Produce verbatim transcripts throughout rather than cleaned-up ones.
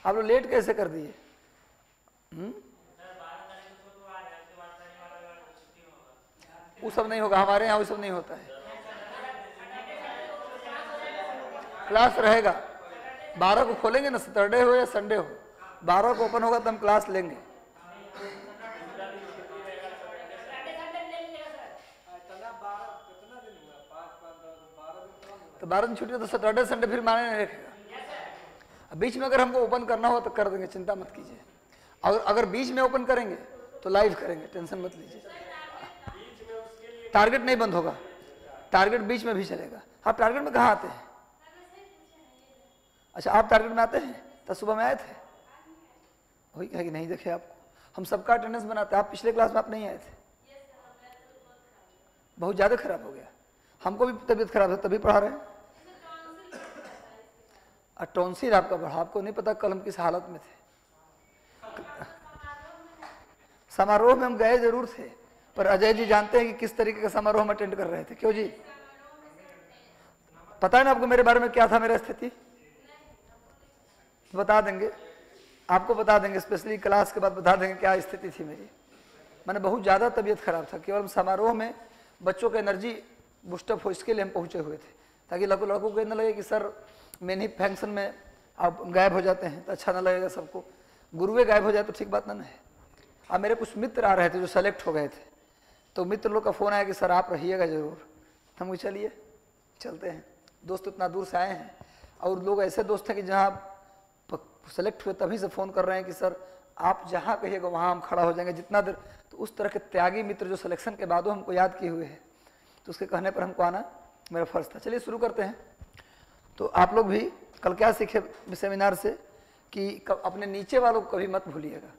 आप लोग लेट कैसे कर दिए? वो सब नहीं होगा, हमारे यहाँ वो सब नहीं होता है। क्लास रहेगा, बारह को खोलेंगे ना, सैटरडे हो या संडे हो, बारह को ओपन होगा तो हम क्लास लेंगे। तो बारह दिन छुट्टी, तो सैटरडे संडे फिर माने नहीं रखेगा। बीच में अगर हमको ओपन करना हो तो कर देंगे, चिंता मत कीजिए। अगर अगर बीच में ओपन करेंगे तो लाइव करेंगे, टेंशन मत लीजिए। टारगेट नहीं बंद होगा, टारगेट बीच में भी चलेगा। आप टारगेट में कहाँ आते हैं? अच्छा, आप टारगेट में आते हैं? तो सुबह में आए थे, वही कहे कि नहीं देखे आपको। हम सबका अटेंडेंस बनाते हैं, आप पिछले क्लास में आप नहीं आए थे, बहुत ज़्यादा खराब हो गया। हमको भी तबीयत खराब है तभी पढ़ा रहे हैं। टॉन्सिल आपका बढ़ा, आपको नहीं पता कल हम किस हालत में थे। समारोह में हम गए जरूर थे, पर अजय जी जानते हैं कि किस तरीके का समारोह हम अटेंड कर रहे थे। क्यों जी, पता है ना आपको मेरे बारे में क्या था मेरा स्थिति? बता देंगे आपको, बता देंगे, स्पेशली क्लास के बाद बता देंगे क्या स्थिति थी मेरी। मैंने बहुत ज़्यादा तबीयत खराब था, केवल समारोह में बच्चों का एनर्जी बूस्टअप हो इसके लिए हम पहुँचे हुए थे, ताकि लड़कों लड़कों को न लगे कि सर मैंने फंक्शन में आप गायब हो जाते हैं तो अच्छा ना लगेगा सबको। गुरुए गायब हो जाए तो ठीक बात ना है। अब मेरे कुछ मित्र आ रहे थे जो सेलेक्ट हो गए थे, तो मित्र लोग का फ़ोन आया कि सर आप रहिएगा ज़रूर। हम चलिए चलते हैं, दोस्त इतना दूर से आए हैं, और लोग ऐसे दोस्त हैं कि जहाँ सेलेक्ट हुए तभी से फ़ोन कर रहे हैं कि सर आप जहाँ कहिएगा वहाँ हम खड़ा हो जाएंगे जितना देर। तो उस तरह के त्यागी मित्र जो सिलेक्शन के बाद हमको याद किए हुए हैं, तो उसके कहने पर हमको आना मेरा फ़र्ज़ था। चलिए शुरू करते हैं। तो आप लोग भी कल क्या सीखे सेमिनार से कि अपने नीचे वालों को कभी मत भूलिएगा।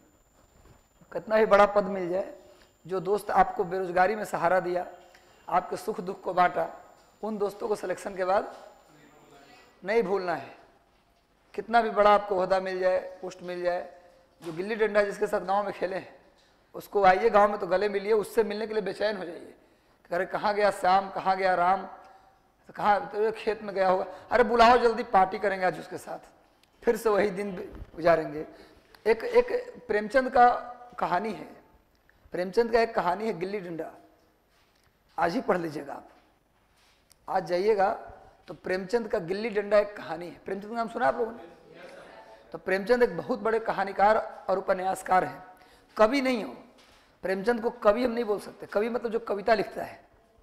कितना ही बड़ा पद मिल जाए, जो दोस्त आपको बेरोजगारी में सहारा दिया, आपके सुख दुख को बांटा, उन दोस्तों को सिलेक्शन के बाद नहीं भूलना है। कितना भी बड़ा आपको ओहदा मिल जाए, पोस्ट मिल जाए, जो गिल्ली डंडा जिसके साथ गांव में खेले हैं उसको आइए गांव में तो गले मिलिए, उससे मिलने के लिए बेचैन हो जाइए। अरे कहाँ गया श्याम, कहाँ गया राम, तो कहाँ तो खेत में गया होगा, अरे बुलाओ जल्दी पार्टी करेंगे आज उसके साथ, फिर से वही दिन गुजारेंगे। एक एक प्रेमचंद का कहानी है, प्रेमचंद का एक कहानी है गिल्ली डंडा, आज ही पढ़ लीजिएगा आप, आज जाइएगा तो प्रेमचंद का गिल्ली डंडा एक कहानी है। प्रेमचंद का नाम सुना आप लोगों ने? तो प्रेमचंद एक बहुत बड़े कहानीकार और उपन्यासकार हैं, कवि नहीं हो। प्रेमचंद को कवि हम नहीं बोल सकते, कवि मतलब जो कविता लिखता है।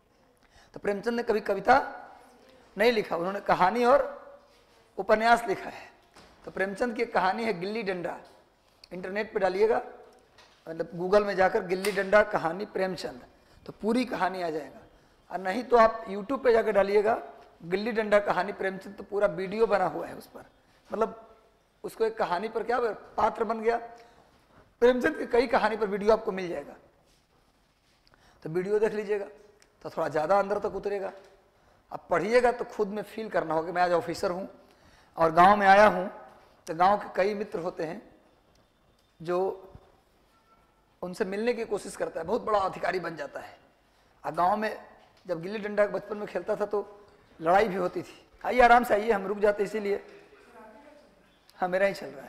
तो प्रेमचंद ने कभी कविता नहीं लिखा, उन्होंने कहानी और उपन्यास लिखा है। तो प्रेमचंद की कहानी है गिल्ली डंडा, इंटरनेट पे डालिएगा, मतलब गूगल में जाकर गिल्ली डंडा कहानी प्रेमचंद, तो पूरी कहानी आ जाएगा। और नहीं तो आप यूट्यूब पे जाकर डालिएगा गिल्ली डंडा कहानी प्रेमचंद, तो पूरा वीडियो बना हुआ है उस पर, मतलब उसको एक कहानी पर क्या पात्र बन गया। प्रेमचंद की कई कहानी पर वीडियो आपको मिल जाएगा, तो वीडियो देख लीजिएगा तो थोड़ा ज़्यादा अंदर तक उतरेगा। अब पढ़िएगा तो खुद में फील करना होगा। मैं आज ऑफिसर हूँ और गांव में आया हूँ, तो गांव के कई मित्र होते हैं जो उनसे मिलने की कोशिश करता है, बहुत बड़ा अधिकारी बन जाता है। और गांव में जब गिल्ली डंडा बचपन में खेलता था तो लड़ाई भी होती थी। आइए आराम से आइए, हम रुक जाते इसीलिए। हाँ मेरा ही चल रहा है।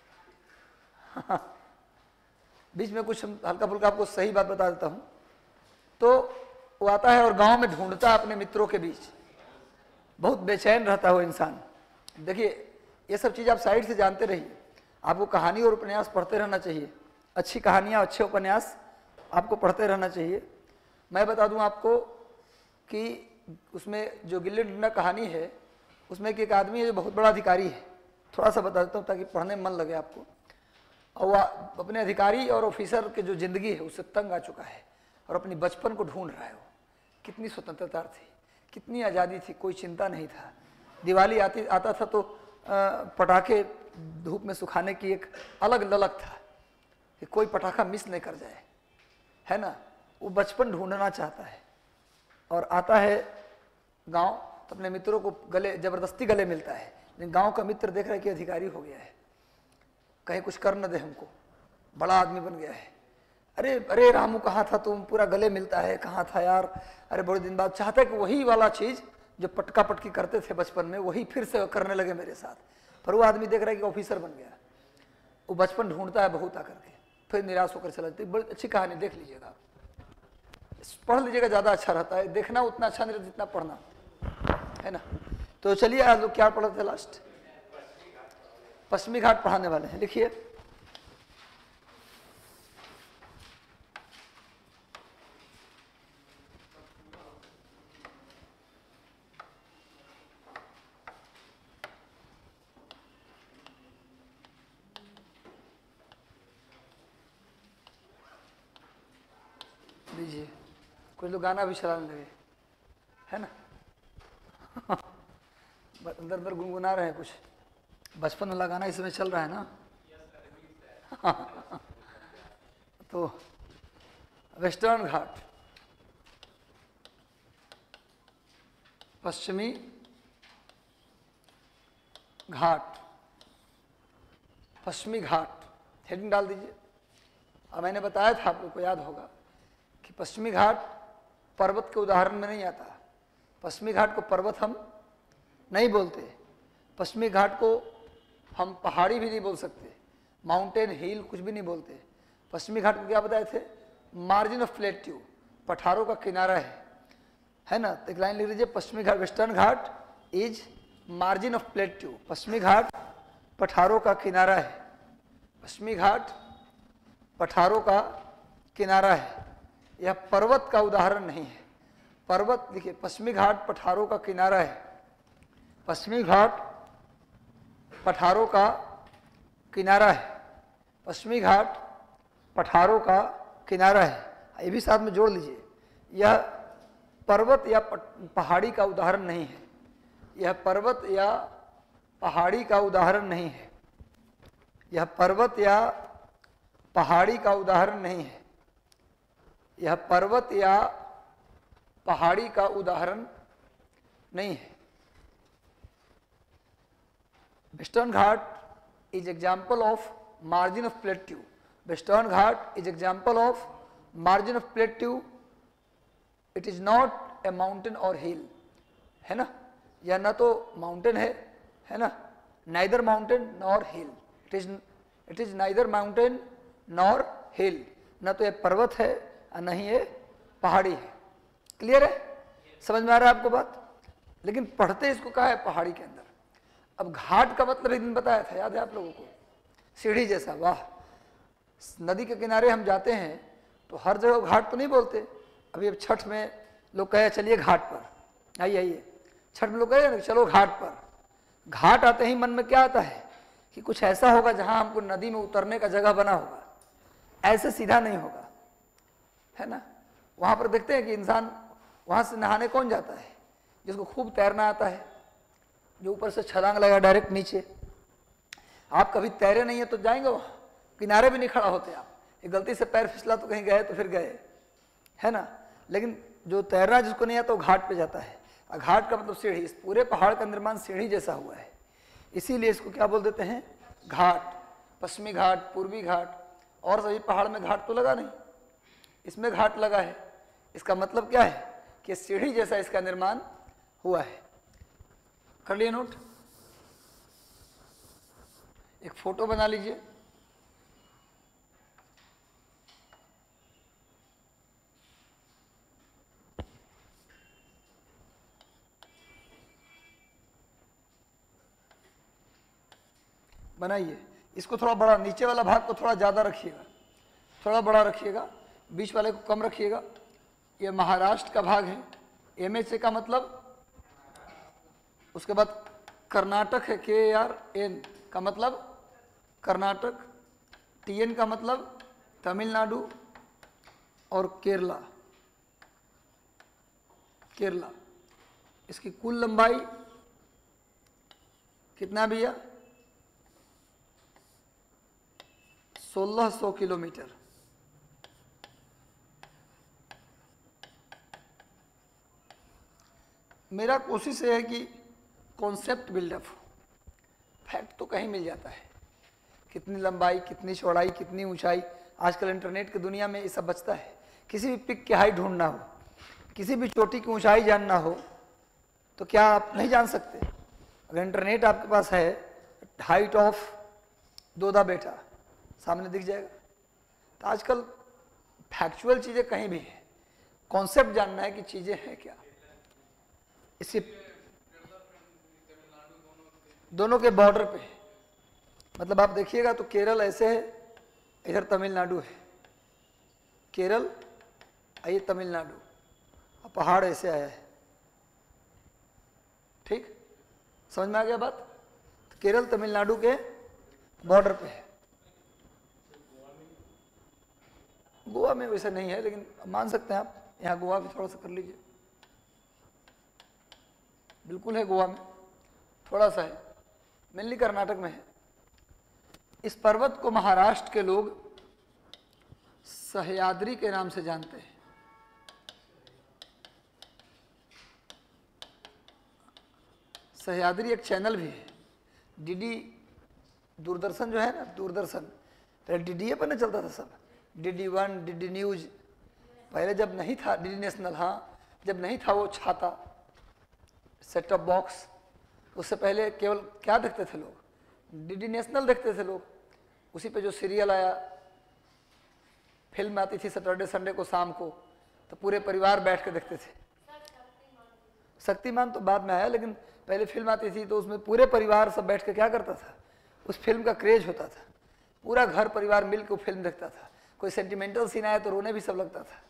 हाँ, बीच में कुछ हल्का फुल्का आपको सही बात बता देता हूँ। तो वो आता है और गांव में ढूंढता है अपने मित्रों के बीच, बहुत बेचैन रहता है वो इंसान। देखिए ये सब चीज़ आप साइड से जानते रहिए, आपको कहानी और उपन्यास पढ़ते रहना चाहिए, अच्छी कहानियाँ अच्छे उपन्यास आपको पढ़ते रहना चाहिए। मैं बता दूं आपको कि उसमें जो गिल्ली डंडा कहानी है उसमें एक आदमी है जो बहुत बड़ा अधिकारी है, थोड़ा सा बता देता हूँ ताकि पढ़ने में मन लगे आपको। और वह अपने अधिकारी और ऑफिसर के जो ज़िंदगी है उससे तंग आ चुका है और अपनी बचपन को ढूंढ रहा है। वो कितनी स्वतंत्रता थी, कितनी आज़ादी थी, कोई चिंता नहीं था। दिवाली आती आता था तो पटाखे धूप में सुखाने की एक अलग ललक था कि कोई पटाखा मिस नहीं कर जाए, है ना। वो बचपन ढूंढना चाहता है और आता है गांव, तो अपने मित्रों को गले जबरदस्ती गले मिलता है। लेकिन गांव का मित्र देख रहा है कि अधिकारी हो गया है, कहीं कुछ कर न दे हमको, बड़ा आदमी बन गया है। अरे अरे रामू कहाँ था तुम, पूरा गले मिलता है, कहाँ था यार, अरे बड़े दिन बाद। चाहता है कि वही वाला चीज़ जो पटका पटकी करते थे बचपन में वही फिर से करने लगे मेरे साथ। पर वो आदमी देख रहा है कि ऑफिसर बन गया, वो बचपन ढूंढता है बहुत आकर के, फिर निराश होकर चला जाता है। बड़ी अच्छी कहानी, देख लीजिएगा, पढ़ लीजिएगा, ज़्यादा अच्छा रहता है। देखना उतना अच्छा नहीं रहता जितना पढ़ना, है ना। तो चलिए आज लोग क्या पढ़ा थे लास्ट, पश्चिमी घाट पढ़ाने वाले हैं। लिखिए, लीजिए, कुछ लोग गाना भी चलाने लगे, है ना। अंदर अंदर गुनगुना रहे हैं कुछ, बचपन वाला गाना इसमें चल रहा है ना। तो वेस्टर्न घाट, पश्चिमी घाट, पश्चिमी घाट हेडिंग डाल दीजिए। और मैंने बताया था, आप लोग को याद होगा कि पश्चिमी घाट पर्वत के उदाहरण में नहीं आता। पश्चिमी घाट को पर्वत हम नहीं बोलते, पश्चिमी घाट को हम पहाड़ी भी नहीं बोल सकते, माउंटेन हिल कुछ भी नहीं बोलते। पश्चिमी घाट को क्या बताए थे, मार्जिन ऑफ प्लेट्यू, पठारों का किनारा है, है ना। तो एक लाइन लिख लीजिए, पश्चिमी Ghat, Western Ghat is margin of plateau, पश्चिमी घाट पठारों का किनारा है, पश्चिमी घाट पठारों का किनारा है। यह पर्वत का उदाहरण नहीं है। पर्वत देखिए, पश्चिमी घाट पठारों का किनारा है, पश्चिमी घाट पठारों का किनारा है, पश्चिमी घाट पठारों का किनारा है। ये भी साथ में जोड़ लीजिए, यह पर्वत या पहाड़ी का उदाहरण नहीं है, यह पर्वत या पहाड़ी का उदाहरण नहीं है, यह पर्वत या पहाड़ी का उदाहरण नहीं है, यह पर्वत या पहाड़ी का उदाहरण नहीं है। Western Ghat is example of margin of plateau, Western Ghat is example of margin of plateau, it is not a mountain और हिल, है ना। यह न तो माउंटेन है, है ना, neither mountain nor hill, it is it is neither mountain nor hill, न तो यह पर्वत है और न ही ये पहाड़ी है। क्लियर है, समझ में आ रहा है आपको बात। लेकिन पढ़ते इसको कहा है पहाड़ी के अंदर। अब घाट का मतलब एक दिन बताया था, याद है आप लोगों को, सीढ़ी जैसा। वाह, नदी के किनारे हम जाते हैं तो हर जगह घाट तो नहीं बोलते। अभी अब छठ में लोग कहे चलिए घाट पर, आइए आइए, छठ में लोग कहे ना चलो घाट पर। घाट आते ही मन में क्या आता है कि कुछ ऐसा होगा जहां हमको नदी में उतरने का जगह बना होगा, ऐसे सीधा नहीं होगा, है ना। वहां पर देखते हैं कि इंसान वहां से नहाने कौन जाता है, जिसको खूब तैरना आता है, जो ऊपर से छलांग लगा डायरेक्ट नीचे। आप कभी तैरे नहीं है तो जाएंगे वहां, किनारे भी नहीं खड़ा होते आप, ये गलती से पैर फिसला तो कहीं गए तो फिर गए, है ना। लेकिन जो तैरना जिसको नहीं आता वो घाट पे जाता है। और घाट का मतलब सीढ़ी, इस पूरे पहाड़ का निर्माण सीढ़ी जैसा हुआ है, इसीलिए इसको क्या बोल देते हैं, घाट। पश्चिमी घाट, पूर्वी घाट, और सभी पहाड़ में घाट तो लगा नहीं, इसमें घाट लगा है। इसका मतलब क्या है कि सीढ़ी जैसा इसका निर्माण हुआ है। कर लिए नोट, एक फोटो बना लीजिए। बनाइए, इसको थोड़ा बड़ा, नीचे वाला भाग को थोड़ा ज़्यादा रखिएगा, थोड़ा बड़ा रखिएगा, बीच वाले को कम रखिएगा। ये महाराष्ट्र का भाग है, एम एच ए का मतलब, उसके बाद कर्नाटक है, के आर एन का मतलब कर्नाटक, टी एन का मतलब तमिलनाडु, और केरला, केरला। इसकी कुल लंबाई कितना भैया, सोलह सौ किलोमीटर। मेरा कोशिश ये है कि कॉन्सेप्ट बिल्डअप हो, फैक्ट तो कहीं मिल जाता है, कितनी लंबाई, कितनी चौड़ाई, कितनी ऊंचाई। आजकल इंटरनेट की दुनिया में ये सब बचता है। किसी भी पिक की हाइट ढूंढना हो, किसी भी चोटी की ऊंचाई जानना हो, तो क्या आप नहीं जान सकते? अगर इंटरनेट आपके पास है, हाइट ऑफ दोदा बेटा, सामने दिख जाएगा। तो आजकल फैक्चुअल चीज़ें कहीं भी है, कॉन्सेप्ट जानना है कि चीज़ें हैं क्या। इसी दोनों के बॉर्डर पे, मतलब आप देखिएगा तो केरल ऐसे है, इधर तमिलनाडु है, केरल ये तमिलनाडु, और पहाड़ ऐसे आया है। ठीक, समझ में आ गया बात? तो केरल तमिलनाडु के बॉर्डर पे है। गोवा में वैसा नहीं है, लेकिन मान सकते हैं आप, यहाँ गोवा भी थोड़ा सा कर लीजिए। बिल्कुल है, गोवा में थोड़ा सा है, मेनली कर्नाटक में है। इस पर्वत को महाराष्ट्र के लोग सह्याद्री के नाम से जानते हैं। सह्याद्री एक चैनल भी है, डीडी दूरदर्शन जो है ना, दूरदर्शन पहले डीडी पर ना चलता था सब, डीडी वन, डीडी न्यूज, पहले जब नहीं था, डीडी नेशनल, हाँ जब नहीं था वो छाता सेट टॉप बॉक्स, उससे पहले केवल क्या देखते थे लोग, डीडी नेशनल देखते थे लोग। उसी पे जो सीरियल आया, फिल्म आती थी सैटरडे संडे को शाम को, तो पूरे परिवार बैठ के देखते थे। शक्तिमान तो बाद में आया, लेकिन पहले फिल्म आती थी तो उसमें पूरे परिवार सब बैठ के क्या करता था, उस फिल्म का क्रेज होता था, पूरा घर परिवार मिल के फिल्म देखता था। कोई सेंटिमेंटल सीन आया तो रोने भी सब लगता था।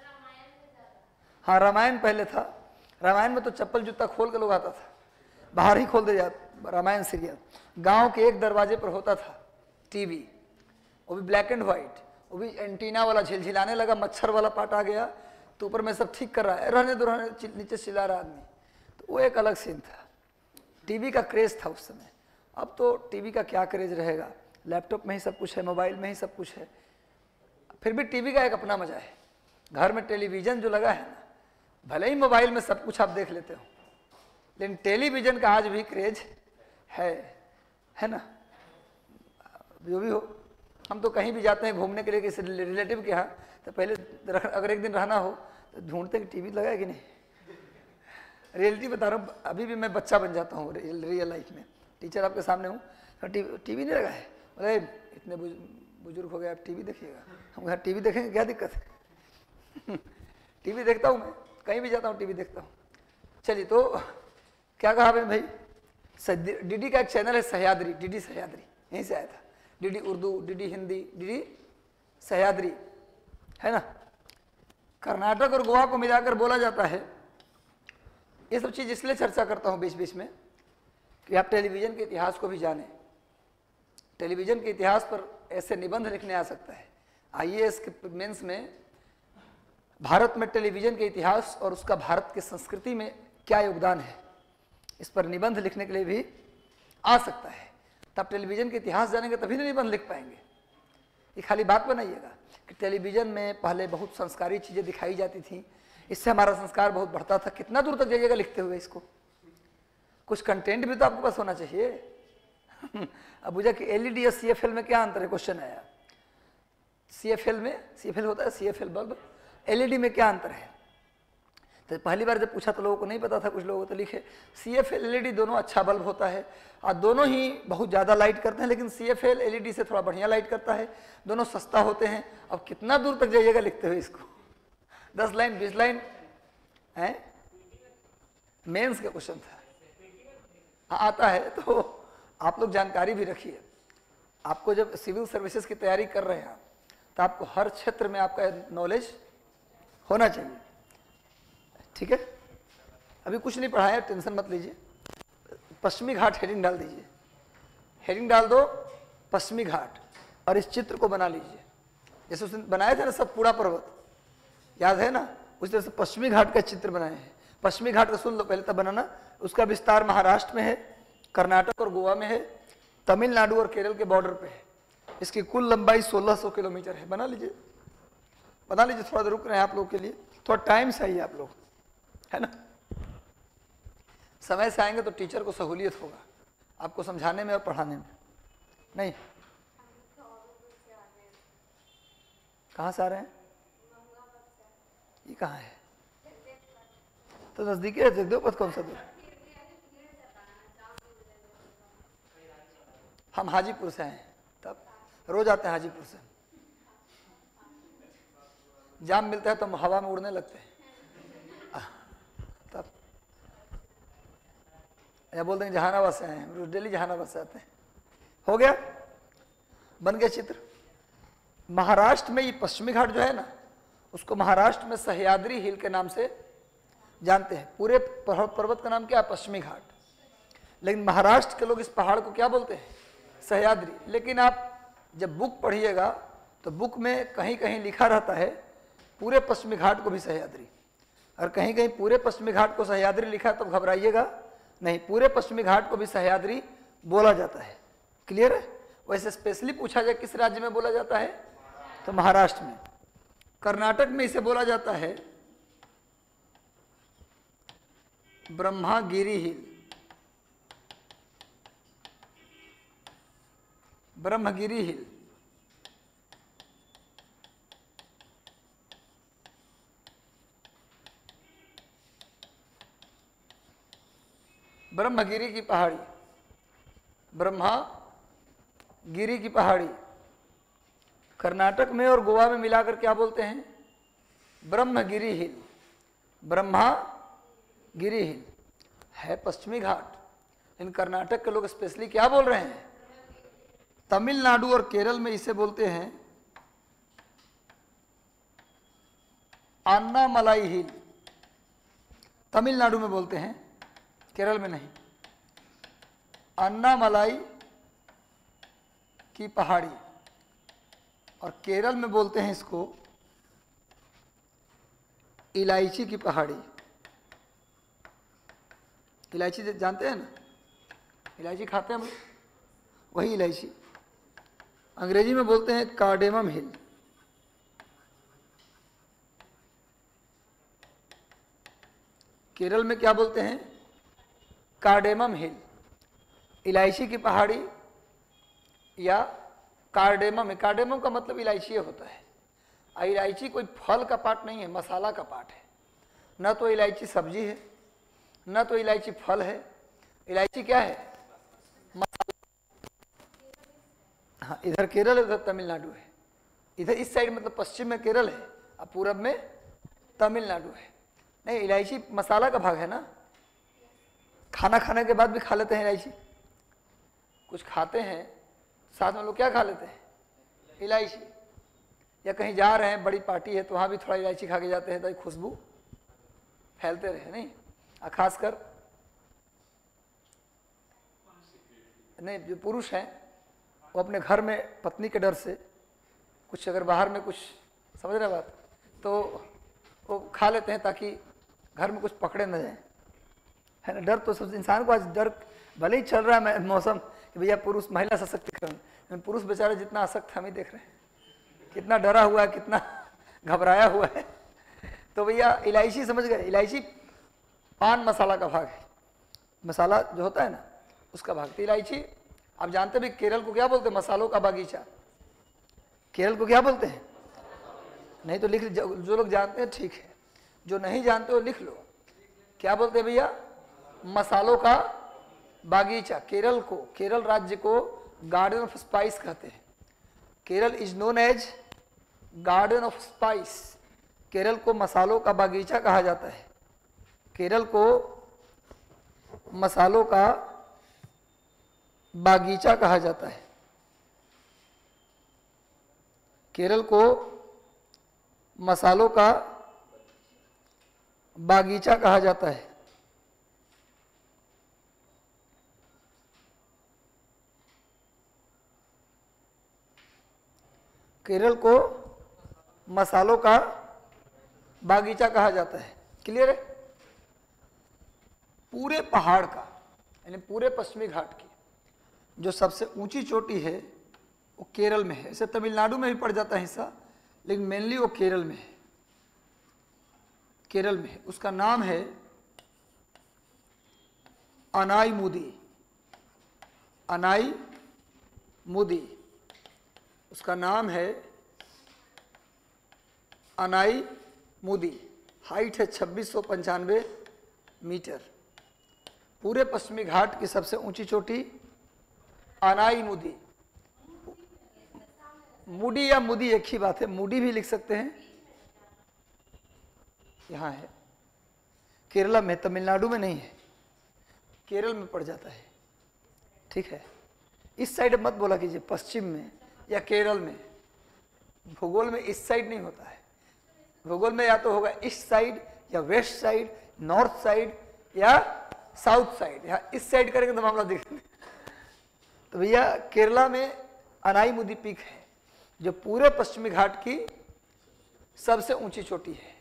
हाँ, रामायण पहले था, रामायण में तो चप्पल जूता खोल के लोग आता था, बाहर ही खोल दे जाता। रामायण सीरियल गांव के एक दरवाजे पर होता था टीवी, वो भी ब्लैक एंड व्हाइट, वो भी एंटीना वाला, झिलझिलाने लगा, मच्छर वाला पार्ट आ गया तो ऊपर में सब ठीक कर रहा है, रहने दो रहने, नीचे चिल्ला रहा आदमी, तो वो एक अलग सीन था। टीवी का क्रेज था उस समय। अब तो टीवी का क्या क्रेज रहेगा, लैपटॉप में ही सब कुछ है, मोबाइल में ही सब कुछ है। फिर भी टीवी का एक अपना मजा है। घर में टेलीविज़न जो लगा है ना, भले ही मोबाइल में सब कुछ आप देख लेते हो, लेकिन टेलीविज़न का आज भी क्रेज है, है ना। जो भी हो, हम तो कहीं भी जाते हैं घूमने के लिए किसी रिलेटिव के यहाँ, तो पहले अगर एक दिन रहना हो तो ढूंढते कि टीवी लगा है कि नहीं। रियलिटी बता रहा हूँ, अभी भी मैं बच्चा बन जाता हूँ रियल लाइफ में। टीचर आपके सामने हूँ, टीवी टीवी नहीं लगा है, अरे इतने बुजुर्ग हो गए आप टीवी देखिएगा। हम घर टीवी देखेंगे, क्या दिक्कत है। टीवी देखता हूँ मैं, कहीं भी जाता हूँ टीवी देखता हूँ। चलिए, तो क्या कहा मैंने भाई, डीडी का एक चैनल है सह्याद्री, डीडी सह्याद्री, यहीं से आया था। DD Urdu, DD Hindi, DD Sahyadri, है ना। कर्नाटक और गोवा को मिलाकर बोला जाता है। ये सब चीज़ इसलिए चर्चा करता हूँ बीच बीच में कि आप टेलीविज़न के इतिहास को भी जानें। टेलीविज़न के इतिहास पर ऐसे निबंध लिखने आ सकता है। आईएएस के मेंस में भारत में टेलीविज़न के इतिहास और उसका भारत की संस्कृति में क्या योगदान है, इस पर निबंध लिखने के लिए भी आ सकता है। तब टेलीविज़न के इतिहास जानेंगे तभी ना निबंध लिख पाएंगे। ये खाली बात बनाइएगा कि टेलीविज़न में पहले बहुत संस्कारी चीज़ें दिखाई जाती थी, इससे हमारा संस्कार बहुत बढ़ता था। कितना दूर तक जाइएगा लिखते हुए इसको, कुछ कंटेंट भी तो आपके पास होना चाहिए। अब बुझा कि एलईडी और सीएफएल में क्या अंतर है, क्वेश्चन आया। सीएफएल में, सीएफएल होता है सीएफएल बल्ब, एलईडी में क्या अंतर है। तो पहली बार जब पूछा तो लोगों को नहीं पता था, कुछ लोगों को तो लिखे सीएफएल एलईडी दोनों अच्छा बल्ब होता है और दोनों ही बहुत ज़्यादा लाइट करते हैं, लेकिन सीएफएल एलईडी से थोड़ा बढ़िया लाइट करता है, दोनों सस्ता होते हैं। अब कितना दूर तक जाइएगा लिखते हुए इसको, दस लाइन बीस लाइन है। मेंस का क्वेश्चन था, हाँ आता है, तो आप लोग जानकारी भी रखिए। आपको जब सिविल सर्विसेज की तैयारी कर रहे हैं तो आपको हर क्षेत्र में आपका नॉलेज होना चाहिए, ठीक है। अभी कुछ नहीं पढ़ाया, टेंशन मत लीजिए। पश्चिमी घाट हेडिंग डाल दीजिए, हेडिंग डाल दो पश्चिमी घाट, और इस चित्र को बना लीजिए। जैसे उसने बनाए थे ना सब पूरा पर्वत, याद है ना, उस तरह से पश्चिमी घाट का चित्र बनाए हैं। पश्चिमी घाट का सुन लो पहले तब बनाना। उसका विस्तार महाराष्ट्र में है, कर्नाटक और गोवा में है, तमिलनाडु और केरल के बॉर्डर पे है। इसकी कुल लंबाई सोलह सौ किलोमीटर है। बना लीजिए, बना लीजिए। थोड़ा देर रुक रहे हैं आप लोग के लिए, थोड़ा टाइम चाहिए आप लोग, है ना। समय से आएंगे तो टीचर को सहूलियत होगा आपको समझाने में और पढ़ाने में। नहीं, कहाँ से आ रहे हैं, ये कहाँ है, तो नजदीकी है जगदेव पथ। कौन सा दूर, हम हाजीपुर से हैं। तब रोज आते हैं हाजीपुर से। जाम मिलता है तो हम हवा में उड़ने लगते हैं। तब या बोलते हैं जहानाबाद से आए हैं, रोज डेली जहानाबाद से आते हैं। हो गया, बन गया चित्र। महाराष्ट्र में ये पश्चिमी घाट जो है ना, उसको महाराष्ट्र में सह्याद्री हिल के नाम से जानते हैं। पूरे पर्वत का नाम क्या है? पश्चिमी घाट। लेकिन महाराष्ट्र के लोग इस पहाड़ को क्या बोलते हैं? सह्याद्री। लेकिन आप जब बुक पढ़िएगा तो बुक में कहीं कहीं लिखा रहता है पूरे पश्चिमी घाट को भी सह्याद्री, और कहीं कहीं पूरे पश्चिमी घाट को सह्याद्री लिखा तो घबराइएगा नहीं, पूरे पश्चिमी घाट को भी सह्याद्री बोला जाता है। क्लियर है? वैसे स्पेशली पूछा जाए किस राज्य में बोला जाता है तो महाराष्ट्र में। कर्नाटक में इसे बोला जाता है ब्रह्मागिरी हिल, ब्रह्मगिरी हिल। ब्रह्मगिरी की पहाड़ी, ब्रह्मागिरी की पहाड़ी। कर्नाटक में और गोवा में मिलाकर क्या बोलते हैं? ब्रह्मगिरी हिल, ब्रह्मागिरी हिल है पश्चिमी घाट। इन कर्नाटक के लोग स्पेशली क्या बोल रहे हैं? तमिलनाडु और केरल में इसे बोलते हैं अन्नामलाई हिल। तमिलनाडु में बोलते हैं, केरल में नहीं। अन्नामलाई की पहाड़ी, और केरल में बोलते हैं इसको इलायची की पहाड़ी। इलायची जानते हैं ना, इलायची खाते हैं हम, वही इलायची। अंग्रेजी में बोलते हैं कार्डेमम हिल। केरल में क्या बोलते हैं? Cardamom hill. इलायची की पहाड़ी या कार्डेमम। कार्डेमम का मतलब इलायची होता है। और इलायची कोई फल का पार्ट नहीं है, मसाला का पार्ट है। न तो इलायची सब्जी है, न तो इलायची फल है। इलायची क्या है? मसाला। हाँ, इधर केरल है, उधर तमिलनाडु है। इधर इस साइड मतलब पश्चिम में केरल है और पूरब में तमिलनाडु है। नहीं, इलायची मसाला का भाग है ना। खाना खाने के बाद भी खा लेते हैं इलायची। कुछ खाते हैं साथ में लोग क्या खा लेते हैं? इलायची। या कहीं जा रहे हैं, बड़ी पार्टी है, तो वहाँ भी थोड़ा इलायची खा के जाते हैं ताकि खुशबू फैलते रहे। नहीं, और खासकर नहीं, जो पुरुष हैं वो अपने घर में पत्नी के डर से कुछ, अगर बाहर में कुछ, समझ रहे बात, तो वो खा लेते हैं ताकि घर में कुछ पकड़े न जाए, है ना। डर तो सब इंसान को आज डर, भले ही चल रहा है मौसम कि भैया पुरुष महिला सशक्तिकरण, लेकिन पुरुष बेचारे जितना आसक्त हम ही देख रहे हैं, कितना डरा हुआ है, कितना घबराया हुआ है। तो भैया इलायची समझ गए, इलायची पान मसाला का भाग है। मसाला जो होता है ना उसका भाग। तो इलायची आप जानते भी, केरल को क्या बोलते हैं? मसालों का बागीचा। केरल को क्या बोलते हैं? नहीं तो लिख, जो लोग जानते हैं ठीक है, जो नहीं जानते हो लिख लो। क्या बोलते हैं भैया? मसालों का बागीचा। केरल को, केरल राज्य को गार्डन ऑफ स्पाइस कहते हैं। Kerala is known as garden of spice. Kerala को मसालों का बागीचा कहा जाता है। केरल को मसालों का बागीचा कहा जाता है। केरल को मसालों का बागीचा कहा जाता है। केरल को मसालों का बागीचा कहा जाता है। क्लियर है? पूरे पहाड़ का, यानी पूरे पश्चिमी घाट की जो सबसे ऊंची चोटी है वो केरल में है। इसे तमिलनाडु में भी पड़ जाता है हिस्सा, लेकिन मेनली वो केरल में है। केरल में है, उसका नाम है अनाईमुदी। अनाईमुदी उसका नाम है, अनाईमुदी। हाइट है छब्बीस सौ पंचानवे मीटर। पूरे पश्चिमी घाट की सबसे ऊंची चोटी अनाईमुदी। मूडी या मुदी एक ही बात है, मूडी भी लिख सकते हैं, यहां है, केरला में, तमिलनाडु में नहीं है, केरल में पड़ जाता है, ठीक है। इस साइड मत बोला कीजिए, पश्चिम में या केरल में, भूगोल में इस साइड नहीं होता है, भूगोल में या तो होगा ईस्ट साइड या वेस्ट साइड, नॉर्थ साइड या साउथ साइड, या इस साइड करेंगे तो मामला देखेंगे। तो भैया केरला में अनाईमुदी पीक है जो पूरे पश्चिमी घाट की सबसे ऊंची चोटी है।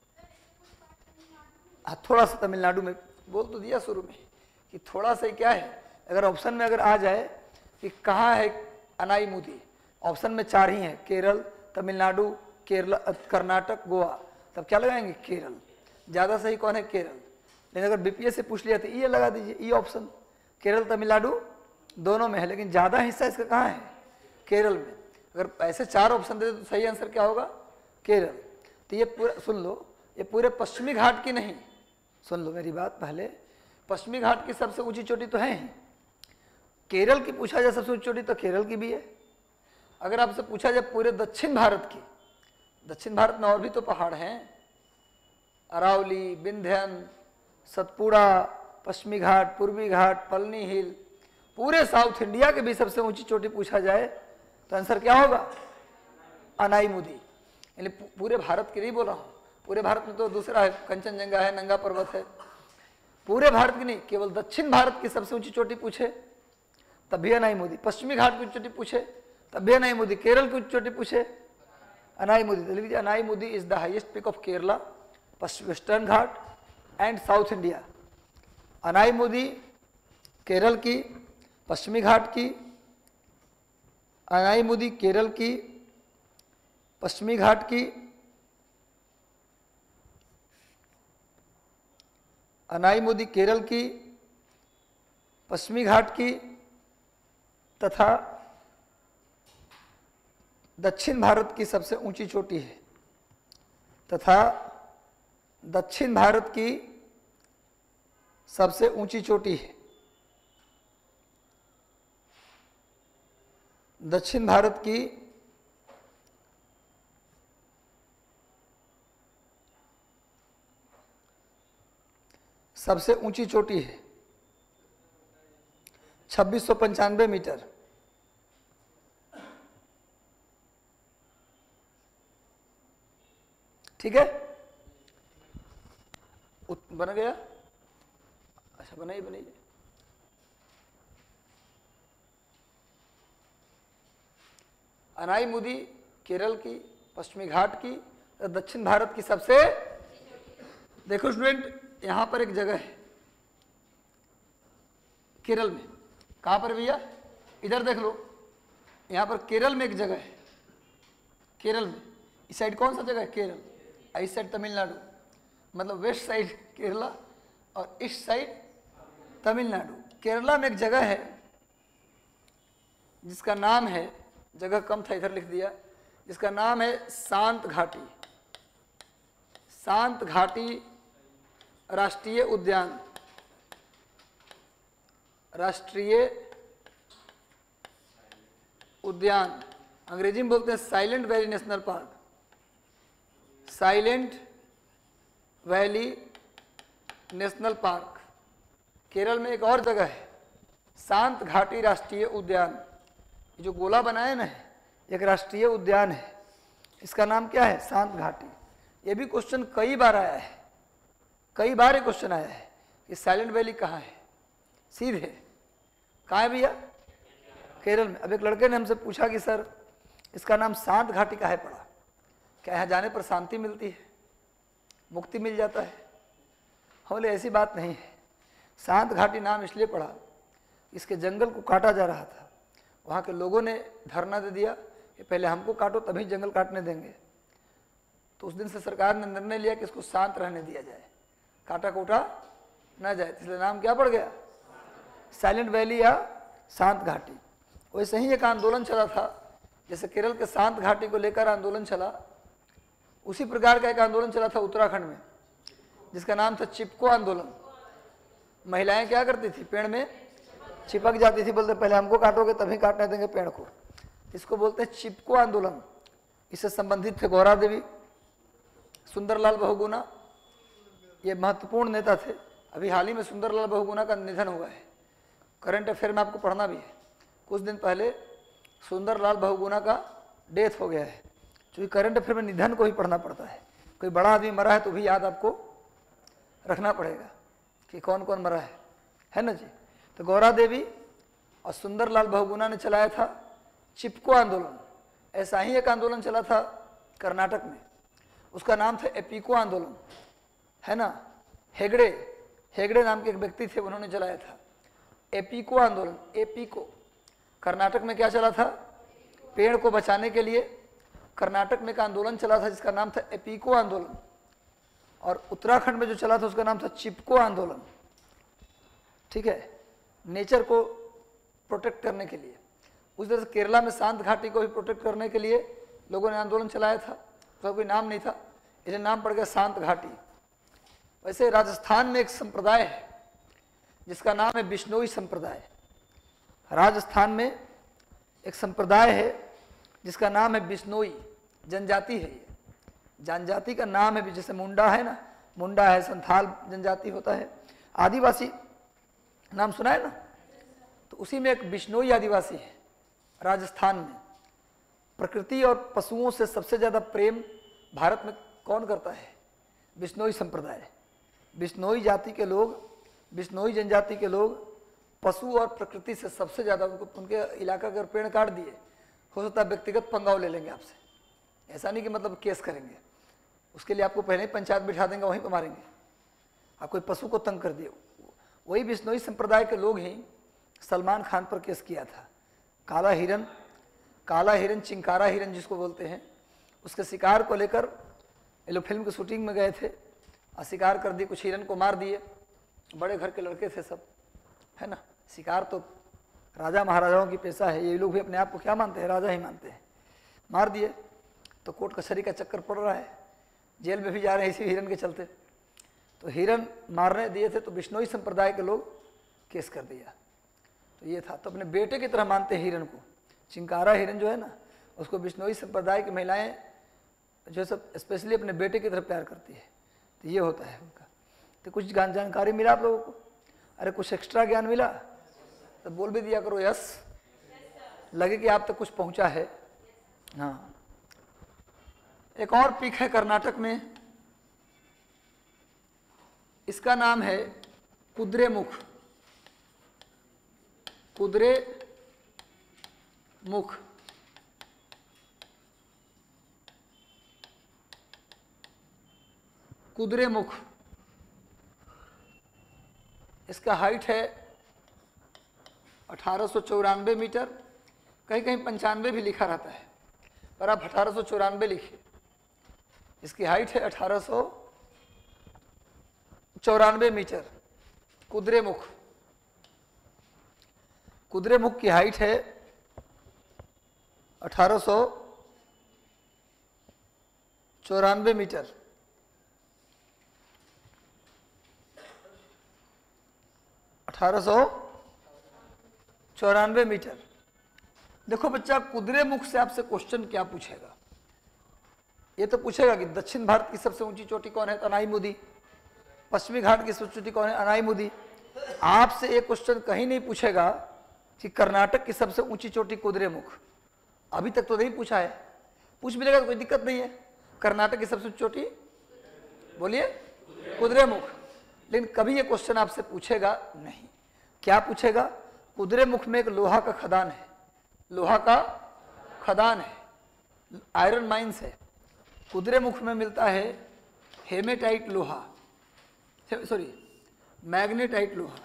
हाँ, थोड़ा सा तमिलनाडु में बोल तो दिया शुरू में कि थोड़ा सा ही क्या है, अगर ऑप्शन में अगर आ जाए कि कहाँ है अनाईमुदी, ऑप्शन में चार ही हैं, केरल, तमिलनाडु, केरला, कर्नाटक, गोवा, तब क्या लगाएंगे, केरल। ज़्यादा सही कौन है, केरल। लेकिन अगर बीपीएस से पूछ लिया तो ये लगा दीजिए, ये ऑप्शन, केरल तमिलनाडु दोनों में है, लेकिन ज़्यादा हिस्सा इसका कहाँ है, केरल में। अगर ऐसे चार ऑप्शन दे तो सही आंसर क्या होगा, केरल। तो ये पूरा सुन लो, ये पूरे पश्चिमी घाट की नहीं, सुन लो मेरी बात पहले, पश्चिमी घाट की सबसे ऊंची चोटी तो है ही, केरल की पूछा जाए सबसे ऊंची चोटी तो केरल की भी है। अगर आपसे पूछा जाए पूरे दक्षिण भारत की, दक्षिण भारत में और भी तो पहाड़ हैं, अरावली, विंध्यन, सतपुड़ा, पश्चिमी घाट, पूर्वी घाट, पलनी हिल, पूरे साउथ इंडिया के भी सबसे ऊंची चोटी पूछा जाए तो आंसर क्या होगा, अनाईमुदी। यानी पूरे भारत की नहीं बोल रहा हूँ, पूरे भारत में तो दूसरा है, कंचनजंगा है, नंगा पर्वत है, पूरे भारत की नहीं, केवल दक्षिण भारत की सबसे ऊंची चोटी पूछे तब भी अनाईमुदी, पश्चिमी घाट की चोटी पूछे तब भी अनाईमुदी, केरल की चोटी पूछे अनाईमुदी। तो लिख दीजिए Anaimudi is the highest peak of Kerala, Western Ghat and south India. Anaimudi Kerala की, पश्चिमी घाट की, अनाईमुदी केरल की, पश्चिमी घाट की, अनाईमुदी केरल की, पश्चिमी घाट की, तथा दक्षिण भारत की सबसे ऊंची चोटी है, तथा दक्षिण भारत की सबसे ऊंची चोटी है, दक्षिण भारत की सबसे ऊंची चोटी है छब्बीस सौ पंचानवे मीटर। ठीक है, बन गया, अच्छा बनाइए बनाइए। अनाईमुदी केरल की, पश्चिमी घाट की, दक्षिण भारत की सबसे, देखो स्टूडेंट यहां पर एक जगह है केरल में, कहां पर भैया, इधर देख लो, यहां पर केरल में एक जगह है, केरल में, इस साइड कौन सा जगह है, केरल, इस साइड तमिलनाडु, मतलब वेस्ट साइड केरला और ईस्ट साइड तमिलनाडु। केरला में एक जगह है जिसका नाम है, जगह कम था इधर लिख दिया, जिसका नाम है शांत घाटी, शांत घाटी राष्ट्रीय उद्यान, राष्ट्रीय उद्यान, अंग्रेजी में बोलते हैं Silent Valley National Park, Silent Valley National Park. Kerala में एक और जगह है शांत घाटी राष्ट्रीय उद्यान, जो गोला बनाए ना, एक राष्ट्रीय उद्यान है, इसका नाम क्या है, शांत घाटी। ये भी क्वेश्चन कई बार आया है, कई बार ये क्वेश्चन आया है कि साइलेंट वैली कहाँ है, सीधे कहाँ है भैया, केरल में। अब एक लड़के ने हमसे पूछा कि सर इसका नाम शांत घाटी काहे पड़ा, क्या यहाँ जाने पर शांति मिलती है, मुक्ति मिल जाता है। हम बोले ऐसी बात नहीं है, शांत घाटी नाम इसलिए पड़ा, इसके जंगल को काटा जा रहा था, वहाँ के लोगों ने धरना दे दिया कि पहले हमको काटो तभी जंगल काटने देंगे। तो उस दिन से सरकार ने निर्णय लिया कि इसको शांत रहने दिया जाए, काटा कोटा ना जाए, इसलिए नाम क्या पड़ गया, साइलेंट वैली या शांत घाटी। वैसे ही एक आंदोलन चला था, जैसे केरल के शांत घाटी को लेकर आंदोलन चला, उसी प्रकार का एक आंदोलन चला था उत्तराखंड में, जिसका नाम था चिपको आंदोलन। महिलाएं क्या करती थी, पेड़ में चिपक जाती थी, बोलते पहले हमको काटोगे तभी काटने देंगे पेड़ को। इसको बोलते हैं चिपको आंदोलन। इससे संबंधित थे गौरा देवी, सुंदरलाल बहुगुणा, ये महत्वपूर्ण नेता थे। अभी हाल ही में सुंदरलाल बहुगुणा का निधन हुआ है, करंट अफेयर में आपको पढ़ना भी है। कुछ दिन पहले सुंदरलाल बहुगुणा का डेथ हो गया है, क्योंकि करंट अफेयर में निधन को ही पढ़ना पड़ता है। कोई बड़ा आदमी मरा है तो भी याद आपको रखना पड़ेगा कि कौन कौन मरा है, है ना जी। तो गौरा देवी और सुंदरलाल बहुगुणा ने चलाया था चिपको आंदोलन। ऐसा ही एक आंदोलन चला था कर्नाटक में, उसका नाम था एपिको आंदोलन, है ना। हेगड़े हेगड़े नाम के एक व्यक्ति थे, उन्होंने चलाया था एपिको आंदोलन। एपिको कर्नाटक में क्या चला था, पेड़ को बचाने के लिए कर्नाटक में एक आंदोलन चला था जिसका नाम था एपिको आंदोलन। और उत्तराखंड में जो चला था उसका नाम था चिपको आंदोलन, ठीक है, नेचर को प्रोटेक्ट करने के लिए। उस तरह से केरला में शांत घाटी को भी प्रोटेक्ट करने के लिए लोगों ने आंदोलन चलाया था, उसका कोई नाम नहीं था, इसलिए नाम पड़ गया शांत घाटी। वैसे राजस्थान में एक संप्रदाय है जिसका नाम है बिश्नोई संप्रदाय। राजस्थान में एक संप्रदाय है जिसका नाम है बिश्नोई, जनजाति है ये, जनजाति का नाम है। जैसे मुंडा है ना, मुंडा है, संथाल जनजाति होता है, आदिवासी नाम सुना है ना, तो उसी में एक बिश्नोई आदिवासी है राजस्थान में। प्रकृति और पशुओं से सबसे ज़्यादा प्रेम भारत में कौन करता है, बिश्नोई संप्रदाय। बिश्नोई जाति के लोग, बिश्नोई जनजाति के लोग पशु और प्रकृति से सबसे ज़्यादा, उनको उनके इलाका के पेड़ काट दिए, हो सकता है व्यक्तिगत पंगाव ले लेंगे आपसे। ऐसा नहीं कि मतलब केस करेंगे, उसके लिए आपको पहले ही पंचायत बिठा देंगे, वहीं पर मारेंगे। आप कोई पशु को तंग कर दिए, वही बिश्नोई संप्रदाय के लोग ही सलमान खान पर केस किया था। काला हिरन, काला हिरन चिंकारा हिरन जिसको बोलते हैं, उसके शिकार को लेकर ये लोग फिल्म की शूटिंग में गए थे और शिकार कर दी, कुछ हिरन को मार दिए। बड़े घर के लड़के थे सब, है ना। शिकार तो राजा महाराजाओं की पेशा है, ये लोग भी अपने आप को क्या मानते हैं, राजा ही मानते हैं। मार दिए तो कोर्ट कचहरी का चक्कर पड़ रहा है, जेल में भी जा रहे हैं इसी हिरन के चलते। तो हिरन मारने दिए थे तो बिश्नोई संप्रदाय के लोग केस कर दिया। तो ये था, तो अपने बेटे की तरह मानते हैं हिरन को। चिंकारा हिरन जो है ना, उसको बिश्नोई संप्रदाय की महिलाएं जो सब स्पेशली अपने बेटे की तरफ प्यार करती है। तो ये होता है उनका। तो कुछ ज्ञान जानकारी मिला आप लोगों को, अरे कुछ एक्स्ट्रा ज्ञान मिला तो बोल भी दिया करो यस, लगे कि आप तक कुछ पहुंचा है। हाँ, एक और पीक है कर्नाटक में, इसका नाम है कुद्रेमुख। कुद्रेमुख कुद्रेमुख इसका हाइट है अठारह सौ चौरानवे मीटर, कहीं कहीं पंचानवे भी लिखा रहता है, पर आप अठारह सौ चौरानवे लिखिए। इसकी हाइट है अठारह सौ चौरानवे मीटर। कुद्रेमुख कुद्रेमुख की हाइट है अठारह सौ चौरानवे मीटर। अठारह सौ चौरानवे मीटर। देखो बच्चा, कुद्रेमुख से आपसे क्वेश्चन क्या पूछेगा, ये तो पूछेगा कि दक्षिण भारत की सबसे ऊंची चोटी कौन है, अनाईमुदी। पश्चिमी घाट की सबसे चोटी कौन है, अनाईमुदी। आपसे ये क्वेश्चन कहीं नहीं पूछेगा कि कर्नाटक की सबसे ऊंची चोटी कुद्रेमुख। अभी तक तो नहीं पूछा है, पूछ मिलेगा तो कोई दिक्कत नहीं है। कर्नाटक की सबसे ऊंची चोटी बोलिए, कुद्रेमुख। लेकिन कभी ये क्वेश्चन आपसे पूछेगा नहीं। क्या पूछेगा, कुद्रेमुख में एक लोहा का खदान है, लोहा का खदान है, आयरन माइंस है। कुद्रेमुख में मिलता है हेमेटाइट लोहा, सॉरी मैग्नेटाइट लोहा।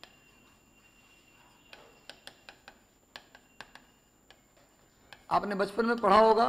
आपने बचपन में पढ़ा होगा,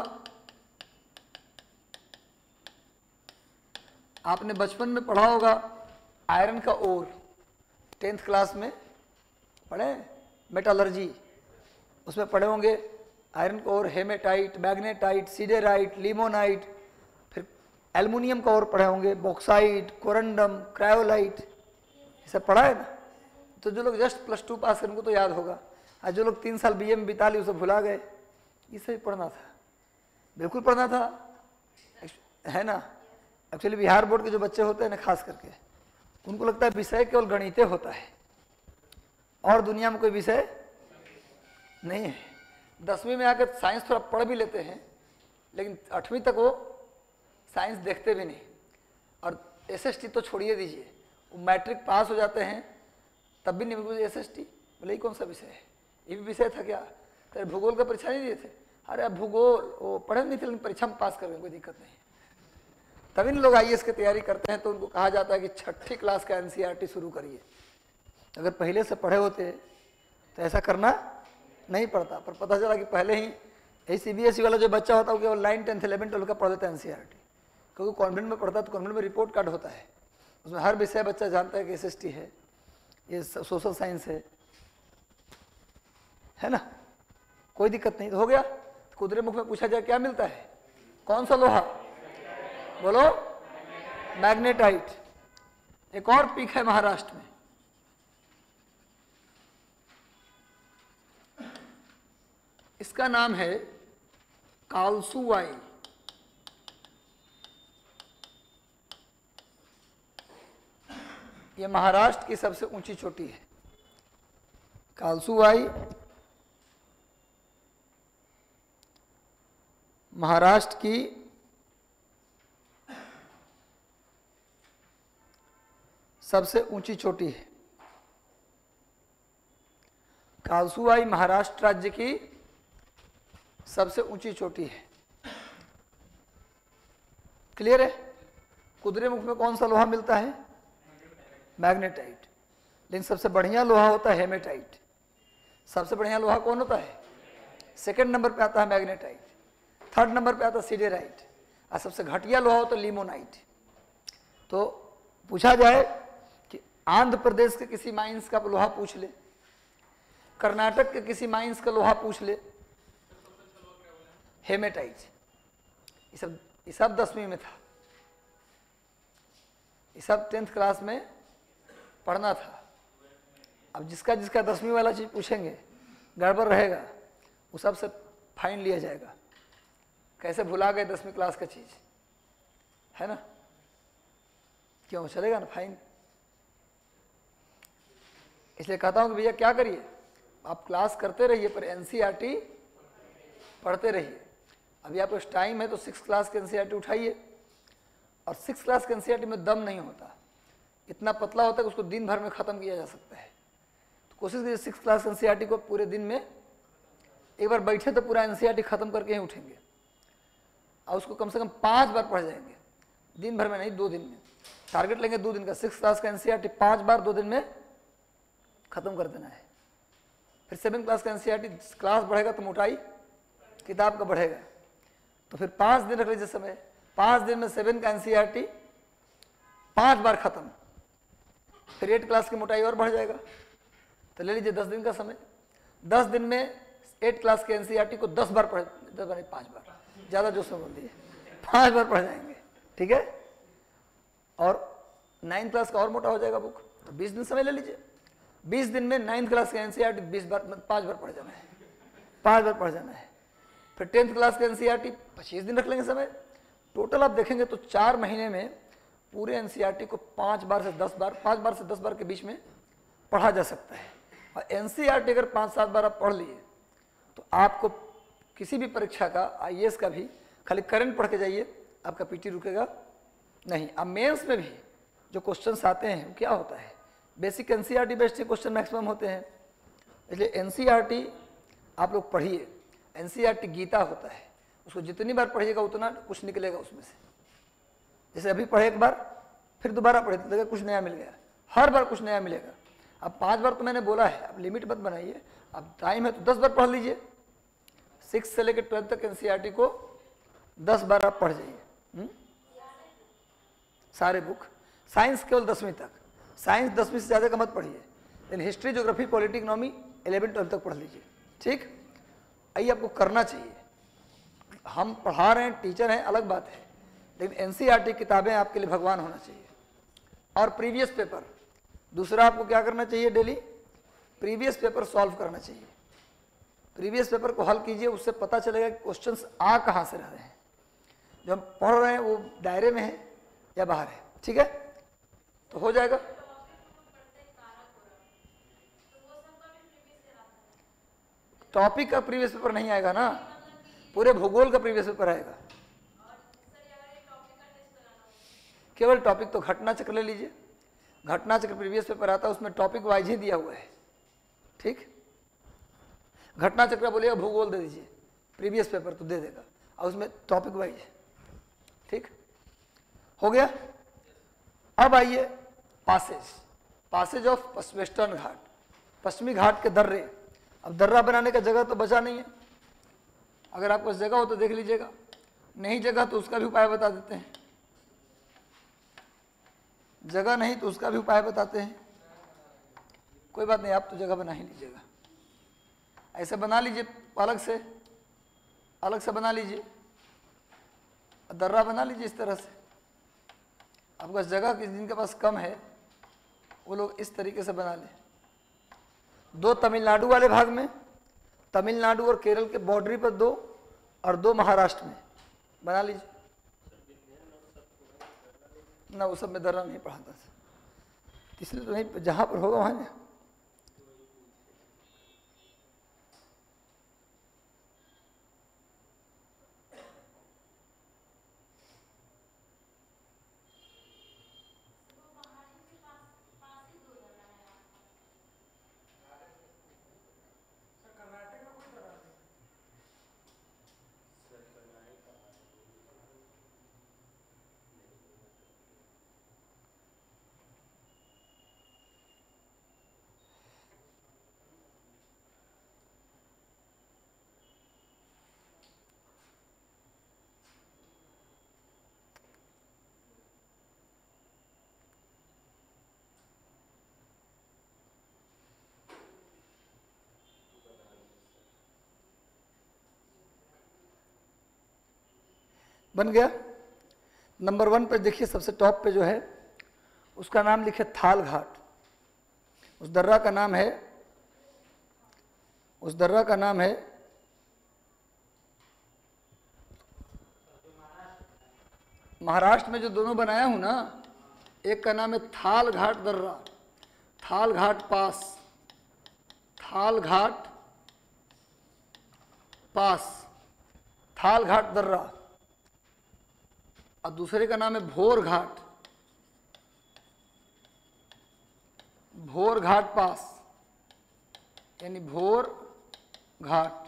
आपने बचपन में पढ़ा होगा आयरन का ओर, टेंथ क्लास में पढ़े, मेटालर्जी, उसमें पढ़े होंगे आयरन का ore, hematite, magnetite, siderite, limonite, फिर एल्युमिनियम का ओर पढ़े होंगे, बॉक्साइट, कोरंडम, क्रायोलाइट, ये सब पढ़ा है ना। तो जो लोग जस्ट प्लस टू पास करें उनको तो याद होगा, और जो लोग तीन साल बी ए में बिता ली उसे भुला गए। ये सभी पढ़ना था, बिल्कुल पढ़ना था, है ना। एक्चुअली बिहार बोर्ड के जो बच्चे होते हैं ना खास करके, उनको लगता है विषय केवल गणित होता है और दुनिया में कोई विषय नहीं है। दसवीं में आकर साइंस थोड़ा पढ़ भी लेते हैं, लेकिन आठवीं तक वो साइंस देखते भी नहीं। और एसएसटी तो छोड़िए दीजिए, वो मैट्रिक पास हो जाते हैं तब भी नहीं बोले एसएसटी, बोले ये कौन सा विषय है, ये भी विषय था क्या, तेरे भूगोल का परीक्षा नहीं दिए थे, अरे अब भूगोल वो पढ़े नहीं थे लेकिन परीक्षा में पास कर गए, कोई दिक्कत नहीं। तभी लोग आईएएस की तैयारी करते हैं तो उनको कहा जाता है कि छठी क्लास का एनसीईआरटी शुरू करिए। अगर पहले से पढ़े होते तो ऐसा करना नहीं पड़ता, पर पता चला कि पहले ही यही सीबीएसई वाला जो बच्चा होता है वो केवल नाइन टेंथ इलेवन ट्वेल्व का पढ़ लेता है एनसीईआरटी, क्योंकि कॉन्वेंट में पढ़ता है तो कॉन्वेंट में रिपोर्ट कार्ड होता है, उसमें हर विषय बच्चा जानता है कि एसएसटी है, ये सोशल साइंस है, है ना, कोई दिक्कत नहीं। तो हो गया। तो कुदरे मुख में पूछा जाए क्या मिलता है, कौन सा लोहा, बोलो मैग्नेटाइट। एक और पीक है महाराष्ट्र में, इसका नाम है कालसुवाई। ये महाराष्ट्र की सबसे ऊंची चोटी है कालसुवाई, महाराष्ट्र की सबसे ऊंची चोटी है। कालसुवाई महाराष्ट्र राज्य की सबसे ऊंची चोटी है। क्लियर है। कुदरेमुख में कौन सा लोहा मिलता है, मैग्नेटाइट, लेकिन सबसे बढ़िया लोहा होता है हेमेटाइट। सबसे बढ़िया लोहा कौन होता है, सेकंड नंबर पे आता है मैग्नेटाइट, थर्ड नंबर पे आता है सिडेराइट, और सबसे घटिया लोहा होता है लिमोनाइट। तो पूछा जाए कि आंध्र प्रदेश के किसी माइंस का लोहा पूछ ले, कर्नाटक के किसी माइंस का लोहा पूछ ले, हेमेटाइट। ये सब ये सब दसवीं में था, ये सब टेंथ क्लास में पढ़ना था। अब जिसका जिसका दसवीं वाला चीज पूछेंगे गड़बड़ रहेगा, वो सब से फाइन लिया जाएगा। कैसे भुला गए दसवीं क्लास का चीज, है ना, क्यों चलेगा ना फाइन। इसलिए कहता हूं कि भैया क्या करिए, आप क्लास करते रहिए पर एनसीईआरटी पढ़ते रहिए। अभी आपको टाइम है तो सिक्स क्लास के एनसीईआरटी उठाइए, और सिक्स क्लास के एनसीईआरटी में दम नहीं होता, इतना पतला होता है कि उसको दिन भर में ख़त्म किया जा सकता है। तो कोशिश कीजिए सिक्स क्लास एनसीईआरटी को पूरे दिन में एक बार बैठे तो पूरा एनसीईआरटी ख़त्म करके ही उठेंगे, और उसको कम से कम पाँच बार पढ़ जाएंगे, दिन भर में नहीं, दो दिन में। टारगेट लेंगे दो दिन का, सिक्स क्लास का एनसीईआरटी पाँच बार दो दिन में ख़त्म कर देना है। फिर सेवन क्लास का एनसीईआरटी, क्लास बढ़ेगा तो मोटाई किताब का बढ़ेगा, तो फिर पाँच दिन रख लीजिए समय, पाँच दिन में सेवन का एनसीईआरटी पाँच बार खत्म, फिर एट क्लास की मोटाई और बढ़ जाएगा, तो ले लीजिए दस दिन का समय। दस दिन में एट क्लास के एनसीईआरटी को दस बार पढ़, दस बार पाँच बार, ज़्यादा जोश में बोल दिए, पाँच बार पढ़ जाएंगे, ठीक है। और नाइन्थ क्लास का और मोटा हो जाएगा बुक, तो बीस दिन समय ले लीजिए। बीस दिन में नाइन्थ क्लास का एनसीईआरटी बीस बार, पाँच बार पढ़ जाना है, पाँच बार पढ़ जाना है। फिर टेंथ क्लास का एनसीईआरटी पच्चीस दिन रख लेंगे समय। टोटल आप देखेंगे तो चार महीने में पूरे एनसीईआरटी को पाँच बार से दस बार, पाँच बार से दस बार के बीच में पढ़ा जा सकता है। और एनसीईआरटी अगर पाँच सात बार आप पढ़ लिए तो आपको किसी भी परीक्षा का, आईएएस का भी, खाली करंट पढ़ के जाइए, आपका पीटी रुकेगा नहीं। अब मेंस में भी जो क्वेश्चंस आते हैं क्या होता है, basic NCERT based question maximum होते हैं। इसलिए एनसीईआरटी आप लोग पढ़िए। एनसीईआरटी गीता होता है, उसको जितनी बार पढ़िएगा उतना कुछ निकलेगा उसमें से। जैसे अभी पढ़े एक बार, फिर दोबारा पढ़े तो कुछ नया मिल गया, हर बार कुछ नया मिलेगा। अब पांच बार तो मैंने बोला है, अब लिमिट मत बनाइए, अब टाइम है तो दस बार पढ़ लीजिए। सिक्स से लेकर ट्वेल्थ तक एनसीईआरटी को दस बार आप पढ़ जाइए, सारे बुक। साइंस केवल दसवीं तक, साइंस दसवीं से ज़्यादा का मत पढ़िए, लेकिन history, geography, polity, economy eleven twelfth तक पढ़ लीजिए, ठीक। ये आपको करना चाहिए। हम पढ़ा रहे हैं, टीचर हैं, अलग बात है, लेकिन एनसीईआरटी किताबें आपके लिए भगवान होना चाहिए। और प्रीवियस पेपर, दूसरा आपको क्या करना चाहिए, डेली प्रीवियस पेपर सॉल्व करना चाहिए। प्रीवियस पेपर को हल कीजिए, उससे पता चलेगा कि क्वेश्चंस आ कहाँ से रह रहे हैं, जो हम पढ़ रहे हैं वो दायरे में है या बाहर है। ठीक है, तो हो जाएगा। टॉपिक का प्रीवियस पेपर नहीं आएगा ना, पूरे भूगोल का प्रीवियस पेपर आएगा। केवल टॉपिक तो घटना चक्र ले लीजिए, घटना चक्र प्रीवियस पेपर आता है, उसमें टॉपिक वाइज ही दिया हुआ है। ठीक, घटना चक्र बोलिएगा भूगोल दे दीजिए, प्रीवियस पेपर तो दे देगा, और उसमें टॉपिक वाइज। ठीक, हो गया। अब आइए passes, passes of Western Ghat, पश्चिमी घाट के दर्रे। अब दर्रा बनाने का जगह तो बचा नहीं है, अगर आपके पास जगह हो तो देख लीजिएगा, नहीं जगह तो उसका भी उपाय बता देते हैं, जगह नहीं तो उसका भी उपाय बताते हैं। कोई बात नहीं, आप तो जगह बना ही लीजिएगा, ऐसे बना लीजिए, अलग से अलग से बना लीजिए, दर्रा बना लीजिए इस तरह से। आपके पास जगह जिनके पास कम है वो लोग इस तरीके से बना लें। दो तमिलनाडु वाले भाग में, तमिलनाडु और केरल के बाउंड्री पर दो, और दो महाराष्ट्र में बना लीजिए ना। वो सब में दर्रा नहीं पढ़ाता था, इसलिए तो नहीं, जहाँ पर होगा वहाँ ना। बन गया। नंबर वन पे देखिए, सबसे टॉप पे जो है उसका नाम लिखे थाल घाट। उस दर्रा का नाम है उस दर्रा का नाम है महाराष्ट्र में जो दोनों बनाया हूं ना, एक का नाम है थाल घाट दर्रा, थाल घाट पास, थाल घाट पास, थाल घाट दर्रा, और दूसरे का नाम है भोर घाट, भोर घाट पास, यानी भोर घाट।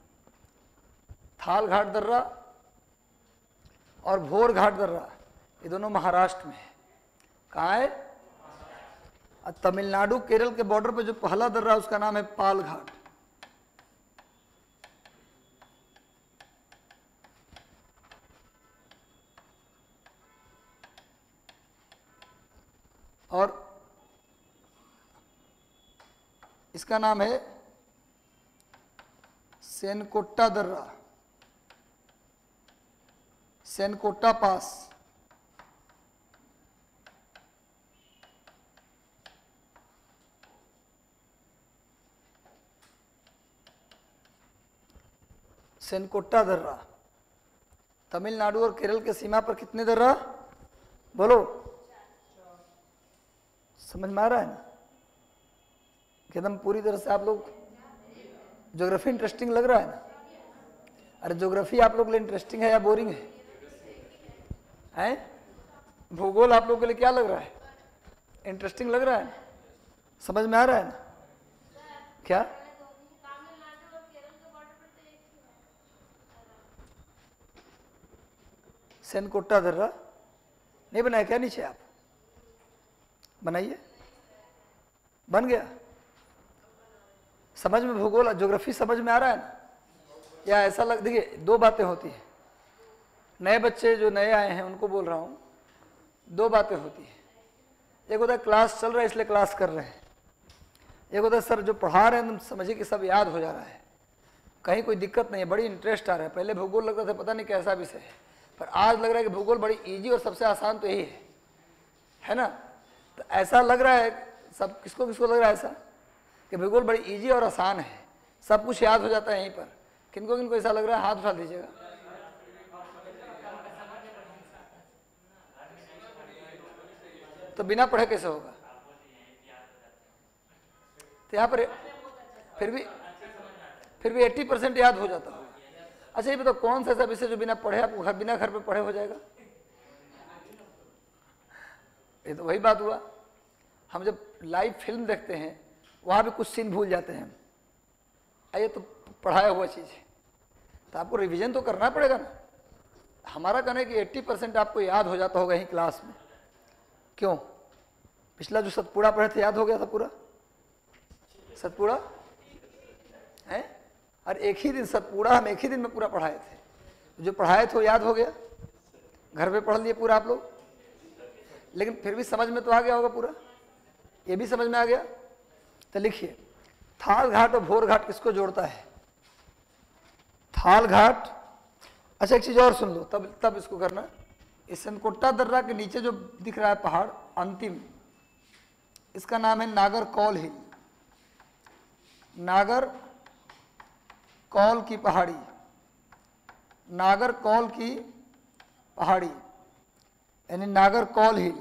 थाल घाट दर्रा और भोर घाट दर्रा, ये दोनों महाराष्ट्र में है। कहाँ है? और तमिलनाडु केरल के बॉर्डर पे जो पहला दर्रा है उसका नाम है पाल घाट। और इसका नाम है सेनकोट्टा दर्रा, सेनकोट्टा पास। सेनकोट्टा दर्रा, तमिलनाडु और केरल के सीमा पर कितने दर्रा बोलो? समझ में आ रहा है ना? एकदम पूरी तरह से आप लोग, ज्योग्राफी इंटरेस्टिंग लग रहा है ना? अरे ज्योग्राफी आप लोग के लिए इंटरेस्टिंग है या बोरिंग है? हैं? भूगोल आप लोग के लिए क्या लग रहा है? इंटरेस्टिंग लग रहा है ना? समझ में आ रहा है ना? क्या सेनकोट्टा दर्रा नहीं बनाया क्या? नीचे आप बनाइए, बन गया। समझ में भूगोल ज्योग्राफी समझ में आ रहा है ना? या ऐसा लग, देखिए दो बातें होती हैं, नए बच्चे जो नए आए हैं उनको बोल रहा हूँ, दो बातें होती हैं। एक होता है क्लास चल रहा है इसलिए क्लास कर रहे हैं, एक होता है सर जो पढ़ा रहे हैं तुम समझिए कि सब याद हो जा रहा है, कहीं कोई दिक्कत नहीं है, बड़ी इंटरेस्ट आ रहा है। पहले भूगोल लगता था पता नहीं कैसा विषय है, पर आज लग रहा है कि भूगोल बड़ी ईजी और सबसे आसान तो यही है, है ना? तो ऐसा लग रहा है सब, किसको किसको लग रहा है ऐसा कि भूगोल बड़ी इजी और आसान है, सब कुछ याद हो जाता है यहीं पर। किनको किनको ऐसा लग रहा है हाथ उठा दीजिएगा। तो बिना पढ़े कैसे होगा? तो यहाँ पर फिर भी फिर भी अस्सी परसेंट याद हो जाता होगा। अच्छा ये बताओ कौन सा ऐसा विषय जो बिना पढ़े आपको घर बिना घर पे पढ़े हो जाएगा? ये तो वही बात हुआ, हम जब लाइव फिल्म देखते हैं वहाँ भी कुछ सीन भूल जाते हैं। ये तो पढ़ाया हुआ चीज़ है, तो आपको रिवीजन तो करना पड़ेगा ना। हमारा कहना है कि अस्सी परसेंट आपको याद हो जाता होगा यहीं क्लास में। क्यों? पिछला जो सतपुड़ा पढ़े थे याद हो गया था पूरा सतपुड़ा है? और एक ही दिन सतपुड़ा हम एक ही दिन में पूरा पढ़ाए थे। जो पढ़ाए थे वो याद हो गया, घर पे पढ़ लिए पूरा आप लोग, लेकिन फिर भी समझ में तो आ गया होगा पूरा, ये भी समझ में आ गया। तो लिखिए, थाल घाट और भोर घाट किसको जोड़ता है? थाल घाट। अच्छा एक चीज और सुन लो, तब तब इसको करना। इस सनकोट्टा दर्रा के नीचे जो दिख रहा है पहाड़ अंतिम, इसका नाम है नागर कौल हिल। नागर कौल की पहाड़ी, नागर कौल की पहाड़ी यानी नागर कौल हिल,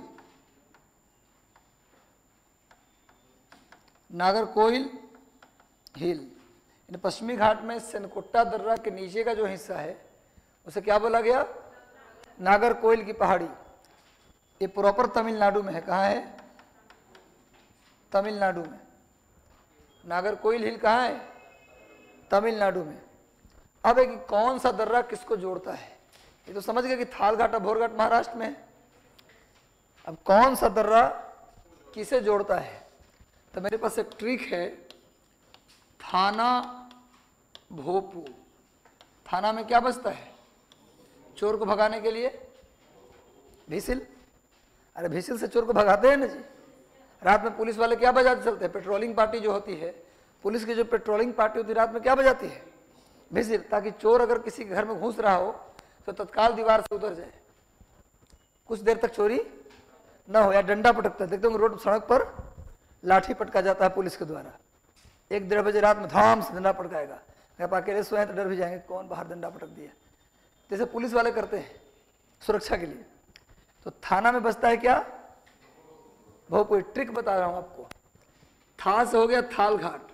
नागर कोइल हिल। इन पश्चिमी घाट में सनकोट्टा दर्रा के नीचे का जो हिस्सा है उसे क्या बोला गया? नागर कोइल की पहाड़ी। ये प्रॉपर तमिलनाडु में है। कहाँ है? तमिलनाडु में। नागर कोइल हिल कहाँ है? तमिलनाडु में। अब एक कौन सा दर्रा किसको जोड़ता है? ये तो समझ गए कि थाल घाट और भोर घाट महाराष्ट्र में है। अब कौन सा दर्रा किसे जोड़ता है? तो मेरे पास एक ट्रिक है, थाना भोपू। थाना में क्या बजता है चोर को भगाने के लिए? भिसिल। अरे भिसिल से चोर को भगाते हैं ना जी। रात में पुलिस वाले क्या बजाते चलते हैं? पेट्रोलिंग पार्टी जो होती है, पुलिस की जो पेट्रोलिंग पार्टी होती है रात में क्या बजाती है? भिसिल, ताकि चोर अगर किसी के घर में घुस रहा हो तो तत्काल दीवार से उतर जाए, कुछ देर तक चोरी ना हो। या डंडा पटकता है, देखते होंगे रोड सड़क पर लाठी पटका जाता है पुलिस के द्वारा। एक डेढ़ बजे रात में धाम से डंडा पटकाएगा। आप अकेले सोए तो डर भी जाएंगे कौन बाहर डंडा पटक दिया। जैसे पुलिस वाले करते हैं सुरक्षा के लिए। तो थाना में बसता है क्या? बहुत कोई ट्रिक बता रहा हूं आपको। था से हो गया थाल घाट,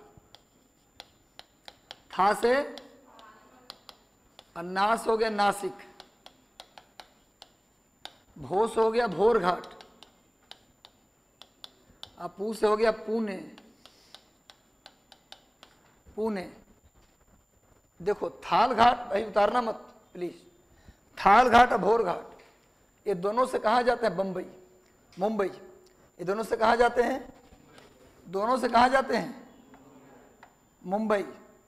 था से और नास हो गया नासिक, भो से हो गया भोर घाट, और पू से हो गया पुणे। पुणे देखो, थाल घाट भाई उतारना मत प्लीज। थाल घाट और भोर घाट ये दोनों से कहाँ जाते हैं? बम्बई, मुंबई। ये दोनों से कहाँ जाते हैं? दोनों से कहाँ जाते हैं? मुंबई।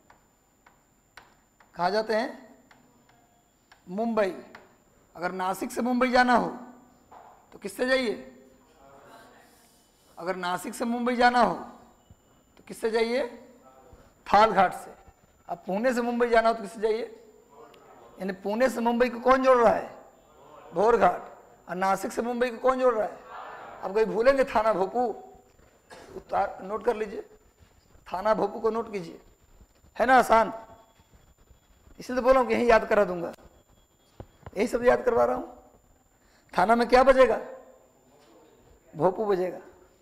कहाँ जाते हैं? मुंबई। अगर नासिक से मुंबई जाना हो तो किससे जाइए? अगर नासिक से मुंबई जाना हो तो किससे जाइए? थाल घाट से। अब पुणे से मुंबई जाना हो तो किससे जाइए? यानी पुणे से मुंबई को कौन जोड़ रहा है? भोर घाट। और नासिक से मुंबई को कौन जोड़ रहा है? अब कहीं भूलेंगे थाना भोपू, उतार नोट कर लीजिए। थाना भोपू को नोट कीजिए, है ना आसान। इसलिए तो बोला हूं कि यही याद करा दूंगा, यही सब याद करवा रहा हूं। थाना में क्या बजेगा? भोपू बजेगा।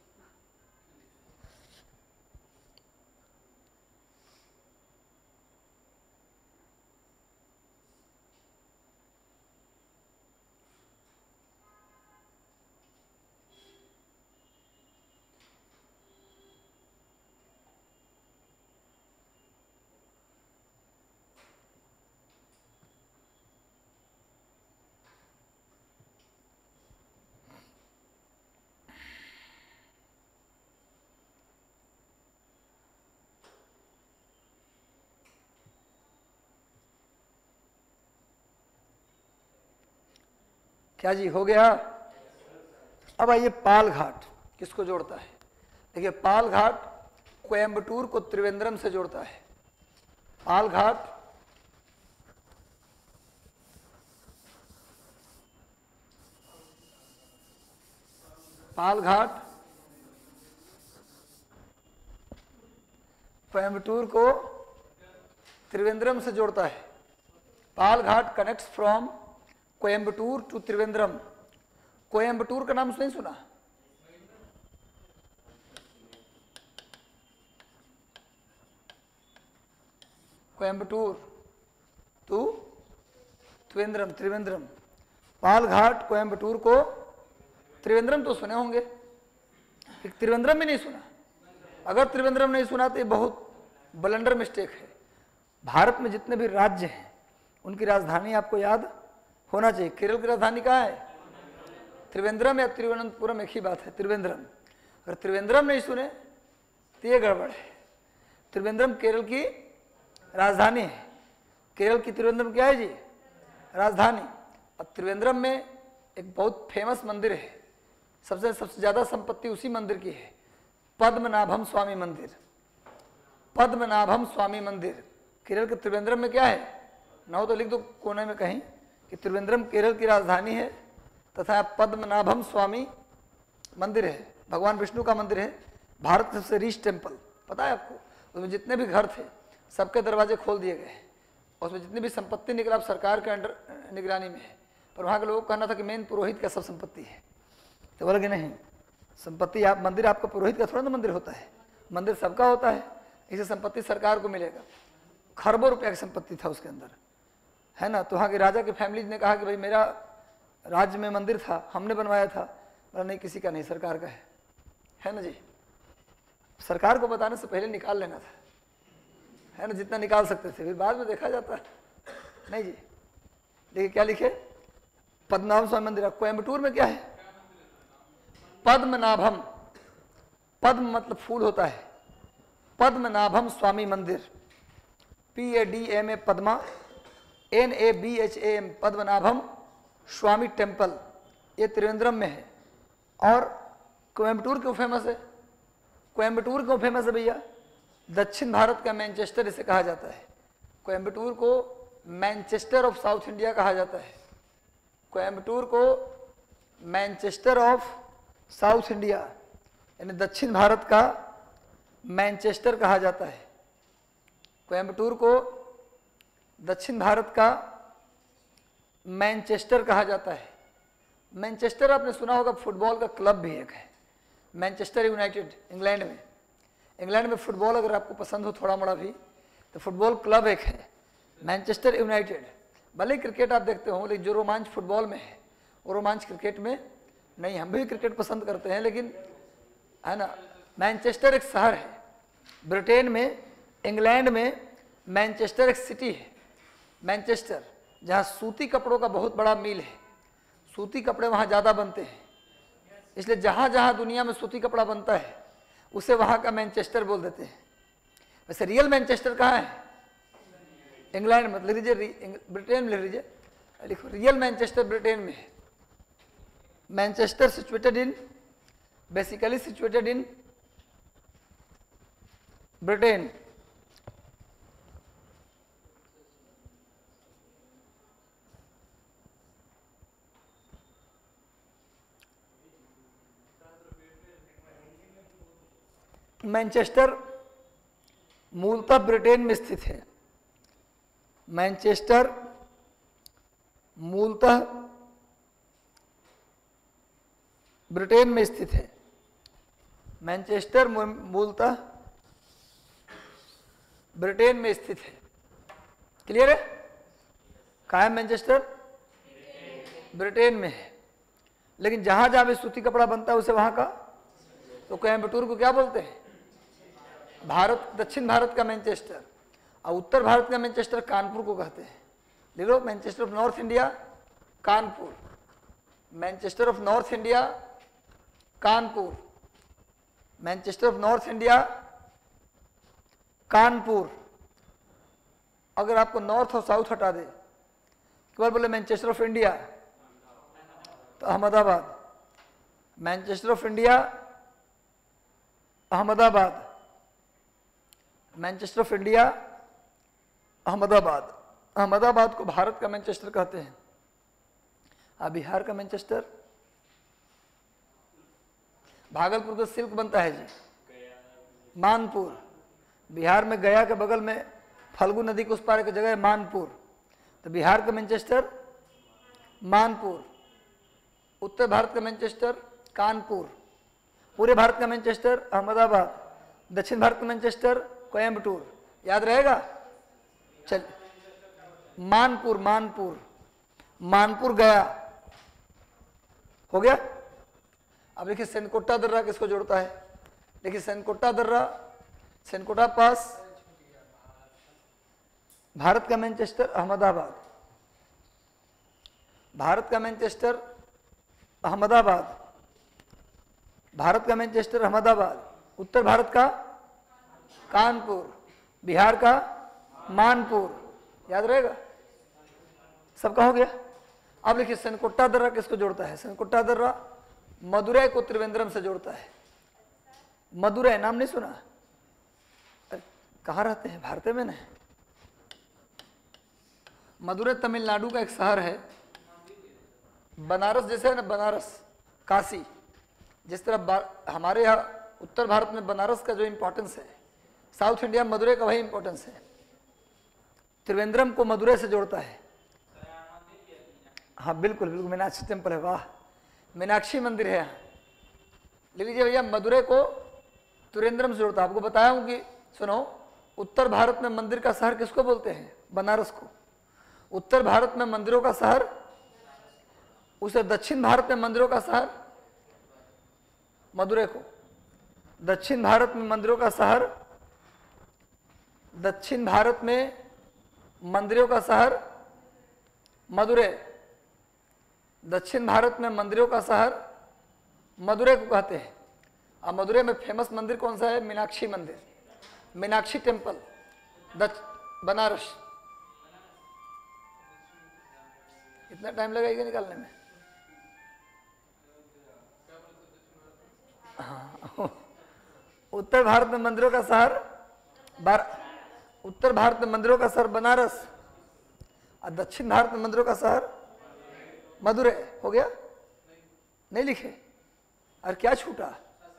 क्या जी हो गया? अब आइए पाल घाट किसको जोड़ता है? देखिए पाल घाट कोयम्बटूर को त्रिवेंद्रम से जोड़ता है। पाल घाट पाल घाट कोयम्बटूर को त्रिवेंद्रम से जोड़ता है। Palghat connects from Coimbatore to Trivandrum. Coimbatore का नाम नहीं सुना? कोयम्बटूर टू त्रिवेंद्रम, त्रिवेंद्रम। पाल घाट कोयम्बटूर को त्रिवेंद्रम तो सुने होंगे, त्रिवेंद्रम भी नहीं सुना। अगर त्रिवेंद्रम नहीं सुना तो ये बहुत ब्लंडर मिस्टेक है। भारत में जितने भी राज्य हैं उनकी राजधानी आपको याद होना चाहिए। केरल की राजधानी कहाँ है? त्रिवेंद्रम या तिरुवनंतपुरम, एक ही बात है, त्रिवेंद्रम। अगर त्रिवेंद्रम नहीं सुने तो ये गड़बड़ है। त्रिवेंद्रम केरल की राजधानी है। केरल की त्रिवेंद्रम क्या है जी? राजधानी। अब त्रिवेंद्रम में एक बहुत फेमस मंदिर है, सबसे सबसे ज़्यादा संपत्ति उसी मंदिर की है, पद्मनाभम स्वामी मंदिर। पद्मनाभम स्वामी मंदिर केरल के त्रिवेंद्रम में क्या है? ना हो तो लिख दो कोने में कहीं कि त्रिवेंद्रम केरल की राजधानी है तथा पद्मनाभम स्वामी मंदिर है, भगवान विष्णु का मंदिर है। भारत का सबसे रिच टेम्पल, पता है आपको? उसमें जितने भी घर थे सबके दरवाजे खोल दिए गए, और उसमें जितनी भी संपत्ति निकला अब सरकार के अंडर निगरानी में है। पर वहाँ के लोगों को कहना था कि मेन पुरोहित का सब संपत्ति है, तो बोला कि नहीं, संपत्ति आप, मंदिर आपका पुरोहित का थोड़ा ना मंदिर होता है, मंदिर सबका होता है, इसे संपत्ति सरकार को मिलेगा। खरबों रुपया की संपत्ति था उसके अंदर, है ना। तो वहाँ के राजा की फैमिली ने कहा कि भाई मेरा राज्य में मंदिर था, हमने बनवाया था। बोला नहीं, किसी का नहीं, सरकार का है, है ना जी। सरकार को बताने से पहले निकाल लेना था, है ना, जितना निकाल सकते थे, फिर बाद में देखा जाता नहीं जी। देखिए क्या लिखे, पद्मनाभम स्वामी मंदिर। कोयम्बटूर में क्या है? पद्मनाभम, पद्म मतलब फूल होता है, पद्मनाभम स्वामी मंदिर, P A D M A Padma, N A B H A M, Padmanabham Swami temple, ये त्रिवेंद्रम में है। और कोयम्बटूर क्यों फेमस है? कोयम्बटूर क्यों फेमस है भैया? दक्षिण भारत का मैनचेस्टर इसे कहा जाता है। कोयम्बटूर को मैनचेस्टर ऑफ साउथ इंडिया कहा जाता है। कोयम्बटूर को मैनचेस्टर ऑफ साउथ इंडिया यानी दक्षिण भारत का मैनचेस्टर कहा जाता है। कोयम्बटूर को दक्षिण भारत का मैनचेस्टर कहा जाता है। मैनचेस्टर आपने सुना होगा, फुटबॉल का क्लब भी एक है, मैनचेस्टर यूनाइटेड, इंग्लैंड में। इंग्लैंड में फुटबॉल अगर आपको पसंद हो थोड़ा मोड़ा भी, तो फुटबॉल क्लब एक है, मैनचेस्टर यूनाइटेड। भले क्रिकेट आप देखते हो, लेकिन जो रोमांच फुटबॉल में है वो रोमांच क्रिकेट में नहीं। हम भी क्रिकेट पसंद करते हैं, लेकिन है ना, मैनचेस्टर एक शहर है ब्रिटेन में, इंग्लैंड में। मैनचेस्टर एक सिटी है, मैनचेस्टर, जहाँ सूती कपड़ों का बहुत बड़ा मिल है, सूती कपड़े वहाँ ज़्यादा बनते हैं, इसलिए जहाँ जहाँ दुनिया में सूती कपड़ा बनता है उसे वहाँ का मैनचेस्टर बोल देते हैं। वैसे रियल मैनचेस्टर कहाँ है? इंग्लैंड में। लिख लीजिए, ब्रिटेन में लिख लीजिए, लिखो रियल मैनचेस्टर ब्रिटेन में है। Manchester situated in, basically situated in Britain. Manchester मूलतः ब्रिटेन में स्थित है। मैनचेस्टर मूलतः ब्रिटेन में स्थित है। मैनचेस्टर मूलतः ब्रिटेन में स्थित है। क्लियर है? कहाँ है मैनचेस्टर? ब्रिटेन में है। लेकिन जहां जहां भी सूती कपड़ा बनता है उसे वहां का, तो कोयम्बटूर को क्या बोलते हैं? भारत, दक्षिण भारत का मैनचेस्टर। और उत्तर भारत का मैनचेस्टर कानपुर को कहते हैं। देख लो, Manchester of north India Kanpur, Manchester of north India Kanpur, Manchester of north India Kanpur. अगर आपको नॉर्थ और साउथ हटा दे, केवल बोले मैनचेस्टर ऑफ इंडिया, तो Ahmedabad. Manchester of India Ahmedabad, Manchester of India Ahmedabad. Ahmedabad को भारत का मैनचेस्टर कहते हैं। अब बिहार का मैनचेस्टर, भागलपुर का सिल्क बनता है जी, मानपुर। बिहार में गया के बगल में फल्गु नदी के उस पार की जगह है मानपुर, तो बिहार का मैनचेस्टर मानपुर, उत्तर भारत का मैनचेस्टर कानपुर, पूरे भारत का मैनचेस्टर अहमदाबाद, दक्षिण भारत का मैनचेस्टर कोयम्बटूर। याद रहेगा? चल, मानपुर मानपुर मानपुर गया, हो गया। अब देखिए सेनकोटा दर्रा किसको जोड़ता है? देखिए सेनकोटा दर्रा, सेनकोटा पास, भारत का मैनचेस्टर अहमदाबाद, भारत का मैनचेस्टर अहमदाबाद, भारत का मैनचेस्टर अहमदाबाद, उत्तर भारत का कानपुर, बिहार का मानपुर। याद रहेगा? सबका हो गया। अब लिखिए सेनकोटा दर्रा किसको जोड़ता है? सेनकोटा दर्रा मदुरै को त्रिवेंद्रम से जोड़ता है। मदुरै नाम नहीं सुना? कहाँ रहते हैं? भारत में ना। मदुरै तमिलनाडु का एक शहर है। बनारस जैसे है ना, बनारस काशी, जिस तरह हमारे यहाँ उत्तर भारत में बनारस का जो इम्पोर्टेंस है, साउथ इंडिया में मदुरै का वही इम्पोर्टेंस है। त्रिवेंद्रम को मदुरै से जोड़ता है। हाँ बिल्कुल बिल्कुल, मीनाक्षी टेम्पल है, वाह, मीनाक्षी मंदिर है यहाँ। ले लीजिए भैया, मदुरै को त्रिवेंद्रम से जोड़ता है। आपको बताया हूँ कि सुनो, उत्तर भारत में मंदिर का शहर किसको बोलते हैं? बनारस को। उत्तर भारत में मंदिरों का शहर, उसे दक्षिण भारत में मंदिरों का शहर मदुरै को। दक्षिण भारत में मंदिरों का शहर, दक्षिण भारत में मंदिरों का शहर मदुरै, दक्षिण भारत में मंदिरों का शहर मदुरै को कहते हैं। अब मदुरै में फेमस मंदिर कौन सा है? मीनाक्षी मंदिर, मीनाक्षी टेम्पल, दक्ष बनारस। इतना टाइम लगेगा निकालने में? हाँ, उत्तर भारत में मंदिरों का शहर बार उत्तर भारत में मंदिरों का शहर बनारस और दक्षिण भारत में मंदिरों का शहर मदुरै। हो गया? नहीं लिखे? और क्या छूटा?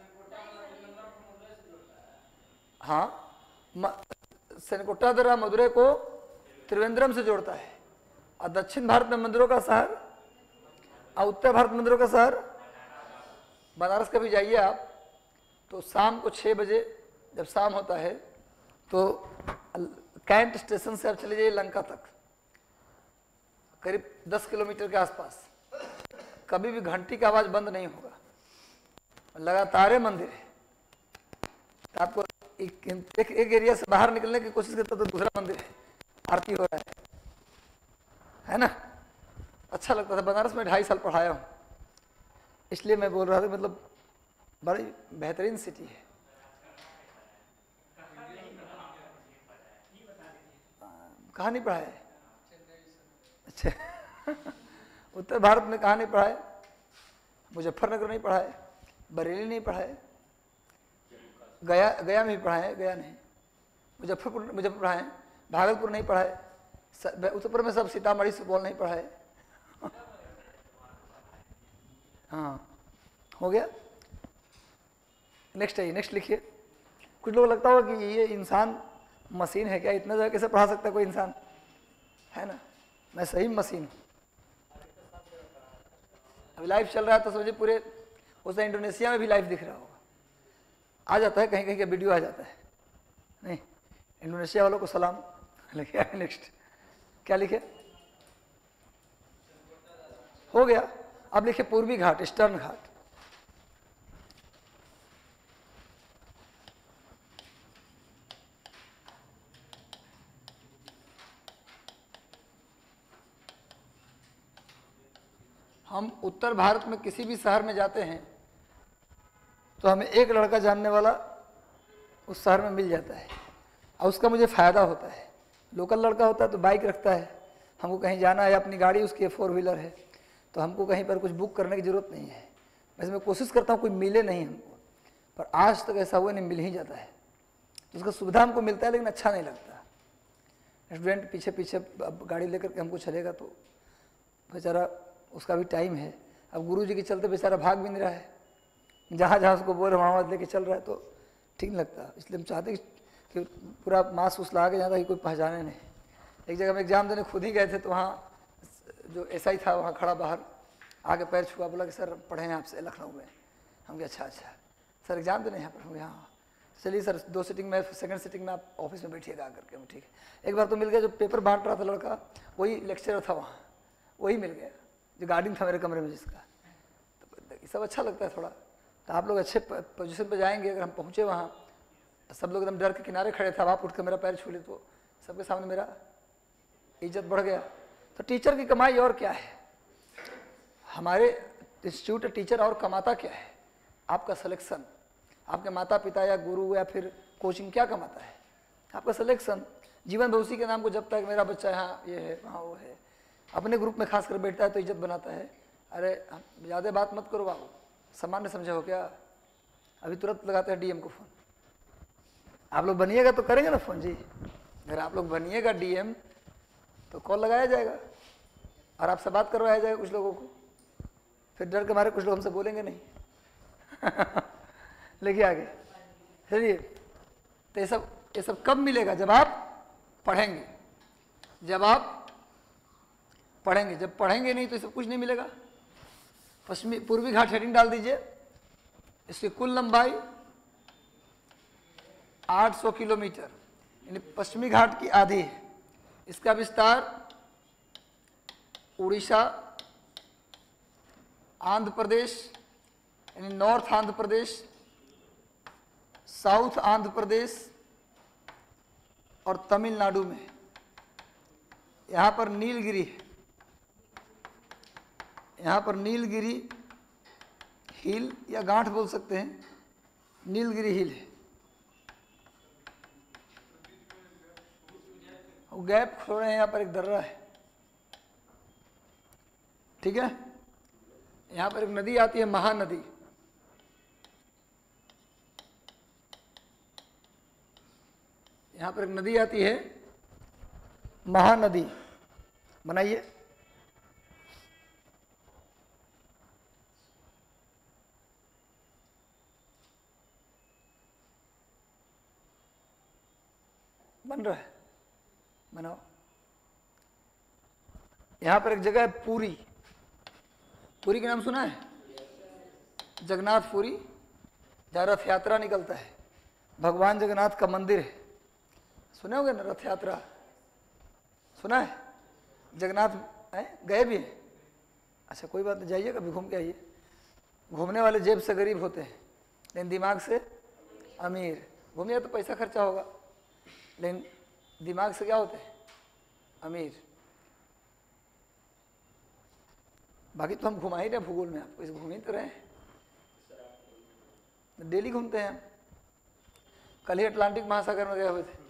हाँ, सेनकोटा दर्रा मदुरै को त्रिवेंद्रम से जोड़ता है और दक्षिण भारत में मंदिरों का शहर और उत्तर भारत में मंदिरों का शहर बनारस। कभी जाइए आप तो शाम को छः बजे जब शाम होता है तो कैंट स्टेशन से आप चले जाइए लंका तक, करीब दस किलोमीटर के आसपास। कभी भी घंटी की आवाज़ बंद नहीं होगा, लगातार मंदिर है। तो आपको एक, एक, एक एरिया से बाहर निकलने की कोशिश करता तो दूसरा मंदिर है, आरती हो रहा है, है ना? अच्छा लगता था। बनारस में ढाई साल पढ़ाया हूँ, इसलिए मैं बोल रहा था, मतलब बड़ी बेहतरीन सिटी है। कहाँ नहीं पढ़ा है? अच्छा उत्तर भारत में कहाँ नहीं पढ़ा है? मुजफ्फरनगर नहीं पढ़ा है, बरेली नहीं पढ़ा है, गया गया में भी पढ़ा है, गया नहीं, मुजफ्फरपुर मुजफ्फर पढ़ा है, भागलपुर नहीं पढ़ा है, उत्तर में सब सीतामढ़ी सुपौल नहीं पढ़ा है। हाँ, हो गया। नेक्स्ट है, नेक्स्ट लिखिए। कुछ लोग लगता होगा कि ये इंसान मशीन है क्या, इतना ज़्यादा कैसे पढ़ा सकता है कोई इंसान, है ना? मैं सही मशीन हूँ। अभी लाइव चल रहा है तो समझिए पूरे उस इंडोनेशिया में भी लाइव दिख रहा होगा, आ जाता है कहीं कहीं का वीडियो आ जाता है। नहीं, इंडोनेशिया वालों को सलाम। लिखे नेक्स्ट, क्या लिखे? हो गया। अब लिखे पूर्वी घाट, ईस्टर्न घाट। हम उत्तर भारत में किसी भी शहर में जाते हैं तो हमें एक लड़का जानने वाला उस शहर में मिल जाता है और उसका मुझे फ़ायदा होता है। लोकल लड़का होता है तो बाइक रखता है, हमको कहीं जाना है, अपनी गाड़ी उसकी फोर व्हीलर है, तो हमको कहीं पर कुछ बुक करने की ज़रूरत नहीं है। वैसे मैं कोशिश करता हूँ कोई मिले नहीं हमको, पर आज तक ऐसा हुआ नहीं, मिल ही जाता है। तो उसका सुविधा हमको मिलता है लेकिन अच्छा नहीं लगता। स्टूडेंट पीछे पीछे अब गाड़ी लेकर के हमको चलेगा तो बेचारा उसका भी टाइम है। अब गुरु जी के चलते बेचारा भाग भी नहीं रहा है, जहाँ जहाँ उसको बोल रहे वहाँ वहाँ लेके चल रहा है, तो ठीक नहीं लगता। इसलिए हम चाहते कि कि पूरा मास्क उस ला के जाता कि कोई पहचाने नहीं। एक जगह हम एग्जाम देने खुद ही गए थे, तो वहाँ जो एस आई था वहाँ खड़ा बाहर आके पैर छुआ, बोला कि सर पढ़े हैं आपसे लखनऊ में। हम कहे अच्छा अच्छा सर एग्जाम देने यहाँ पर हूँ, यहाँ चलिए सर दो सीटिंग में, सेकंड सीटिंग में आप ऑफिस में बैठिएगा आकर के। ठीक है। एक बार तो मिल गया, जो पेपर बांट रहा था लड़का वही लेक्चरर था वहाँ, वही मिल गया जो गार्डियन था मेरे कमरे में जिसका। तो ये सब अच्छा लगता है थोड़ा। तो आप लोग अच्छे पोजीशन पर जाएंगे। अगर हम पहुँचे वहाँ, सब लोग एकदम डर के किनारे खड़े थे, अब आप उठ कर मेरा पैर छू ले तो सबके सामने मेरा इज्जत बढ़ गया। तो टीचर की कमाई और क्या है? हमारे इंस्टीट्यूट टीचर और कमाता क्या है? आपका सिलेक्शन। आपके माता पिता या गुरु या फिर कोचिंग क्या कमाता है? आपका सिलेक्शन। जीवन भर उसी के नाम को जपता है कि मेरा बच्चा यहाँ ये है वहाँ वो है। अपने ग्रुप में खास कर बैठता है तो इज्जत बनाता है। अरे ज़्यादा बात मत करो बाबू, सामान्य समझे हो क्या? अभी तुरंत लगाते हैं डीएम को फ़ोन। आप लोग बनिएगा तो करेंगे ना फ़ोन जी। अगर आप लोग बनिएगा डीएम तो कॉल लगाया जाएगा और आपसे बात करवाया जाएगा कुछ लोगों को। फिर डर के मारे कुछ लोग हमसे बोलेंगे नहीं। लेकिन आगे चलिए, तो ये सब ये सब कब मिलेगा? जब आप पढ़ेंगे। जब आप पढ़ेंगे जब पढ़ेंगे नहीं तो ये सब कुछ नहीं मिलेगा। पश्चिमी पूर्वी घाट हेडिंग डाल दीजिए। इसकी कुल लंबाई आठ सौ किलोमीटर, यानी पश्चिमी घाट की आधी है। इसका विस्तार उड़ीसा, आंध्र प्रदेश यानी नॉर्थ आंध्र प्रदेश, साउथ आंध्र प्रदेश और तमिलनाडु में। यहाँ पर नीलगिरी है, यहाँ पर नीलगिरी हिल या गांठ बोल सकते हैं, नीलगिरी हिल है। गैप छोड़े हैं, यहाँ पर एक दर्रा है। ठीक है। यहाँ पर एक नदी आती है, महानदी। यहाँ पर एक नदी आती है, महानदी। बनाइए। बन रहा है, बनाओ। यहाँ पर एक जगह है पुरी। पुरी के नाम सुना है? जगन्नाथ पुरी, जहाँ रथ यात्रा निकलता है। भगवान जगन्नाथ का मंदिर है, सुने होंगे ना? रथ यात्रा सुना है? जगन्नाथ है, गए भी हैं? अच्छा कोई बात नहीं, जाइए कभी घूम के आइए। घूमने वाले जेब से गरीब होते हैं लेकिन दिमाग से अमीर। घूमिए तो पैसा खर्चा होगा लेकिन दिमाग से क्या होते हैं? अमीर। बाकी तो हम घुमा ही रहे भूगोल में, आपको इस घूम ही तो रहे हैं, डेली घूमते हैं। कल ही अटलांटिक महासागर में गए हुए थे,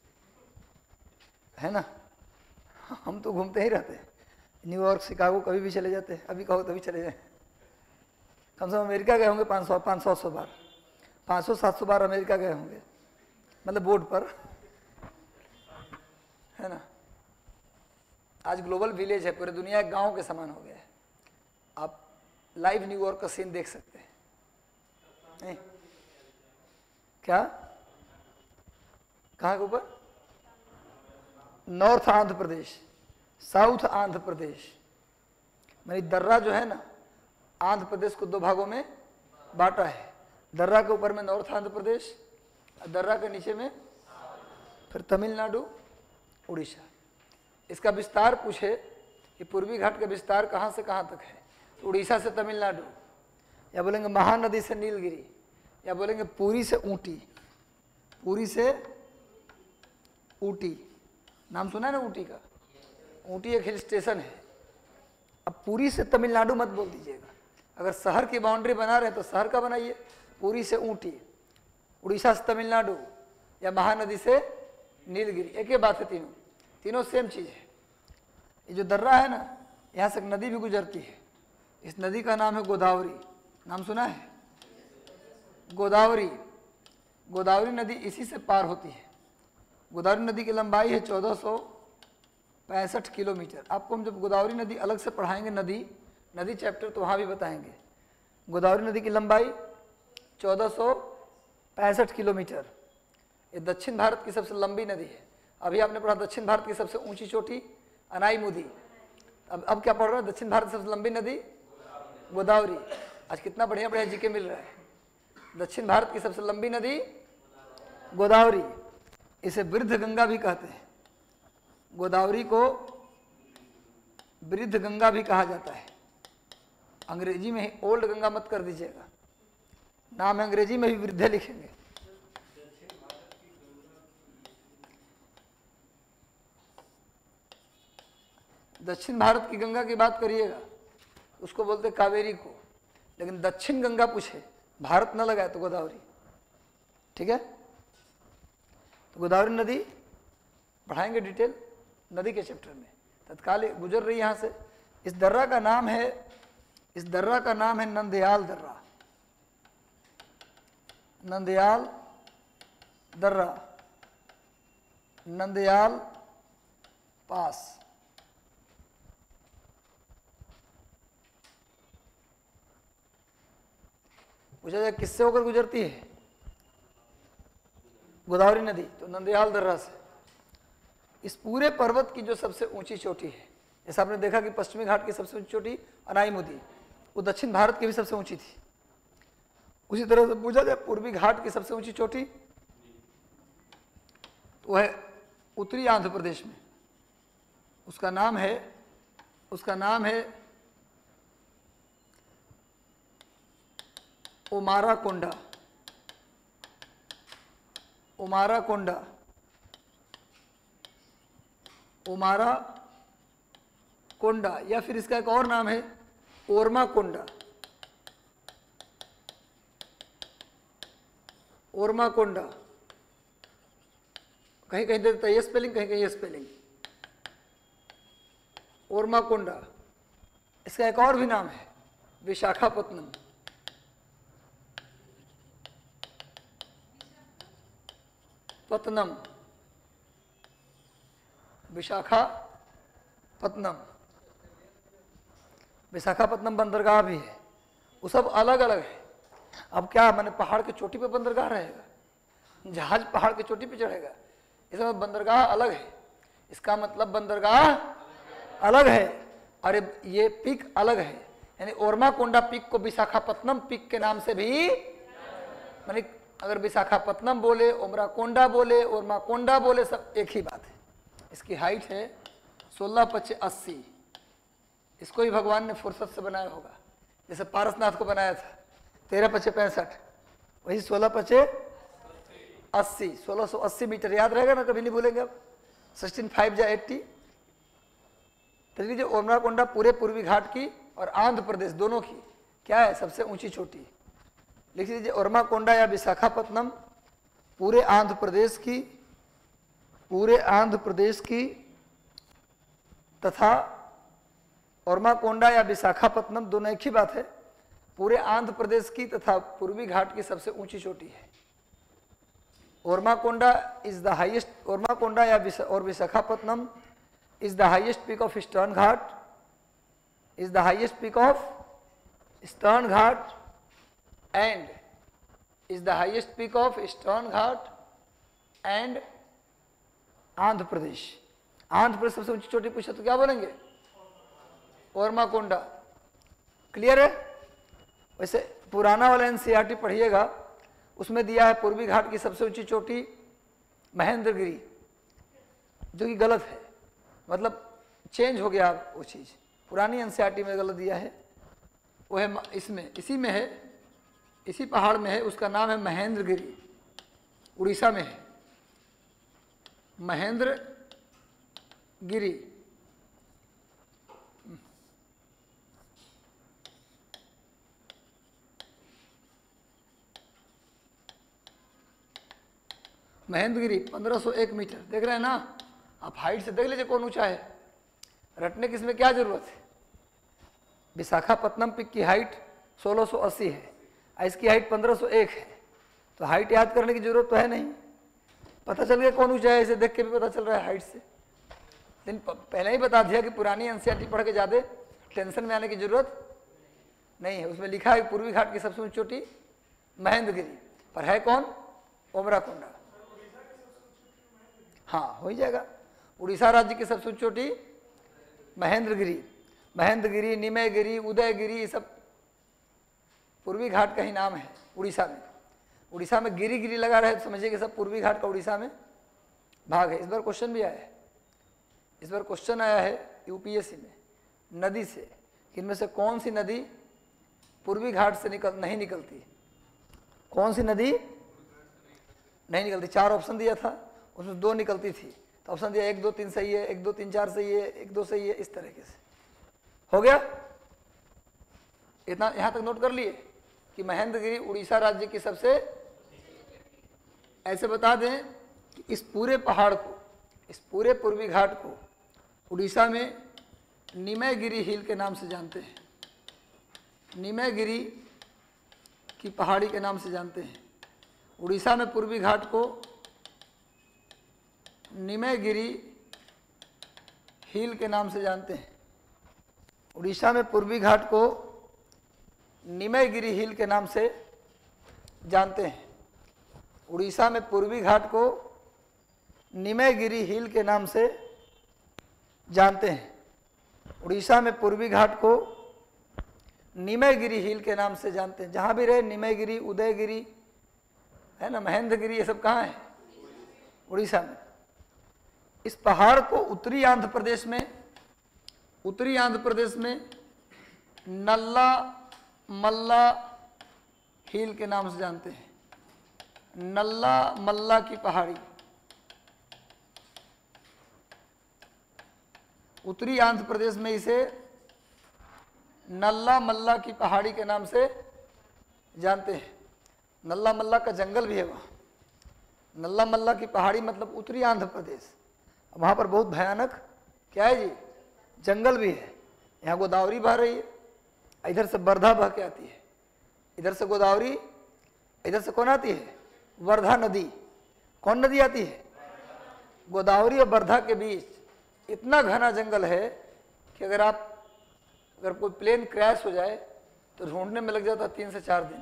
है ना? हम तो घूमते ही रहते हैं। न्यूयॉर्क, शिकागो कभी भी चले जाते हैं। अभी कहो तभी चले जाए। कम से कम अमेरिका गए होंगे पाँच सौ पाँच सौ सौ बार, पाँच सौ सात सौ बार अमेरिका गए होंगे, मतलब बोर्ड पर, है ना? आज ग्लोबल विलेज है, पूरी दुनिया एक गांव के समान हो गया है। आप लाइव न्यूयॉर्क का सीन देख सकते हैं। नहीं क्या? कहाँ के ऊपर? North Andhra Pradesh, south Andhra Pradesh. मेरी दर्रा जो है ना, आंध्र प्रदेश को दो भागों में बांटा है। दर्रा के ऊपर में नॉर्थ आंध्र प्रदेश, दर्रा के नीचे में फिर तमिलनाडु, उड़ीसा। इसका विस्तार पूछे कि पूर्वी घाट का विस्तार कहाँ से कहाँ तक है, तो उड़ीसा से तमिलनाडु, या बोलेंगे महानदी से नीलगिरी, या बोलेंगे पुरी से ऊटी। पुरी से ऊटी, नाम सुना है ना ऊटी का? ऊटी एक हिल स्टेशन है। अब पुरी से तमिलनाडु मत बोल दीजिएगा। अगर शहर की बाउंड्री बना रहे हैं तो शहर का बनाइए, पुरी से ऊटी, उड़ीसा से तमिलनाडु, या महानदी से नीलगिरी। एक ही बात है, तीनों तीनों सेम चीज़ है। ये जो दर्रा है ना, यहाँ से एक नदी भी गुजरती है। इस नदी का नाम है गोदावरी। नाम सुना है? गोदावरी। गोदावरी नदी इसी से पार होती है। गोदावरी नदी की लंबाई है चौदह सौ पैंसठ किलोमीटर। आपको हम जब गोदावरी नदी अलग से पढ़ाएंगे, नदी नदी चैप्टर, तो वहाँ भी बताएंगे। गोदावरी नदी की लंबाई चौदह सौ पैंसठ किलोमीटर। ये दक्षिण भारत की सबसे लंबी नदी है। अभी आपने पढ़ा दक्षिण भारत की सबसे ऊंची चोटी अनाईमुदी। अब अब क्या पढ़ रहे हैं? दक्षिण भारत की सबसे लंबी नदी गोदावरी। आज कितना बढ़िया बढ़िया जीके मिल रहा है। दक्षिण भारत की सबसे लंबी नदी गोदावरी, इसे वृद्ध गंगा भी कहते हैं। गोदावरी को वृद्ध गंगा भी कहा जाता है। अंग्रेजी में ही ओल्ड गंगा मत कर दीजिएगा, नाम अंग्रेजी में भी वृद्ध लिखेंगे। दक्षिण भारत की गंगा की बात करिएगा उसको बोलते कावेरी को, लेकिन दक्षिण गंगा पूछे भारत न लगाए तो गोदावरी। ठीक है, तो गोदावरी नदी पढ़ाएंगे डिटेल नदी के चैप्टर में। तत्काल गुजर रही यहाँ से। इस दर्रा का नाम है इस दर्रा का नाम है नंदयाल दर्रा। नंदयाल दर्रा, नंदयाल पास। पूछा जाए किससे होकर गुजरती है गोदावरी नदी, तो नंदयाल दर्रा से। इस पूरे पर्वत की जो सबसे ऊंची चोटी है, जैसा आपने देखा कि पश्चिमी घाट की सबसे ऊंची चोटी अनाईमुदी, वो दक्षिण भारत की भी सबसे ऊंची थी। उसी तरह से पूछा जाए पूर्वी घाट की सबसे ऊंची चोटी, तो वह उत्तरी आंध्र प्रदेश में, उसका नाम है उसका नाम है उमारा कोंडा। उमारा कोंडा उमारा कोंडा या फिर इसका एक और नाम है ओरमा कोंडा। ओरमा कोंडा, कहीं कहीं देता है ये स्पेलिंग, कहीं कहीं ये स्पेलिंग। ओरमा कोंडा। इसका एक और भी नाम है विशाखापत्तनम। पत्तनम, विशाखापत्तनम। विशाखापत्तनम बंदरगाह भी है, वो सब अलग अलग है। अब क्या मैंने पहाड़ की चोटी पे बंदरगाह रहेगा, जहाज पहाड़ की चोटी पे चढ़ेगा, इसमें बंदरगाह अलग है। इसका मतलब बंदरगाह अलग है और ये पीक अलग है। यानी ओरमा कोंडा पीक को विशाखापत्तनम पीक के नाम से भी, मानी अगर विशाखापत्तनम बोले, ओमरा कोंडा बोले, ओरमा कोंडा बोले, सब एक ही बात है। इसकी हाइट है सोलह पच्चे अस्सी। इसको ही भगवान ने फुर्सत से बनाया होगा, जैसे पारसनाथ को बनाया था तेरह पच्चे पैंसठ, वही सोलह पच्चे अस्सी, सोलह सौ अस्सी मीटर। याद रहेगा ना, कभी नहीं भूलेंगे अब। सिक्सटीन फाइव जा एट्टी। तो लीजिए ओमरा कोंडा पूरे पूर्वी घाट की और आंध्र प्रदेश दोनों की क्या है सबसे ऊंची चोटी। लिख लीजिए ओरमा कोंडा या विशाखापत्तनम पूरे आंध्र प्रदेश की पूरे आंध्र प्रदेश की तथा ओरमा कोंडा या विशाखापत्तनम दोनों एक ही बात है, पूरे आंध्र प्रदेश की तथा पूर्वी घाट की सबसे ऊंची चोटी है। Arma Konda is the highest, Arma Konda या विशा, और Visakhapatnam is the highest peak of Eastern Ghat, is the highest peak of Eastern Ghat and is the highest peak of Eastern Ghat and Andhra Pradesh. Andhra Pradesh सबसे ऊंची चोटी पूछा तो क्या बोलेंगे? ओरमा कोंडा। क्लियर है? वैसे पुराना वाला एनसीईआरटी पढ़िएगा, उसमें दिया है पूर्वी घाट की सबसे ऊंची चोटी महेंद्रगिरी, जो कि गलत है, मतलब चेंज हो गया वो चीज़। पुरानी एनसीईआरटी में गलत दिया है, वो है इसमें, इसी में है, इसी पहाड़ में है, उसका नाम है महेंद्रगिरी, उड़ीसा में है महेंद्रगिरी। महेंद्रगिरी पंद्रह सौ एक मीटर। देख रहे हैं ना आप, हाइट से देख लीजिए कौन ऊंचा है। रटने की इसमें क्या जरूरत है? विशाखापत्तनम पिक की हाइट सोलह सौ अस्सी है, इसकी हाइट पंद्रह सौ एक है, तो हाइट याद करने की जरूरत तो है नहीं, पता चल गया कौन ऊंचा है, इसे देख के भी पता चल रहा है हाइट से। लेकिन पहले ही बता दिया कि पुरानी एनसीईआरटी पढ़ के ज़्यादा टेंशन में आने की जरूरत नहीं है। उसमें लिखा है पूर्वी घाट की सबसे ऊंची चोटी महेंद्रगिरी, पर है कौन? ओमरा कोंडा। हाँ हो ही जाएगा। उड़ीसा राज्य की सबसे ऊंची चोटी महेंद्रगिरी, महेंद्रगिरी, निमयगिरी, उदयगिरी, ये सब पूर्वी घाट का ही नाम है उड़ीसा में। उड़ीसा में गिरी गिरी लगा रहे तो समझिए कि सब पूर्वी घाट का उड़ीसा में भाग है। इस बार क्वेश्चन भी आया है, इस बार क्वेश्चन आया है यूपीएससी में नदी से कि इनमें से कौन सी नदी पूर्वी घाट से निकल नहीं निकलती, कौन सी नदी नहीं निकलती। चार ऑप्शन दिया था, उसमें दो निकलती थी, तो ऑप्शन दिया एक दो तीन सही है, एक दो तीन चार सही है, एक दो सही है, इस तरीके से हो गया। इतना यहां तक नोट कर लिए कि महेंद्रगिरी उड़ीसा राज्य की सबसे, ऐसे बता दें कि इस पूरे पहाड़ को, इस पूरे पूर्वी घाट को उड़ीसा में निमयगिरी हिल के नाम से जानते हैं, निमयगिरी की पहाड़ी के नाम से जानते हैं। उड़ीसा में पूर्वी घाट को निमयगिरी हिल के नाम से जानते हैं। उड़ीसा में पूर्वी घाट को निमयगिरी हिल के नाम से जानते हैं। उड़ीसा में पूर्वी घाट को निमयगिरी हिल के नाम से जानते हैं। उड़ीसा में पूर्वी घाट को निमयगिरी हिल के नाम से जानते हैं। जहाँ भी रहे निमयगिरी, उदयगिरी है ना, महेंद्रगिरी, ये सब कहाँ है? उड़ीसा में। इस पहाड़ को उत्तरी आंध्र प्रदेश में, उत्तरी आंध्र प्रदेश में नल्ला मल्ला हिल के नाम से जानते हैं। नल्ला मल्ला की पहाड़ी, उत्तरी आंध्र प्रदेश में इसे नल्ला मल्ला की पहाड़ी के नाम से जानते हैं। नल्ला मल्ला का जंगल भी है वहाँ। नल्ला मल्ला की पहाड़ी मतलब उत्तरी आंध्र प्रदेश, वहाँ पर बहुत भयानक क्या है जी, जंगल भी है। यहाँ गोदावरी बह रही है, इधर से वर्धा बह के आती है, इधर से गोदावरी, इधर से कौन आती है? वर्धा नदी। कौन नदी आती है? गोदावरी और वर्धा के बीच इतना घना जंगल है कि अगर आप, अगर कोई प्लेन क्रैश हो जाए तो ढूंढने में लग जाता है तीन से चार दिन।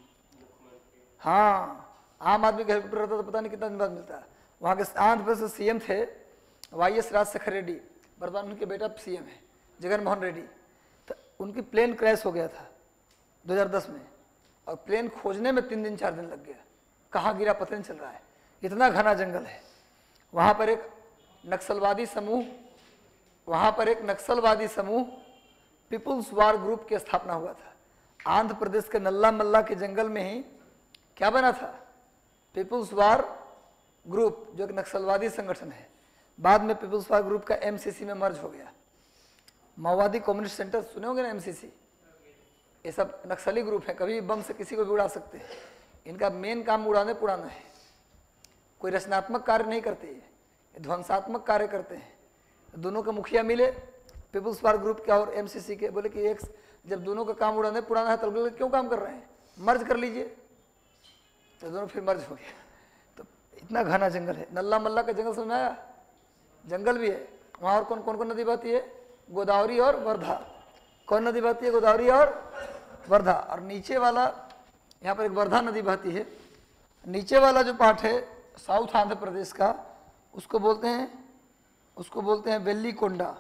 हाँ, आम आदमी का हेलीकॉप्टर रहता तो पता नहीं कितना दिन बाद मिलता है। वहाँ के आंध्र प्रदेश से सीएम थे वाई एस राजशेखर रेड्डी, वर्तमान उनके बेटा सीएम है जगन मोहन रेड्डी। तो उनकी प्लेन क्रैश हो गया था दो हज़ार दस में, और प्लेन खोजने में तीन दिन चार दिन लग गया, कहाँ गिरा पता नहीं चल रहा है, इतना घना जंगल है। वहाँ पर एक नक्सलवादी समूह, वहाँ पर एक नक्सलवादी समूह पीपुल्स वार ग्रुप की स्थापना हुआ था। आंध्र प्रदेश के नल्ला मल्ला के जंगल में ही क्या बना था? पीपुल्स वार ग्रुप, जो एक नक्सलवादी संगठन है। बाद में पीपुल्स वार ग्रुप का एमसीसी में मर्ज हो गया। माओवादी कम्युनिस्ट सेंटर सुने होंगे ना, एमसीसी, ये सब नक्सली ग्रुप है, कभी बम से किसी को भी उड़ा सकते हैं। इनका मेन काम उड़ाने पुड़ाना है, कोई रचनात्मक कार्य नहीं करते, ये ध्वंसात्मक कार्य करते हैं। दोनों के मुखिया मिले, पीपुल्स वार ग्रुप के और एमसीसी के, बोले कि एक जब दोनों का काम उड़ाने पुड़ाना है तो बोले क्यों काम कर रहे हैं, मर्ज कर लीजिए। तो दोनों फिर मर्ज हो गया। तो इतना घना जंगल है। नल्ला मल्ला का जंगल समझ में आया? जंगल भी है वहाँ। और कौन कौन कौन नदी बहती है? गोदावरी और वर्धा। कौन नदी बहती है? गोदावरी और वर्धा। और नीचे वाला, यहाँ पर एक वर्धा नदी बहती है। नीचे वाला जो पार्ट है साउथ आंध्र प्रदेश का, उसको बोलते हैं, उसको बोलते हैं वेल्लीकोंडा,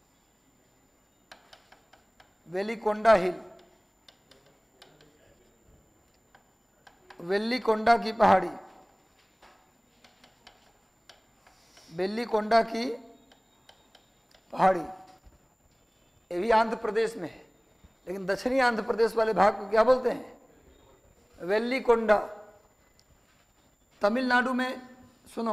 वेल्लीकोंडा हिल, वेल्लीकोंडा की पहाड़ी, वेल्लीकोंडा की पहाड़ी। ये भी आंध्र प्रदेश में है, लेकिन दक्षिणी आंध्र प्रदेश वाले भाग को क्या बोलते हैं? वेल्लीकोंडा। तमिलनाडु में सुनो,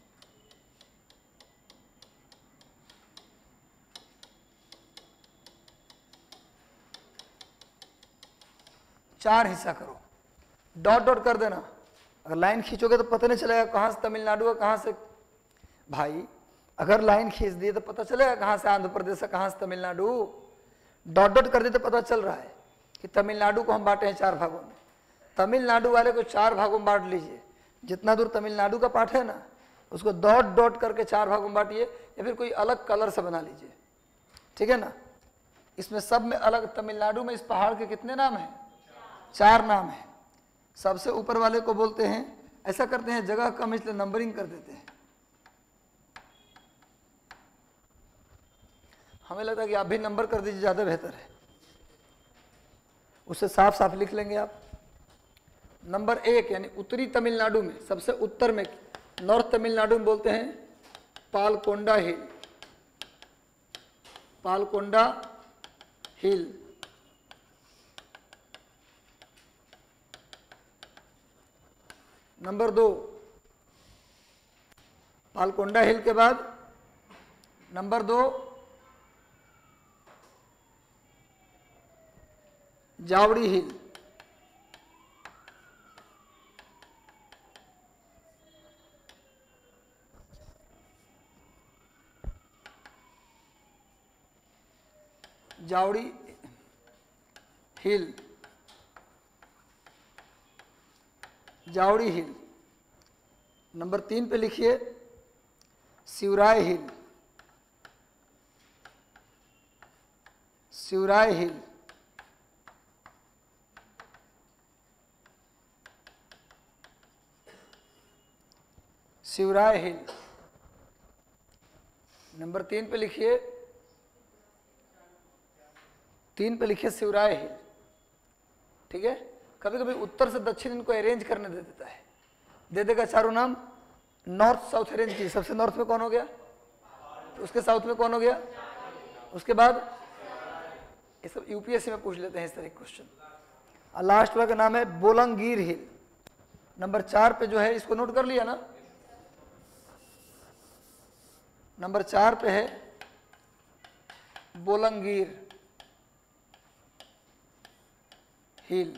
चार हिस्सा करो, डॉट डॉट कर देना। अगर लाइन खींचोगे तो पता नहीं चलेगा कहाँ से तमिलनाडु है कहाँ से, भाई अगर लाइन खींच दिए तो पता चलेगा कहाँ से आंध्र प्रदेश है कहाँ से तमिलनाडु। डॉट डॉट कर दिए तो पता चल रहा है कि तमिलनाडु को हम बांटे हैं चार भागों में। तमिलनाडु वाले को चार भागों में बांट लीजिए, जितना दूर तमिलनाडु का पार्ट है ना उसको डॉट डॉट करके चार भागों में बांटिए, या फिर कोई अलग कलर से बना लीजिए, ठीक है ना। इसमें सब में अलग, तमिलनाडु में इस पहाड़ के कितने नाम हैं? चार नाम है। सबसे ऊपर वाले को बोलते हैं, ऐसा करते हैं जगह कम इसलिए नंबरिंग कर देते हैं, हमें लगता है कि आप भी नंबर कर दीजिए, ज़्यादा बेहतर है, उसे साफ साफ लिख लेंगे आप। नंबर एक यानी उत्तरी तमिलनाडु में, सबसे उत्तर में, नॉर्थ तमिलनाडु में बोलते हैं Palkonda hill, Palkonda hill. Number दो, पालकोंडा हिल के बाद नंबर दो Javadi hill, Javadi hill, Javadi hill. Number तीन पे लिखिए Shevaroy hill, Shevaroy hill. Shevaroy hill number तीन पे लिखिए, तीन पे लिखिए शिवराय हिल। ठीक है, कभी कभी उत्तर से दक्षिण इनको अरेंज करने दे देता है, दे देगा चारों नाम, नॉर्थ साउथ अरेंज की। सबसे नॉर्थ में कौन हो गया, तो उसके साउथ में कौन हो गया, उसके बाद ये सब यूपीएससी में पूछ लेते हैं इस तरह के क्वेश्चन। लास्ट वाला का नाम है बोलंगीर हिल, नंबर चार पे जो है, इसको नोट कर लिया ना, नंबर चार पे है बोलंगीर हिल।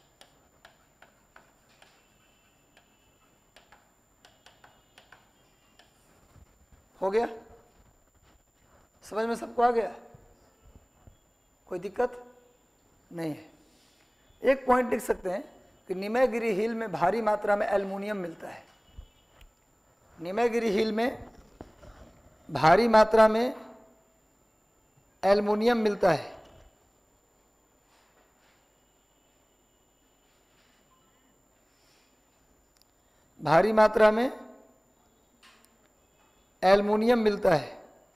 हो गया, समझ में सबको आ गया, कोई दिक्कत नहीं है। एक पॉइंट लिख सकते हैं कि निमयगिरी हिल में भारी मात्रा में एल्युमिनियम मिलता है, निमयगिरी हिल में भारी मात्रा में एल्युमिनियम मिलता है। भारी मात्रा में एल्युमिनियम मिलता है।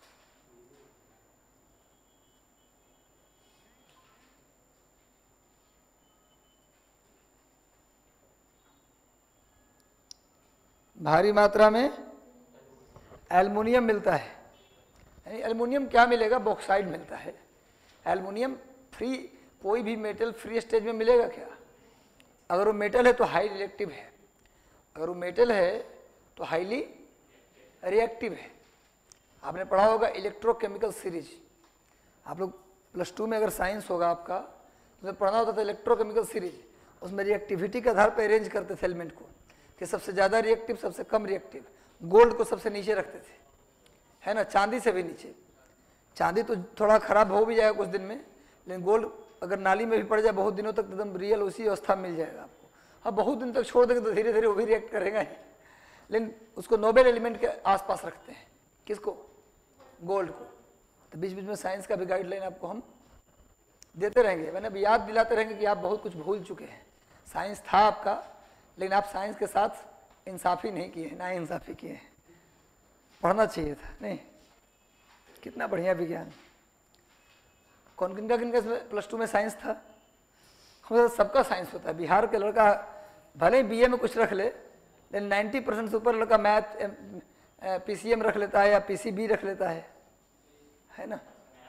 भारी मात्रा में एल्युमिनियम मिलता है, यानी एल्युमिनियम क्या मिलेगा, बॉक्साइड मिलता है। एल्युमिनियम फ्री, कोई भी मेटल फ्री स्टेज में मिलेगा क्या, अगर वो मेटल है तो हाई रिएक्टिव है, अगर वो मेटल है तो हाईली रिएक्टिव है। आपने पढ़ा होगा इलेक्ट्रोकेमिकल सीरीज, आप लोग प्लस टू में अगर साइंस होगा आपका तो पढ़ना होता था इलेक्ट्रोकेमिकल सीरीज, उसमें रिएक्टिविटी के आधार पर अरेंज करते थे एलिमेंट को, कि सबसे ज़्यादा रिएक्टिव, सबसे कम रिएक्टिव। गोल्ड को सबसे नीचे रखते थे, है ना, चांदी से भी नीचे। चांदी तो थोड़ा खराब हो भी जाएगा कुछ दिन में, लेकिन गोल्ड अगर नाली में भी पड़ जाए बहुत दिनों तक एकदम रियल उसी अवस्था में मिल जाएगा आपको। अब बहुत दिन तक छोड़ देंगे तो धीरे धीरे वो भी रिएक्ट करेगा ही, लेकिन उसको नोबेल एलिमेंट के आसपास रखते हैं, किसको, गोल्ड को। तो बीच बीच में साइंस का भी गाइडलाइन आपको हम देते रहेंगे, मैंने अभी याद दिलाते रहेंगे कि आप बहुत कुछ भूल चुके हैं। साइंस था आपका, लेकिन आप साइंस के साथ इंसाफी नहीं किए, ना इंसाफी किए हैं। पढ़ना चाहिए था, नहीं, कितना बढ़िया विज्ञान। कौन किनका किनका प्लस टू में साइंस था, हमें सबका साइंस होता है। बिहार के लड़का भले ही बीए में कुछ रख ले, लेकिन नाइन्टी परसेंट से ऊपर लड़का मैथ पीसीएम रख लेता है या पीसीबी रख लेता है, है ना।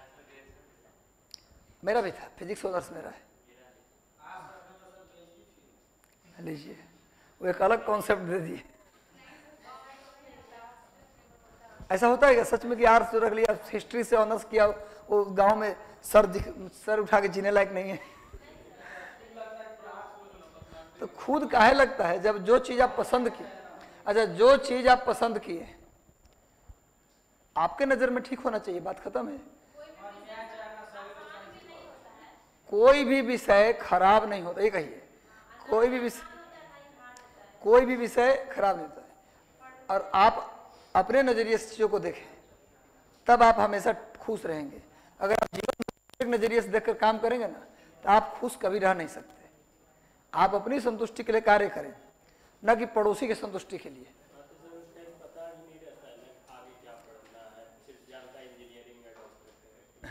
मेरा भी था, फिजिक्स ऑनर्स मेरा है। लीजिए, वो एक अलग कॉन्सेप्ट दे दिए। ऐसा होता है क्या सच में कि आर्ट्स से रख लिया, हिस्ट्री से ऑनर्स किया, वो गांव में सर दिख, सर उठा के जीने लायक नहीं है। तो खुद काहे लगता है, जब जो चीज आप पसंद की, अच्छा जो चीज आप पसंद किए आपके नजर में ठीक होना चाहिए, बात खत्म है। कोई भी विषय खराब नहीं होता, ये कहिए, कोई भी विषय कोई भी विषय खराब नहीं होता है। और आप अपने नजरिए से चीजों को देखें, तब आप हमेशा खुश रहेंगे। अगर आप जीवन में एक नजरिए से देखकर काम करेंगे ना, तो आप खुश कभी रह नहीं सकते। आप अपनी संतुष्टि के लिए कार्य करें, न कि पड़ोसी की संतुष्टि के लिए।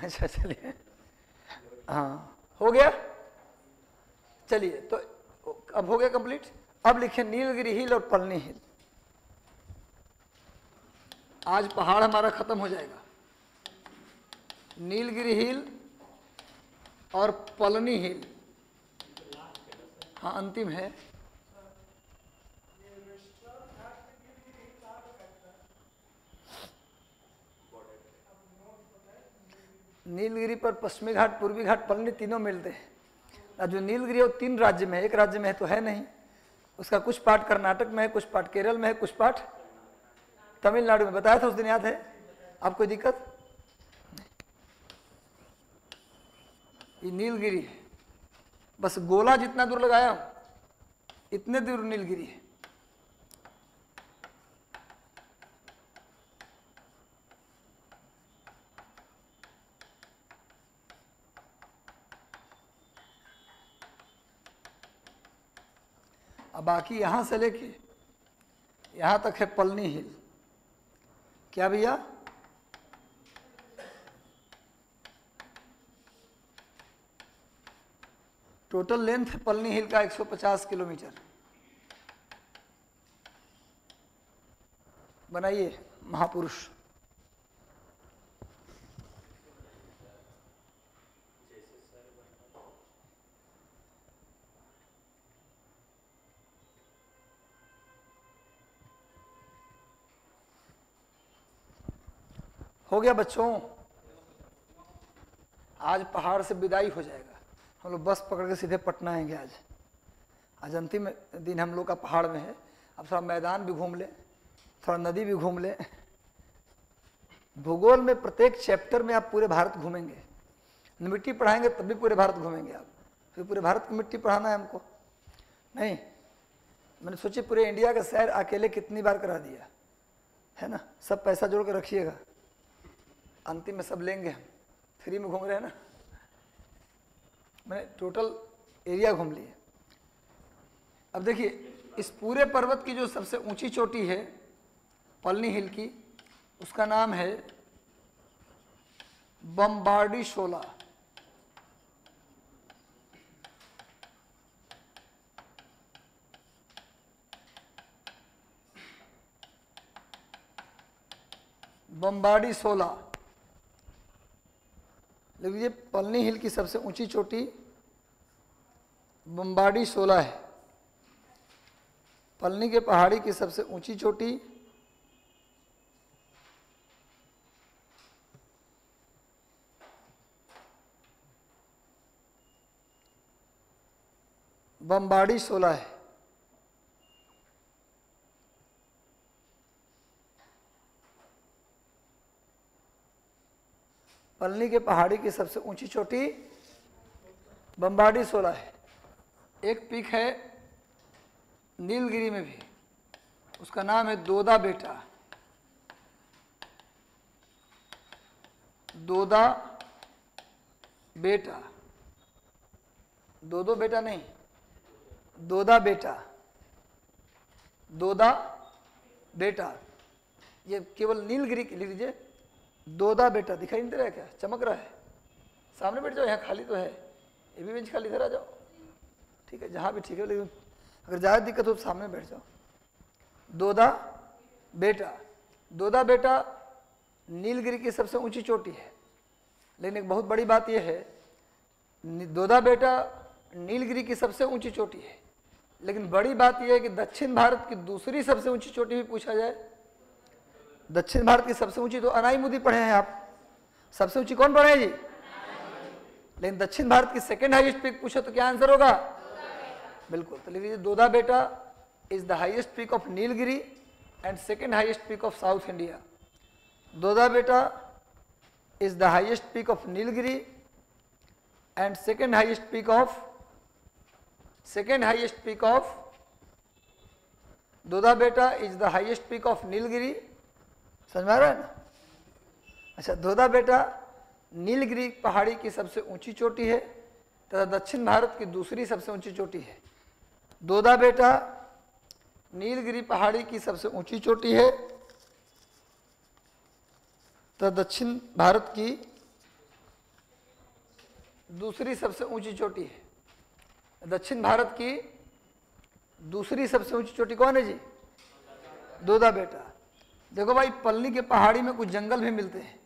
अच्छा चलिए, हाँ हो गया। चलिए तो अब हो गया कंप्लीट। अब लिखे नीलगिरी हिल और पलनी हिल। आज पहाड़ हमारा खत्म हो जाएगा। नीलगिरी हिल और पलनी हिल, हाँ अंतिम है। नीलगिरी पर पश्चिमी घाट, पूर्वी घाट, पलनी तीनों मिलते हैं। जो नीलगिरी है वो तीन राज्य में है, एक राज्य में है तो है नहीं। उसका कुछ पार्ट कर्नाटक में है, कुछ पार्ट केरल में है, कुछ पार्ट तमिलनाडु में। बताया था उस दिन, याद है? आप कोई दिक्कत? ये नीलगिरी है, बस गोला जितना दूर लगाया हूं इतने दूर नीलगिरी है। अब बाकी यहां से लेके यहां तक है पलनी हिल। क्या भैया? टोटल लेंथ है पलनी हिल का एक सौ पचास किलोमीटर। बनाइए महापुरुष। हो गया बच्चों, आज पहाड़ से विदाई हो जाएगा। हम लोग बस पकड़ के सीधे पटना आएंगे। आज आज अंतिम दिन हम लोग का पहाड़ में है। अब थोड़ा मैदान भी घूम ले, थोड़ा नदी भी घूम ले। भूगोल में प्रत्येक चैप्टर में आप पूरे भारत घूमेंगे। मिट्टी पढ़ाएंगे तब भी पूरे भारत घूमेंगे आप। फिर पूरे भारत की मिट्टी पढ़ाना है हमको? नहीं, मैंने सोची पूरे इंडिया का सैर अकेले कितनी बार करा दिया है ना। सब पैसा जोड़ के रखिएगा, अंतिम में सब लेंगे हम। फ्री में घूम रहे हैं ना। मैंने टोटल एरिया घूम लिया। अब देखिए, इस पूरे पर्वत की जो सबसे ऊंची चोटी है पलनी हिल की, उसका नाम है बम्बार्डी शोला। बम्बार्डी शोला लिख लीजिए। पलनी हिल की सबसे ऊंची चोटी बम्बार्डी शोला है। पलनी के पहाड़ी की सबसे ऊंची चोटी बम्बार्डी शोला है। पलनी के पहाड़ी की सबसे ऊंची चोटी बम्बार्डी शोला है। एक पीक है नीलगिरी में भी, उसका नाम है दोदा बेटा। दोदा बेटा, दो दो बेटा नहीं, दोदा बेटा। दोदा बेटा, ये केवल नीलगिरी की लिख लीजिए। दोदा बेटा दिखाई नहीं दे रहा है क्या? चमक रहा है? सामने बैठ जाओ, यहाँ खाली तो है। ये भी बेंच खाली, इधर आ जाओ। ठीक है, जहाँ भी ठीक है, लेकिन अगर ज़्यादा दिक्कत हो तो सामने बैठ जाओ। दोदा बेटा, दोदा बेटा नीलगिरी की सबसे ऊंची चोटी है। लेकिन एक बहुत बड़ी बात यह है, दोदा बेटा नीलगिरी की सबसे ऊंची चोटी है, लेकिन बड़ी बात यह है कि दक्षिण भारत की दूसरी सबसे ऊंची चोटी भी पूछा जाए। दक्षिण भारत की सबसे ऊंची तो अनाईमुदी पढ़े हैं आप। सबसे ऊंची कौन पढ़े जी? लेकिन दक्षिण भारत की सेकंड हाईएस्ट पीक पूछे तो क्या आंसर होगा? बिल्कुल, तो लिख लीजिए Dodda Betta is the highest peak of Nilgiri and second highest peak of south India. Dodda Betta is the highest peak of Nilgiri and second highest peak of second highest peak of Dodda Betta is the highest peak of Nilgiri. समझ में आ रहा है ना? अच्छा, दोदा बेटा नीलगिरी पहाड़ी की सबसे ऊंची चोटी है तथा दक्षिण भारत की दूसरी सबसे ऊंची चोटी है। दोदा बेटा नीलगिरी पहाड़ी की सबसे ऊंची चोटी है तथा दक्षिण भारत की दूसरी सबसे ऊंची चोटी है। दक्षिण भारत की दूसरी सबसे ऊंची चोटी कौन है जी? दोदा बेटा। देखो भाई, पल्ली के पहाड़ी में कुछ जंगल भी मिलते हैं,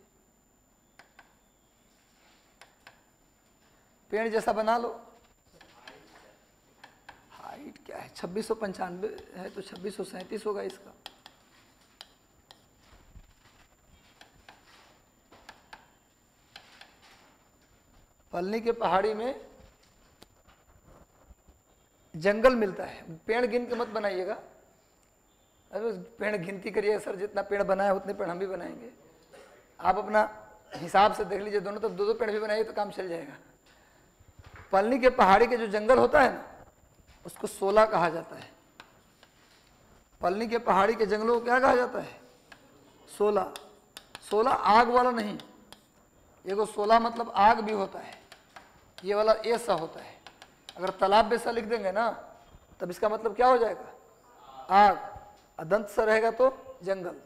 पेड़ जैसा बना लो। हाइट क्या है? छब्बीस सौ पंचानवे है तो छब्बीस सौ सैंतीस होगा इसका। पल्ली के पहाड़ी में जंगल मिलता है, पेड़ गिन के मत बनाइएगा। अरे पेड़ गिनती करिए सर, जितना पेड़ बनाया उतने पेड़ हम भी बनाएंगे। आप अपना हिसाब से देख लीजिए, दोनों तरफ दो दो पेड़ भी बनाइए तो काम चल जाएगा। पल्ली के पहाड़ी के जो जंगल होता है ना, उसको सोला कहा जाता है। पल्ली के पहाड़ी के जंगलों को क्या कहा जाता है? सोला। सोला आग वाला नहीं, ये को सोला मतलब आग भी होता है, ये वाला ऐसा होता है। अगर तालाब जैसा लिख देंगे ना, तब इसका मतलब क्या हो जाएगा? आग। अदंत सा रहेगा तो जंगल।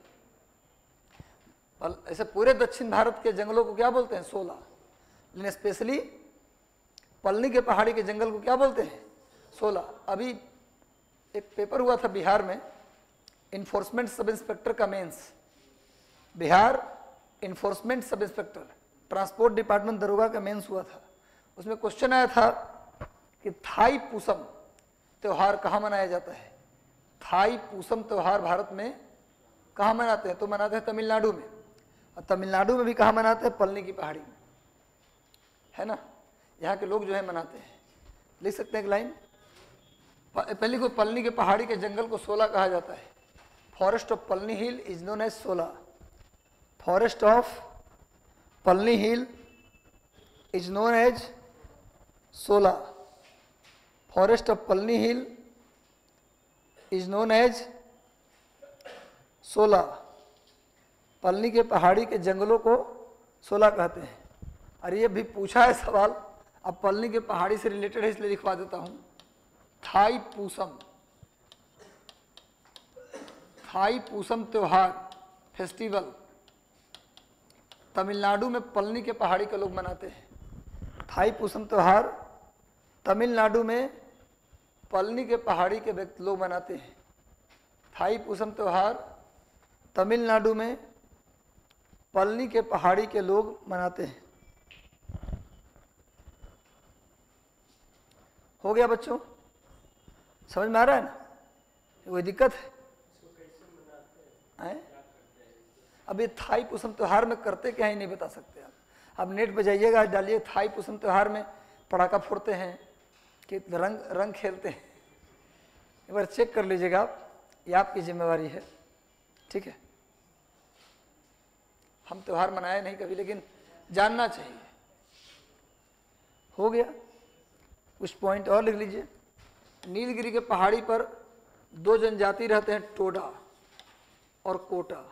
ऐसे पूरे दक्षिण भारत के जंगलों को क्या बोलते हैं? सोला। लेकिन स्पेशली पल्ली के पहाड़ी के जंगल को क्या बोलते हैं? सोला। अभी एक पेपर हुआ था बिहार में, इन्फोर्समेंट सब इंस्पेक्टर का mains. Bihar enforcement sub inspector, transport department दरोगा का मेंस हुआ था। उसमें क्वेश्चन आया था कि थाई पूसम त्यौहार कहाँ मनाया जाता है? थाई पूसम त्यौहार भारत में कहाँ मनाते हैं? तो मनाते हैं तमिलनाडु में। और तमिलनाडु में भी कहाँ मनाते हैं? पल्ली की पहाड़ी में, है ना। यहाँ के लोग जो है मनाते हैं। लिख सकते हैं एक लाइन, पहली को पल्ली के पहाड़ी के जंगल को सोला कहा जाता है। Forest of Palli hill is known as Shola. Forest of Palli hill is known as Shola. Forest of Palli hill is known as सोला। पल्ली के पहाड़ी के जंगलों को सोला कहते हैं। और ये भी पूछा है सवाल, अब पल्ली के पहाड़ी से रिलेटेड है इसलिए लिखवा देता हूं। थाई पूसम, थाई पूसम त्योहार फेस्टिवल तमिलनाडु में पल्ली के पहाड़ी के लोग मनाते हैं। थाई पूसम त्योहार तमिलनाडु में पल्ली के पहाड़ी के व्यक्ति लोग मनाते हैं। थाई पूसम त्योहार तमिलनाडु में पल्ली के पहाड़ी के लोग मनाते हैं। हो गया बच्चों? समझ में आ रहा है ना? कोई दिक्कत है? हैं? अब ये थाई पूसम त्योहार में करते क्या है नहीं बता सकते आप। अब नेट पे जाइएगा, डालिए थाई पूसम त्योहार में पटाखा फोड़ते हैं कि रंग रंग खेलते हैं, एक बार चेक कर लीजिएगा आप, ये आपकी जिम्मेवारी है, ठीक है। हम त्योहार मनाए नहीं कभी, लेकिन जानना चाहिए। हो गया? कुछ पॉइंट और लिख लीजिए। नीलगिरी के पहाड़ी पर दो जनजाति रहते हैं, टोडा और कोटा।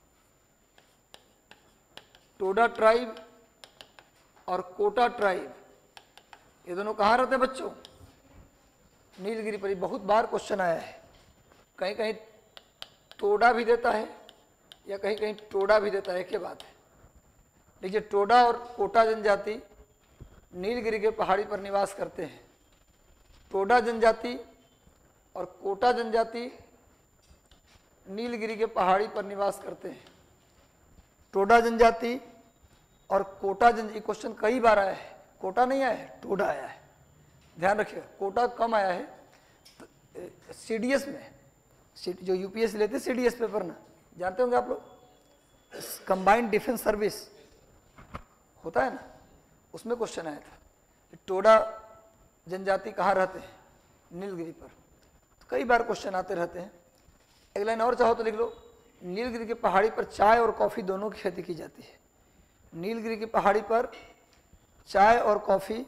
टोडा ट्राइब और कोटा ट्राइब, ये दोनों कहाँ रहते हैं बच्चों? नीलगिरी पर। बहुत बार क्वेश्चन आया है, कहीं कहीं टोडा भी देता है या कहीं कहीं टोडा भी देता है, एक ही बात है। देखिए, टोडा और कोटा जनजाति नीलगिरी के पहाड़ी पर निवास करते हैं। टोडा जनजाति और कोटा जनजाति नीलगिरी के पहाड़ी पर निवास करते हैं। टोडा जनजाति और कोटा जनजाति, क्वेश्चन कई बार आया है, कोटा नहीं आया है, टोडा आया है, ध्यान रखिएगा। कोटा कम आया है सीडीएस में, जो यूपीएससी लेते हैं सीडीएस पेपर ना, जानते होंगे आप लोग, कंबाइंड डिफेंस सर्विस होता है ना, उसमें क्वेश्चन आया था टोडा जनजाति कहाँ रहते हैं? नीलगिरी पर। तो कई बार क्वेश्चन आते रहते हैं। एक लाइन और चाहो तो लिख लो, नीलगिरी की पहाड़ी पर चाय और कॉफ़ी दोनों की खेती की जाती है। नीलगिरी की पहाड़ी पर चाय और कॉफ़ी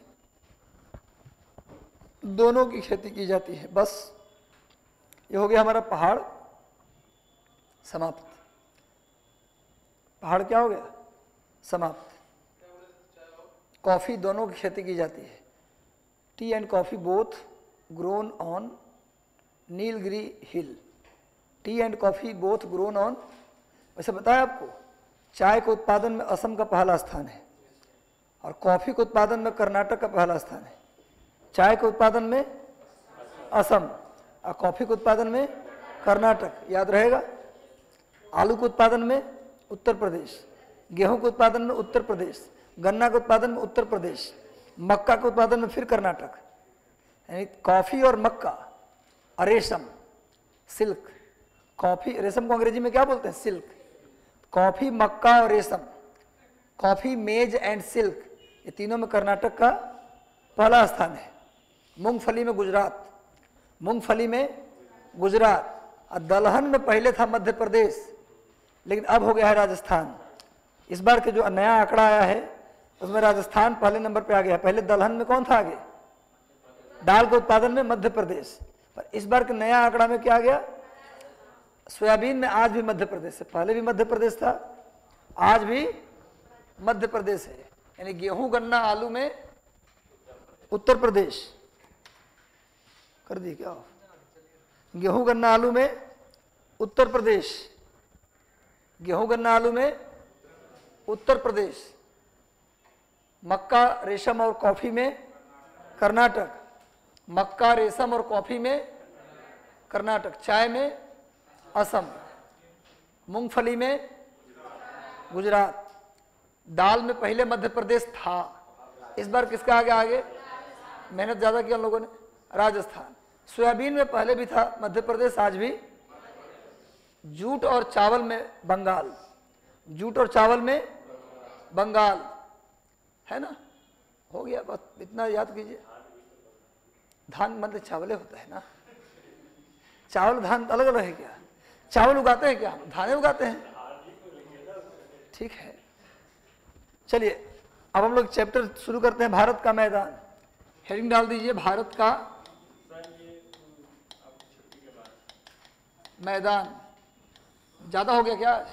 दोनों की खेती की जाती है। बस ये हो गया हमारा पहाड़ समाप्त। पहाड़ क्या हो गया? समाप्त। कॉफ़ी दोनों की खेती की जाती है। Tea and coffee both grown on Nilgiri hill. Tea and coffee both grown on, वैसे बताया आपको, चाय के उत्पादन में असम का पहला स्थान है और कॉफी के उत्पादन में कर्नाटक का पहला स्थान है। चाय के उत्पादन में असम और कॉफी के उत्पादन में कर्नाटक, याद रहेगा। आलू के उत्पादन में उत्तर प्रदेश, गेहूं के उत्पादन में उत्तर प्रदेश, गन्ना के उत्पादन में उत्तर प्रदेश, मक्का के उत्पादन में फिर कर्नाटक। यानी कॉफी और मक्का और रेशम, सिल्क। कॉफी, रेशम को अंग्रेजी में क्या बोलते हैं? सिल्क। कॉफी, मक्का और रेशम, कॉफी, मेज एंड सिल्क, ये तीनों में कर्नाटक का पहला स्थान है। मूंगफली में गुजरात, मूंगफली में गुजरात, और दलहन में पहले था मध्य प्रदेश, लेकिन अब हो गया है राजस्थान। इस बार के जो नया आंकड़ा आया है उसमें राजस्थान पहले नंबर पे आ गया। पहले दलहन में कौन था आगे? दाल के उत्पादन में मध्य प्रदेश। पर इस बार के नया आंकड़ा में क्या आ गया? सोयाबीन में आज भी मध्य प्रदेश है। पहले भी मध्य प्रदेश था, आज भी मध्य प्रदेश है। यानी गेहूं, गन्ना, आलू में उत्तर प्रदेश कर दी क्या? गेहूं, गन्ना, आलू में उत्तर प्रदेश, गेहूं, गन्ना, आलू में उत्तर प्रदेश। मक्का, रेशम और कॉफी में कर्नाटक, मक्का, रेशम और कॉफी में कर्नाटक। चाय में असम, मूंगफली में गुजरात, दाल में पहले मध्य प्रदेश था, इस बार किसका आगे आगे? मेहनत ज्यादा किया लोगों ने, राजस्थान। सोयाबीन में पहले भी था मध्य प्रदेश, आज भी। जूट और चावल में बंगाल, जूट और चावल में बंगाल, है ना? हो गया, बस इतना याद कीजिए। धान मतलब चावले होता है ना, चावल धान अलग अलग है क्या? चावल उगाते हैं क्या? हम धाने उगाते हैं, ठीक है। चलिए अब हम लोग चैप्टर शुरू करते हैं। भारत का मैदान, हेडिंग डाल दीजिए, भारत का मैदान। ज्यादा हो गया क्या आज?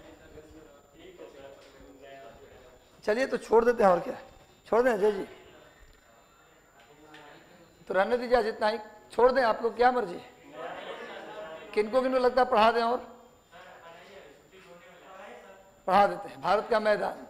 चलिए तो छोड़ देते हैं, और क्या छोड़ दें अजय जी? तो रहने दीजिए आज इतना ही, छोड़ दें, आप लोग क्या मर्जी है। किनको किनको लगता है पढ़ा दें और पढ़ा देते हैं। भारत का मैदान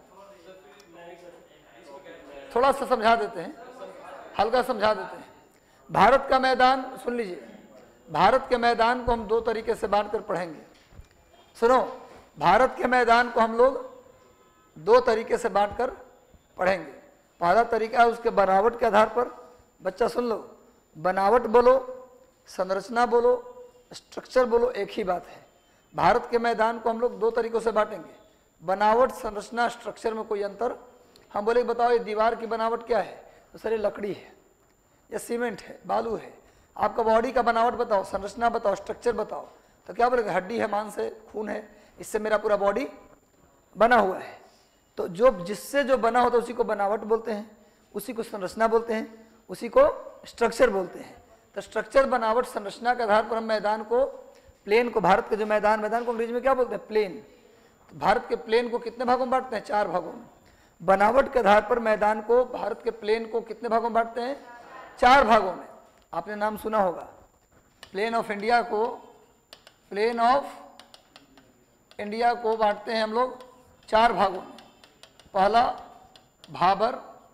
थोड़ा सा समझा देते हैं, हल्का समझा देते हैं। भारत का मैदान सुन लीजिए, भारत के मैदान को हम दो तरीके से बांटकर पढ़ेंगे। सुनो, भारत के मैदान को हम लोग दो तरीके से बांटकर पढ़ेंगे। पहला तरीका है उसके बनावट के आधार पर। बच्चा सुन लो, बनावट बोलो, संरचना बोलो, स्ट्रक्चर बोलो, एक ही बात है। भारत के मैदान को हम लोग दो तरीकों से बांटेंगे, बनावट, संरचना, स्ट्रक्चर में कोई अंतर। हम बोले बताओ ये दीवार की बनावट क्या है? तो सर ये लकड़ी है, या सीमेंट है, बालू है। आपका बॉडी का बनावट बताओ, संरचना बताओ, स्ट्रक्चर बताओ। तो क्या बोलेंगे? हड्डी है, मांस है, खून है, इससे मेरा पूरा बॉडी बना हुआ है। तो जो जिससे जो बना होता है उसी को बनावट बोलते हैं, उसी को संरचना बोलते हैं, उसी को स्ट्रक्चर बोलते हैं। तो स्ट्रक्चर, बनावट, संरचना के आधार पर हम मैदान को, प्लेन को, भारत के जो मैदान मैदान को अंग्रेजी में क्या बोलते हैं? प्लेन। तो भारत के प्लेन को कितने भागों में बांटते हैं? चार भागों में। बनावट के आधार पर मैदान को, भारत के प्लेन को कितने भागों में बांटते हैं? चार भागों में। आपने नाम सुना होगा, प्लेन ऑफ इंडिया को, प्लेन ऑफ इंडिया को बांटते हैं हम लोग चार भागों में। पहला भाबर,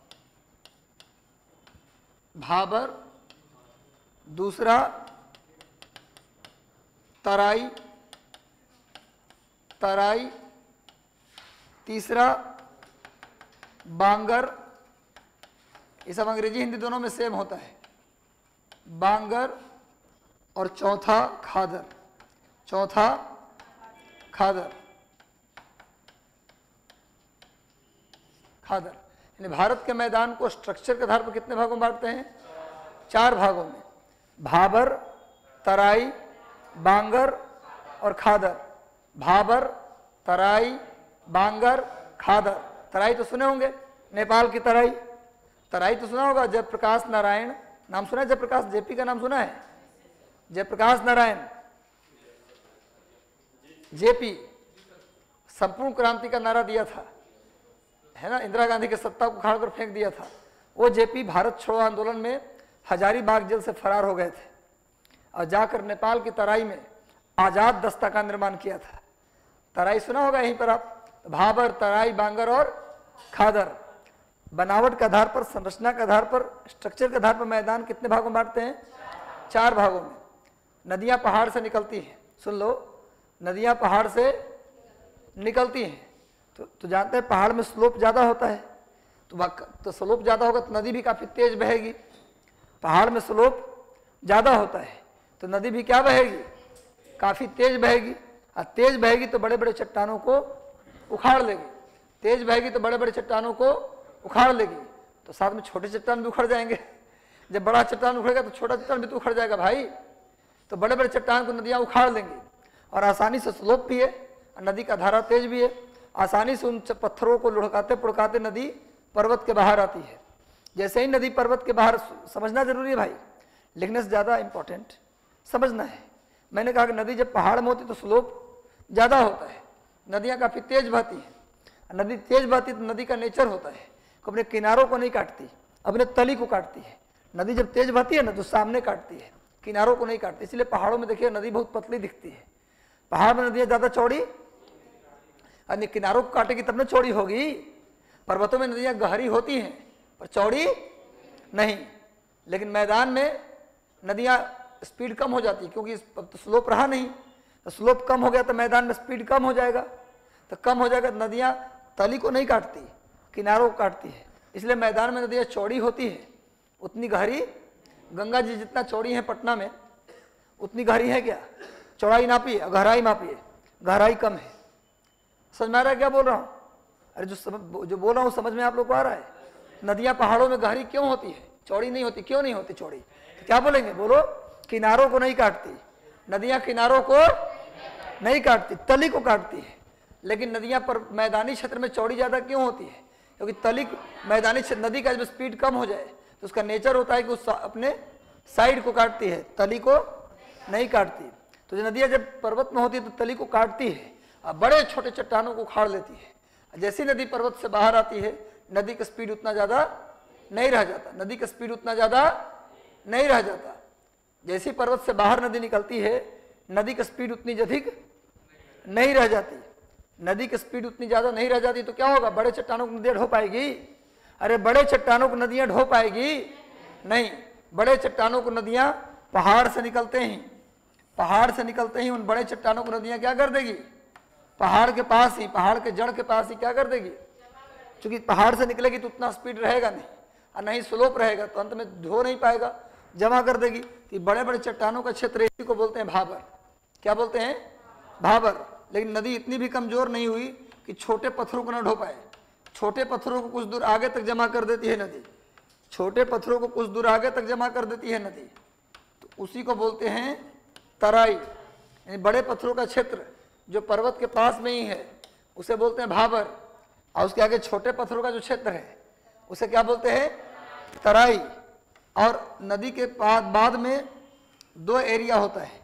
भाबर, दूसरा तराई, तराई, तीसरा बांगर। ये सब अंग्रेजी हिंदी दोनों में सेम होता है, बांगर। और चौथा खादर, चौथा खादर, खादर। यानी भारत के मैदान को स्ट्रक्चर के आधार पर कितने भागों में बांटते हैं? चार भागों में, भाबर, तराई, बांगर और खादर। भाबर, तराई, बांगर, खादर। तराई तो सुने होंगे, नेपाल की तराई। तराई तो सुना होगा, जयप्रकाश नारायण, नाम सुना है? जयप्रकाश, जेपी का नाम सुना है? जयप्रकाश नारायण, जेपी, संपूर्ण क्रांति का नारा दिया था, है ना? इंदिरा गांधी के सत्ता को उखाड़ कर फेंक दिया था। वो जेपी भारत छोड़ो आंदोलन में हजारीबाग जेल से फरार हो गए थे और जाकर नेपाल की तराई में आजाद दस्ता का निर्माण किया था। तराई सुना होगा यहीं पर आप। भाबर, तराई, बांगर और खादर। बनावट के आधार पर, संरचना के आधार पर, स्ट्रक्चर के आधार पर मैदान कितने भागों में बांटते हैं? चार भागों में। नदियां पहाड़ से निकलती हैं, सुन लो, नदियां पहाड़ से निकलती हैं तो तो जानते हैं पहाड़ में स्लोप ज़्यादा होता है, तो तो स्लोप ज़्यादा होगा तो नदी भी काफ़ी तेज बहेगी। पहाड़ में स्लोप ज़्यादा होता है तो नदी भी क्या बहेगी? काफ़ी तेज बहेगी। और तेज बहेगी तो बड़े बड़े चट्टानों को उखाड़ लेगी, तेज बहेगी तो बड़े बड़े चट्टानों को उखाड़ लेगी, तो साथ में छोटे चट्टान भी उखड़ जाएंगे। जब बड़ा चट्टान उखड़ेगा तो छोटा चट्टान भी तो उखड़ जाएगा भाई। तो बड़े बड़े चट्टान को नदियाँ उखाड़ लेंगी और आसानी से स्लोप भी है, नदी का धारा तेज भी है, आसानी से उन पत्थरों को लुढ़काते पुढ़काते नदी पर्वत के बाहर आती है। जैसे ही नदी पर्वत के बाहर, समझना जरूरी है भाई, लिखने से ज़्यादा इंपॉर्टेंट समझना है। मैंने कहा कि नदी जब पहाड़ में होती तो स्लोप ज़्यादा होता है, नदियाँ काफ़ी तेज बहती हैं, नदी तेज बहती तो नदी का नेचर होता है कि अपने किनारों को नहीं काटती, अपने तली को काटती है। नदी जब तेज बहती है ना तो सामने काटती है, किनारों को नहीं काटती। इसलिए पहाड़ों में देखिए नदी बहुत पतली दिखती है, पहाड़ में नदियाँ ज़्यादा चौड़ी, अन्य किनारों को काटेगी तब न चौड़ी होगी। पर्वतों में नदियाँ गहरी होती हैं पर चौड़ी नहीं, लेकिन मैदान में नदियाँ स्पीड कम हो जाती है क्योंकि इस तो स्लोप रहा नहीं, तो स्लोप कम हो गया तो मैदान में स्पीड कम हो जाएगा, तो कम हो जाएगा तो नदियाँ तली को नहीं काटती, किनारों को काटती है। इसलिए मैदान में नदियाँ चौड़ी होती है, उतनी गहरी, गंगा जी जितना चौड़ी है पटना में उतनी गहरी है क्या? चौड़ाई नापिए, गहराई मापिए, गहराई कम है। समझ में आ रहा है क्या बोल रहा हूँ? अरे जो समझ जो बोल रहा हूँ समझ में आप लोग को आ रहा है? नदियाँ पहाड़ों में गहरी क्यों होती है, चौड़ी नहीं होती? क्यों नहीं होती चौड़ी? तो क्या बोलेंगे? बोलो, किनारों को नहीं काटती, नदियाँ किनारों को नहीं काटती, तली को काटती है। लेकिन नदियाँ पर मैदानी क्षेत्र में चौड़ी ज़्यादा क्यों होती है? क्योंकि तली मैदानी नदी का जब स्पीड कम हो जाए तो उसका नेचर होता है कि उस अपने साइड को काटती है, तली को नहीं काटती। तो जो नदियाँ जब पर्वत में होती है तो तली को काटती है और बड़े छोटे चट्टानों को उखाड़ लेती है। जैसी नदी पर्वत से बाहर आती है नदी का स्पीड उतना ज़्यादा नहीं रह जाता, नदी का स्पीड उतना ज़्यादा नहीं रह जाता। जैसी पर्वत से बाहर नदी निकलती है नदी का स्पीड उतनी अधिक नहीं रह जाती, नदी की स्पीड उतनी ज़्यादा नहीं रह जाती। तो क्या होगा? बड़े चट्टानों को नदियाँ ढो पाएगी? अरे बड़े चट्टानों को नदियाँ ढो पाएगी नहीं। बड़े चट्टानों को नदियाँ पहाड़ से निकलते ही पहाड़ से निकलते ही उन बड़े चट्टानों को नदियाँ क्या कर देगी? पहाड़ के पास ही, पहाड़ के जड़ के पास ही क्या कर देगी? क्योंकि पहाड़ से निकलेगी तो उतना स्पीड रहेगा नहीं और नहीं स्लोप रहेगा, तो अंत में धो नहीं पाएगा, जमा कर देगी। कि बड़े बड़े चट्टानों का क्षेत्र इसी को बोलते हैं भाबर। क्या बोलते हैं? भाबर। लेकिन नदी इतनी भी कमजोर नहीं हुई कि छोटे पत्थरों को न ढो पाए, छोटे पत्थरों को कुछ दूर आगे तक जमा कर देती है नदी, छोटे पत्थरों को कुछ दूर आगे तक जमा कर देती है नदी, तो उसी को बोलते हैं तराई। यानी बड़े पत्थरों का क्षेत्र जो पर्वत के पास में ही है उसे बोलते हैं भाबर, और उसके आगे छोटे पत्थरों का जो क्षेत्र है उसे क्या बोलते हैं? तराई। और नदी के बाद बाद में दो एरिया होता है,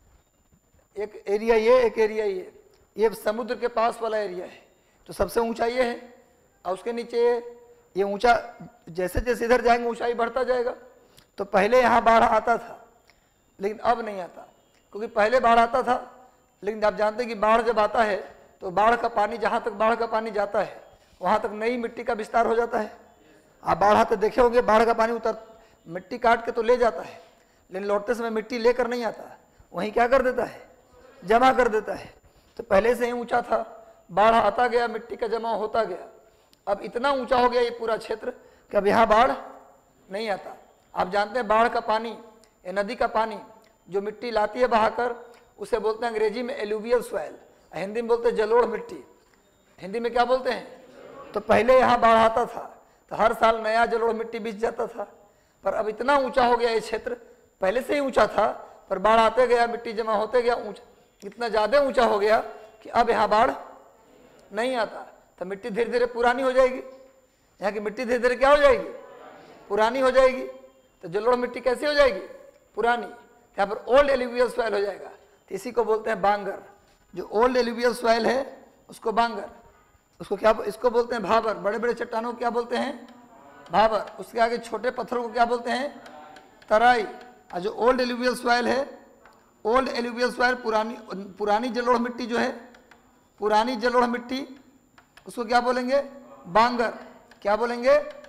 एक एरिया ये, एक एरिया ये। ये समुद्र के पास वाला एरिया है तो सबसे ऊंचा ये है, और उसके नीचे ये ऊंचा, जैसे जैसे इधर जाएंगे ऊंचाई बढ़ता जाएगा। तो पहले यहाँ बाढ़ आता था लेकिन अब नहीं आता, क्योंकि पहले बाढ़ आता था लेकिन आप जानते हैं कि बाढ़ जब आता है तो बाढ़ का पानी, जहाँ तक बाढ़ का पानी जाता है वहाँ तक नई मिट्टी का विस्तार हो जाता है। आप बाढ़ आते देखे होंगे, बाढ़ का पानी उतर मिट्टी काट के तो ले जाता है लेकिन लौटते समय मिट्टी लेकर नहीं आता, वहीं क्या कर देता है? जमा कर देता है। तो पहले से ही ऊंचा था, बाढ़ आता गया, मिट्टी का जमा होता गया, अब इतना ऊंचा हो गया ये पूरा क्षेत्र कि अब यहाँ बाढ़ नहीं आता। आप जानते हैं बाढ़ का पानी, ये नदी का पानी जो मिट्टी लाती है बहाकर, उसे बोलते हैं अंग्रेजी में एलुवियल सॉइल, हिंदी में बोलते हैं जलोढ़ मिट्टी। हिंदी में क्या बोलते हैं? तो पहले यहाँ बाढ़ आता था तो हर साल नया जलोढ़ मिट्टी बिछ जाता था, पर अब इतना ऊंचा हो गया ये क्षेत्र, पहले से ही ऊंचा था पर बाढ़ आते गया, मिट्टी जमा होते गया, ऊंचा इतना ज़्यादा ऊंचा हो गया कि अब यहाँ बाढ़ नहीं आता। तो मिट्टी धीरे धीरे पुरानी हो जाएगी, यहाँ की मिट्टी धीरे धीरे क्या हो जाएगी? पुरानी हो जाएगी। तो जलोढ़ मिट्टी कैसी हो जाएगी? पुरानी। यहाँ पर ओल्ड एलुवियल सॉइल हो जाएगा। तो इसी को बोलते हैं बांगर। जो ओल्ड एलुवियल सॉइल है उसको बांगर, उसको क्या, इसको बोलते हैं भाबर। बड़े बड़े चट्टानों को क्या बोलते हैं? भाबर। उसके आगे छोटे पत्थरों को क्या बोलते हैं? तराई। और जो ओल्ड एलुवियल सॉइल है, ओल्ड एलुवियल सॉइल पुरानी पुरानी जलोढ़ मिट्टी जो है, पुरानी जलोढ़ मिट्टी, उसको क्या बोलेंगे? बांगर। क्या बोलेंगे?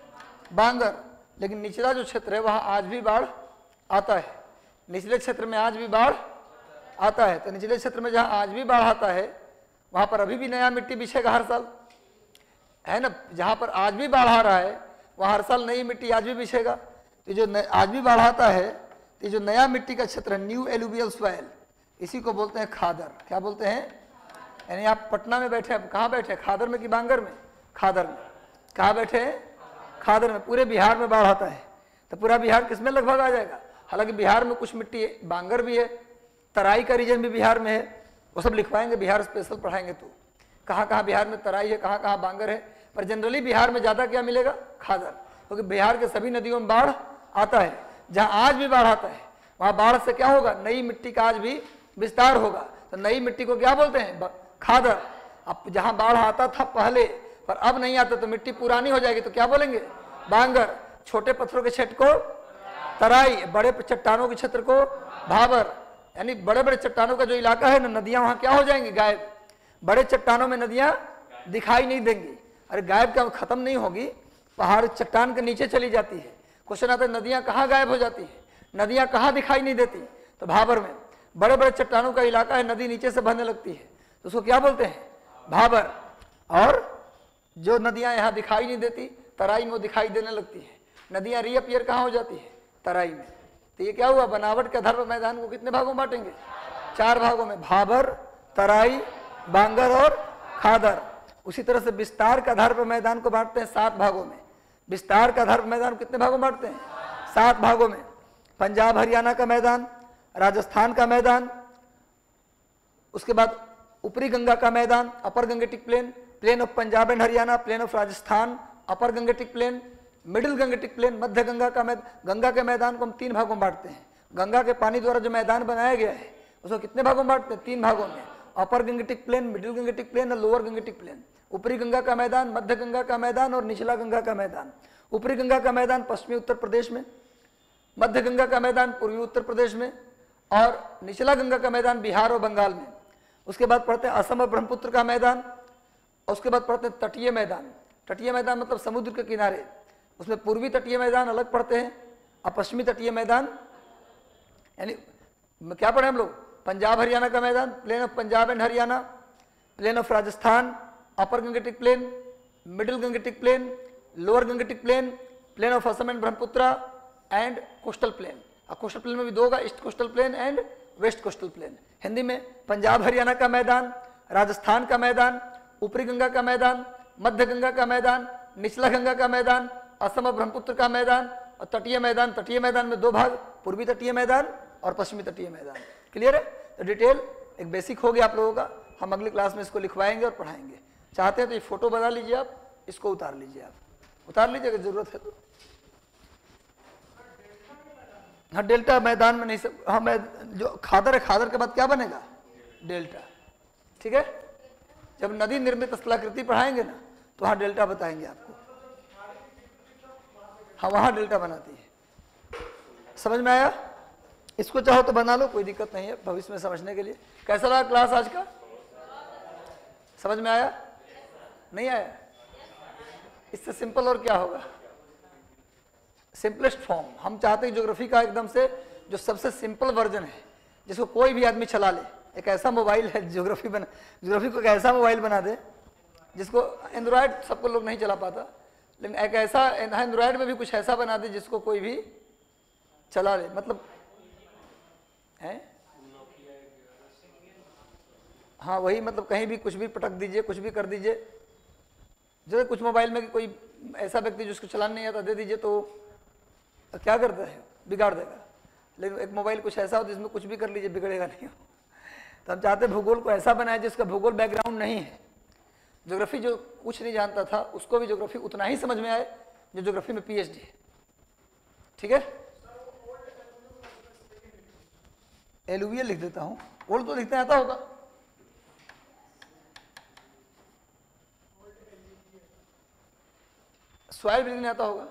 बांगर, लेकिन निचला जो क्षेत्र है वहां आज भी बाढ़ आता है। निचले क्षेत्र में आज भी बाढ़ आता है, तो निचले क्षेत्र में जहां आज भी बाढ़ आता है वहां पर अभी भी नया मिट्टी बिछेगा हर साल, है ना। जहां पर आज भी बाढ़ आ रहा है वहां हर साल नई मिट्टी आज भी बिछेगा। तो जो आज भी बाढ़ आता है, तो जो नया मिट्टी का क्षेत्र है, न्यू एलुवियल सॉइल, इसी को बोलते हैं खादर। क्या बोलते हैं? यानी आप पटना में बैठे, आप कहाँ बैठे? खादर में कि बांगर में? खादर में। कहाँ बैठे हैं? खादर में। पूरे बिहार में बाढ़ आता है, तो पूरा बिहार किसमें लगभग आ जाएगा? हालांकि बिहार में कुछ मिट्टी बांगर भी है, तराई का रीजन भी बिहार में है, वो सब लिखवाएंगे, बिहार स्पेशल पढ़ाएंगे तो कहाँ कहाँ बिहार में तराई है, कहाँ कहाँ बांगर है। पर जनरली बिहार में ज़्यादा क्या मिलेगा? खादर, क्योंकि बिहार के सभी नदियों में बाढ़ आता है। जहाँ आज भी बाढ़ आता है वहाँ बाढ़ से क्या होगा? नई मिट्टी का आज भी विस्तार होगा। तो नई मिट्टी को क्या बोलते हैं? खादर। अब जहाँ बाढ़ आता था पहले, पर अब नहीं आता, तो मिट्टी पुरानी हो जाएगी, तो क्या बोलेंगे? बांगर। छोटे पत्थरों के क्षेत्र को तराई, बड़े चट्टानों के क्षेत्र को भाबर। यानी बड़े बड़े चट्टानों का जो इलाका है ना, नदियां वहां क्या हो जाएंगी? गायब। बड़े चट्टानों में नदियां दिखाई नहीं देंगी। अरे गायब क्या, खत्म नहीं होगी, पहाड़ चट्टान के नीचे चली जाती है। क्वेश्चन आता है नदियां कहाँ गायब हो जाती है, नदियां कहाँ दिखाई नहीं देती? तो भाबर में। बड़े बड़े चट्टानों का इलाका है, नदी नीचे से बहने लगती है, तो उसको क्या बोलते हैं? भाबर। और जो नदियां यहाँ दिखाई नहीं देती, तराई में दिखाई देने लगती है। नदियां रीअपियर कहाँ हो जाती है? तराई में। तो ये क्या हुआ? बनावट के आधार पर मैदान को कितने भागों में बांटेंगे? चार भागों में, भाबर, तराई, बांगर और खादर। उसी तरह से विस्तार के आधार पर मैदान को बांटते हैं सात भागों में। विस्तार के आधार पर मैदान को कितने भागों में बांटते हैं? सात भागों में। पंजाब हरियाणा का मैदान, राजस्थान का मैदान, उसके बाद ऊपरी गंगा का मैदान, upper Gangetic plain, plain of Punjab and Haryana, plain of Rajasthan, upper Gangetic plain, middle Gangetic plain, मध्य गंगा का मैदान। गंगा के मैदान को हम तीन भागों में बांटते हैं। गंगा के पानी द्वारा जो मैदान बनाया गया है उसको कितने भागों में बांटते हैं? तीन भागों में। Upper Gangetic plain, middle Gangetic plain और लोअर गंगेटिक प्लेन। ऊपरी गंगा का मैदान, मध्य गंगा का मैदान और निचला गंगा का मैदान। ऊपरी गंगा का मैदान पश्चिमी उत्तर प्रदेश में, मध्य गंगा का मैदान पूर्वी उत्तर प्रदेश में और निचला गंगा का मैदान बिहार और बंगाल में। उसके बाद पढ़ते हैं असम और ब्रह्मपुत्र का मैदान, और उसके बाद पढ़ते हैं तटीय मैदान। तटीय मैदान मतलब समुद्र के किनारे, उसमें पूर्वी तटीय मैदान अलग पढ़ते हैं और पश्चिमी तटीय मैदान, यानी क्या पढ़े हम लोग? पंजाब हरियाणा का मैदान, plain of Punjab and Haryana, plain of Rajasthan, upper Gangetic plain, middle Gangetic plain, lower Gangetic plain, plain of Assam and Brahmaputra and coastal plain. और कोस्टल प्लेन में भी दो होगा, east coastal plain and west coastal plain. Hindi में पंजाब हरियाणा का मैदान, राजस्थान का मैदान, ऊपरी गंगा का मैदान, मध्य गंगा का मैदान, निचला गंगा का मैदान, असम और ब्रह्मपुत्र का मैदान और तटीय मैदान। तटीय मैदान में दो भाग, पूर्वी तटीय मैदान और पश्चिमी तटीय मैदान। क्लियर है? तो डिटेल एक बेसिक हो गया आप लोगों का। हम अगली क्लास में इसको लिखवाएंगे और पढ़ाएंगे। चाहते हैं तो ये फोटो बना लीजिए, आप इसको उतार लीजिए, आप उतार लीजिए अगर जरूरत है तो। हाँ, डेल्टा मैदान में नहीं सब, हाँ मैं जो खादर है, खादर के बाद क्या बनेगा? डेल्टा। ठीक है, जब नदी निर्मित स्थलाकृति पढ़ाएंगे ना तो वहाँ डेल्टा बताएंगे आपको। हाँ, वहाँ डेल्टा बनाती है। समझ में आया? इसको चाहो तो बना लो, कोई दिक्कत नहीं है भविष्य में समझने के लिए। कैसा लगा क्लास आज का? समझ में आया? नहीं आया? इससे सिंपल और क्या होगा? Simplest form. हम चाहते हैं ज्योग्राफी का एकदम से जो सबसे सिंपल वर्जन है, जिसको कोई भी आदमी चला ले। एक ऐसा मोबाइल है ज्योग्राफी बना, ज्योग्राफी को एक ऐसा मोबाइल बना दे जिसको, एंड्रॉयड सबको लोग नहीं चला पाता, लेकिन एक ऐसा एंड्रॉयड में भी कुछ ऐसा बना दे जिसको कोई भी चला ले। मतलब है, हाँ वही, मतलब कहीं भी कुछ भी पटक दीजिए, कुछ भी कर दीजिए। जैसे कुछ मोबाइल में कोई ऐसा व्यक्ति जिसको चलाना नहीं आता दे दीजिए तो क्या करता है? बिगाड़ देगा। लेकिन एक मोबाइल कुछ ऐसा हो जिसमें कुछ भी कर लीजिए, बिगड़ेगा नहीं हो। तो हम चाहते हैं भूगोल को ऐसा बनाए जिसका भूगोल बैकग्राउंड नहीं है। ज्योग्राफी जो कुछ नहीं जानता था उसको भी ज्योग्राफी उतना ही समझ में आए जो ज्योग्राफी में पीएचडी है। ठीक है, एलुवियल लिख देता हूँ, ओल्ड तो लिखते आता होगा। सॉइल भी लिखने आता होगा।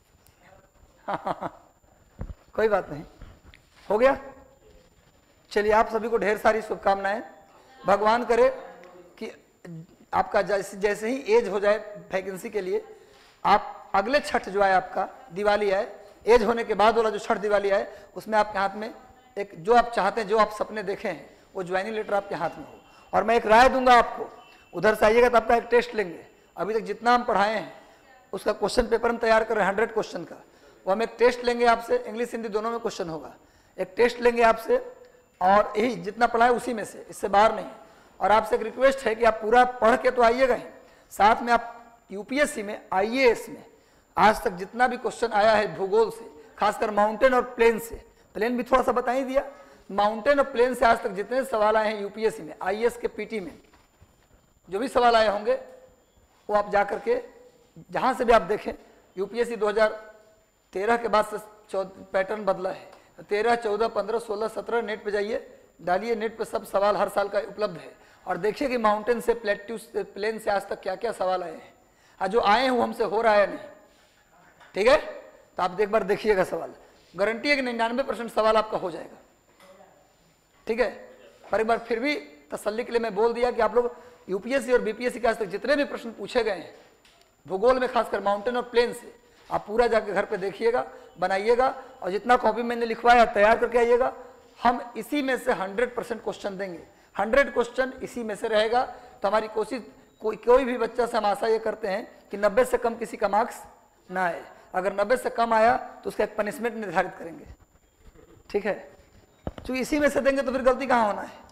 कोई बात नहीं, हो गया। चलिए, आप सभी को ढेर सारी शुभकामनाएं। भगवान करे कि आपका जैसे जैसे ही एज हो जाए वैकेंसी के लिए, आप अगले छठ जो है आपका दिवाली है, एज होने के बाद वाला जो छठ दिवाली है, उसमें आपके हाथ में एक जो आप चाहते हैं, जो आप सपने देखे हैं, वो ज्वाइनिंग लेटर आपके हाथ में हो। और मैं एक राय दूंगा आपको, उधर से आइएगा तो आपका एक टेस्ट लेंगे। अभी तक जितना हम पढ़ाए हैं उसका क्वेश्चन पेपर हम तैयार कर रहे हैं हंड्रेड क्वेश्चन का, वो हम एक टेस्ट लेंगे आपसे, इंग्लिश हिंदी दोनों में क्वेश्चन होगा, एक टेस्ट लेंगे आपसे और यही जितना पढ़ा है उसी में से, इससे बाहर नहीं। और आपसे एक रिक्वेस्ट है कि आप पूरा पढ़ के तो आइएगा ही, साथ में आप यूपीएससी में, आईएएस में आज तक जितना भी क्वेश्चन आया है भूगोल से, खासकर माउंटेन और प्लेन से, प्लेन भी थोड़ा सा बता ही दिया, माउंटेन और प्लेन से आज तक जितने सवाल आए हैं यूपीएससी में, आईएएस के पीटी में जो भी सवाल आए होंगे वो आप जा करके जहाँ से भी आप देखें, यूपीएससी दो हज़ार तेरह के बाद से पैटर्न बदला है, तेरह चौदह पंद्रह सोलह सत्रह नेट पे जाइए, डालिए नेट पे, सब सवाल हर साल का उपलब्ध है। और देखिए कि माउंटेन से, प्लेट्यू से, प्लेन से आज तक क्या क्या सवाल आए हैं, और जो आए हैं वो हमसे हो रहा है नहीं, ठीक है। तो आप एक बार देखिएगा सवाल, गारंटी है कि निन्यानवे परसेंट सवाल आपका हो जाएगा, ठीक है। पर एक बार फिर भी तसल्ली के लिए मैं बोल दिया कि आप लोग यूपीएससी और बीपीएससी के आज तक जितने भी प्रश्न पूछे गए हैं भूगोल में, खासकर माउंटेन और प्लेन से, आप पूरा जाके घर पे देखिएगा, बनाइएगा, और जितना कॉपी मैंने लिखवाया तैयार करके आइएगा। हम इसी में से हंड्रेड परसेंट क्वेश्चन देंगे, हंड्रेड क्वेश्चन इसी में से रहेगा। तो हमारी कोशिश, कोई कोई भी बच्चा से हम आशा ये करते हैं कि नब्बे से कम किसी का मार्क्स ना आए, अगर नब्बे से कम आया तो उसका एक पनिशमेंट निर्धारित करेंगे, ठीक है। क्योंकि इसी में से देंगे तो फिर गलती कहाँ होना है।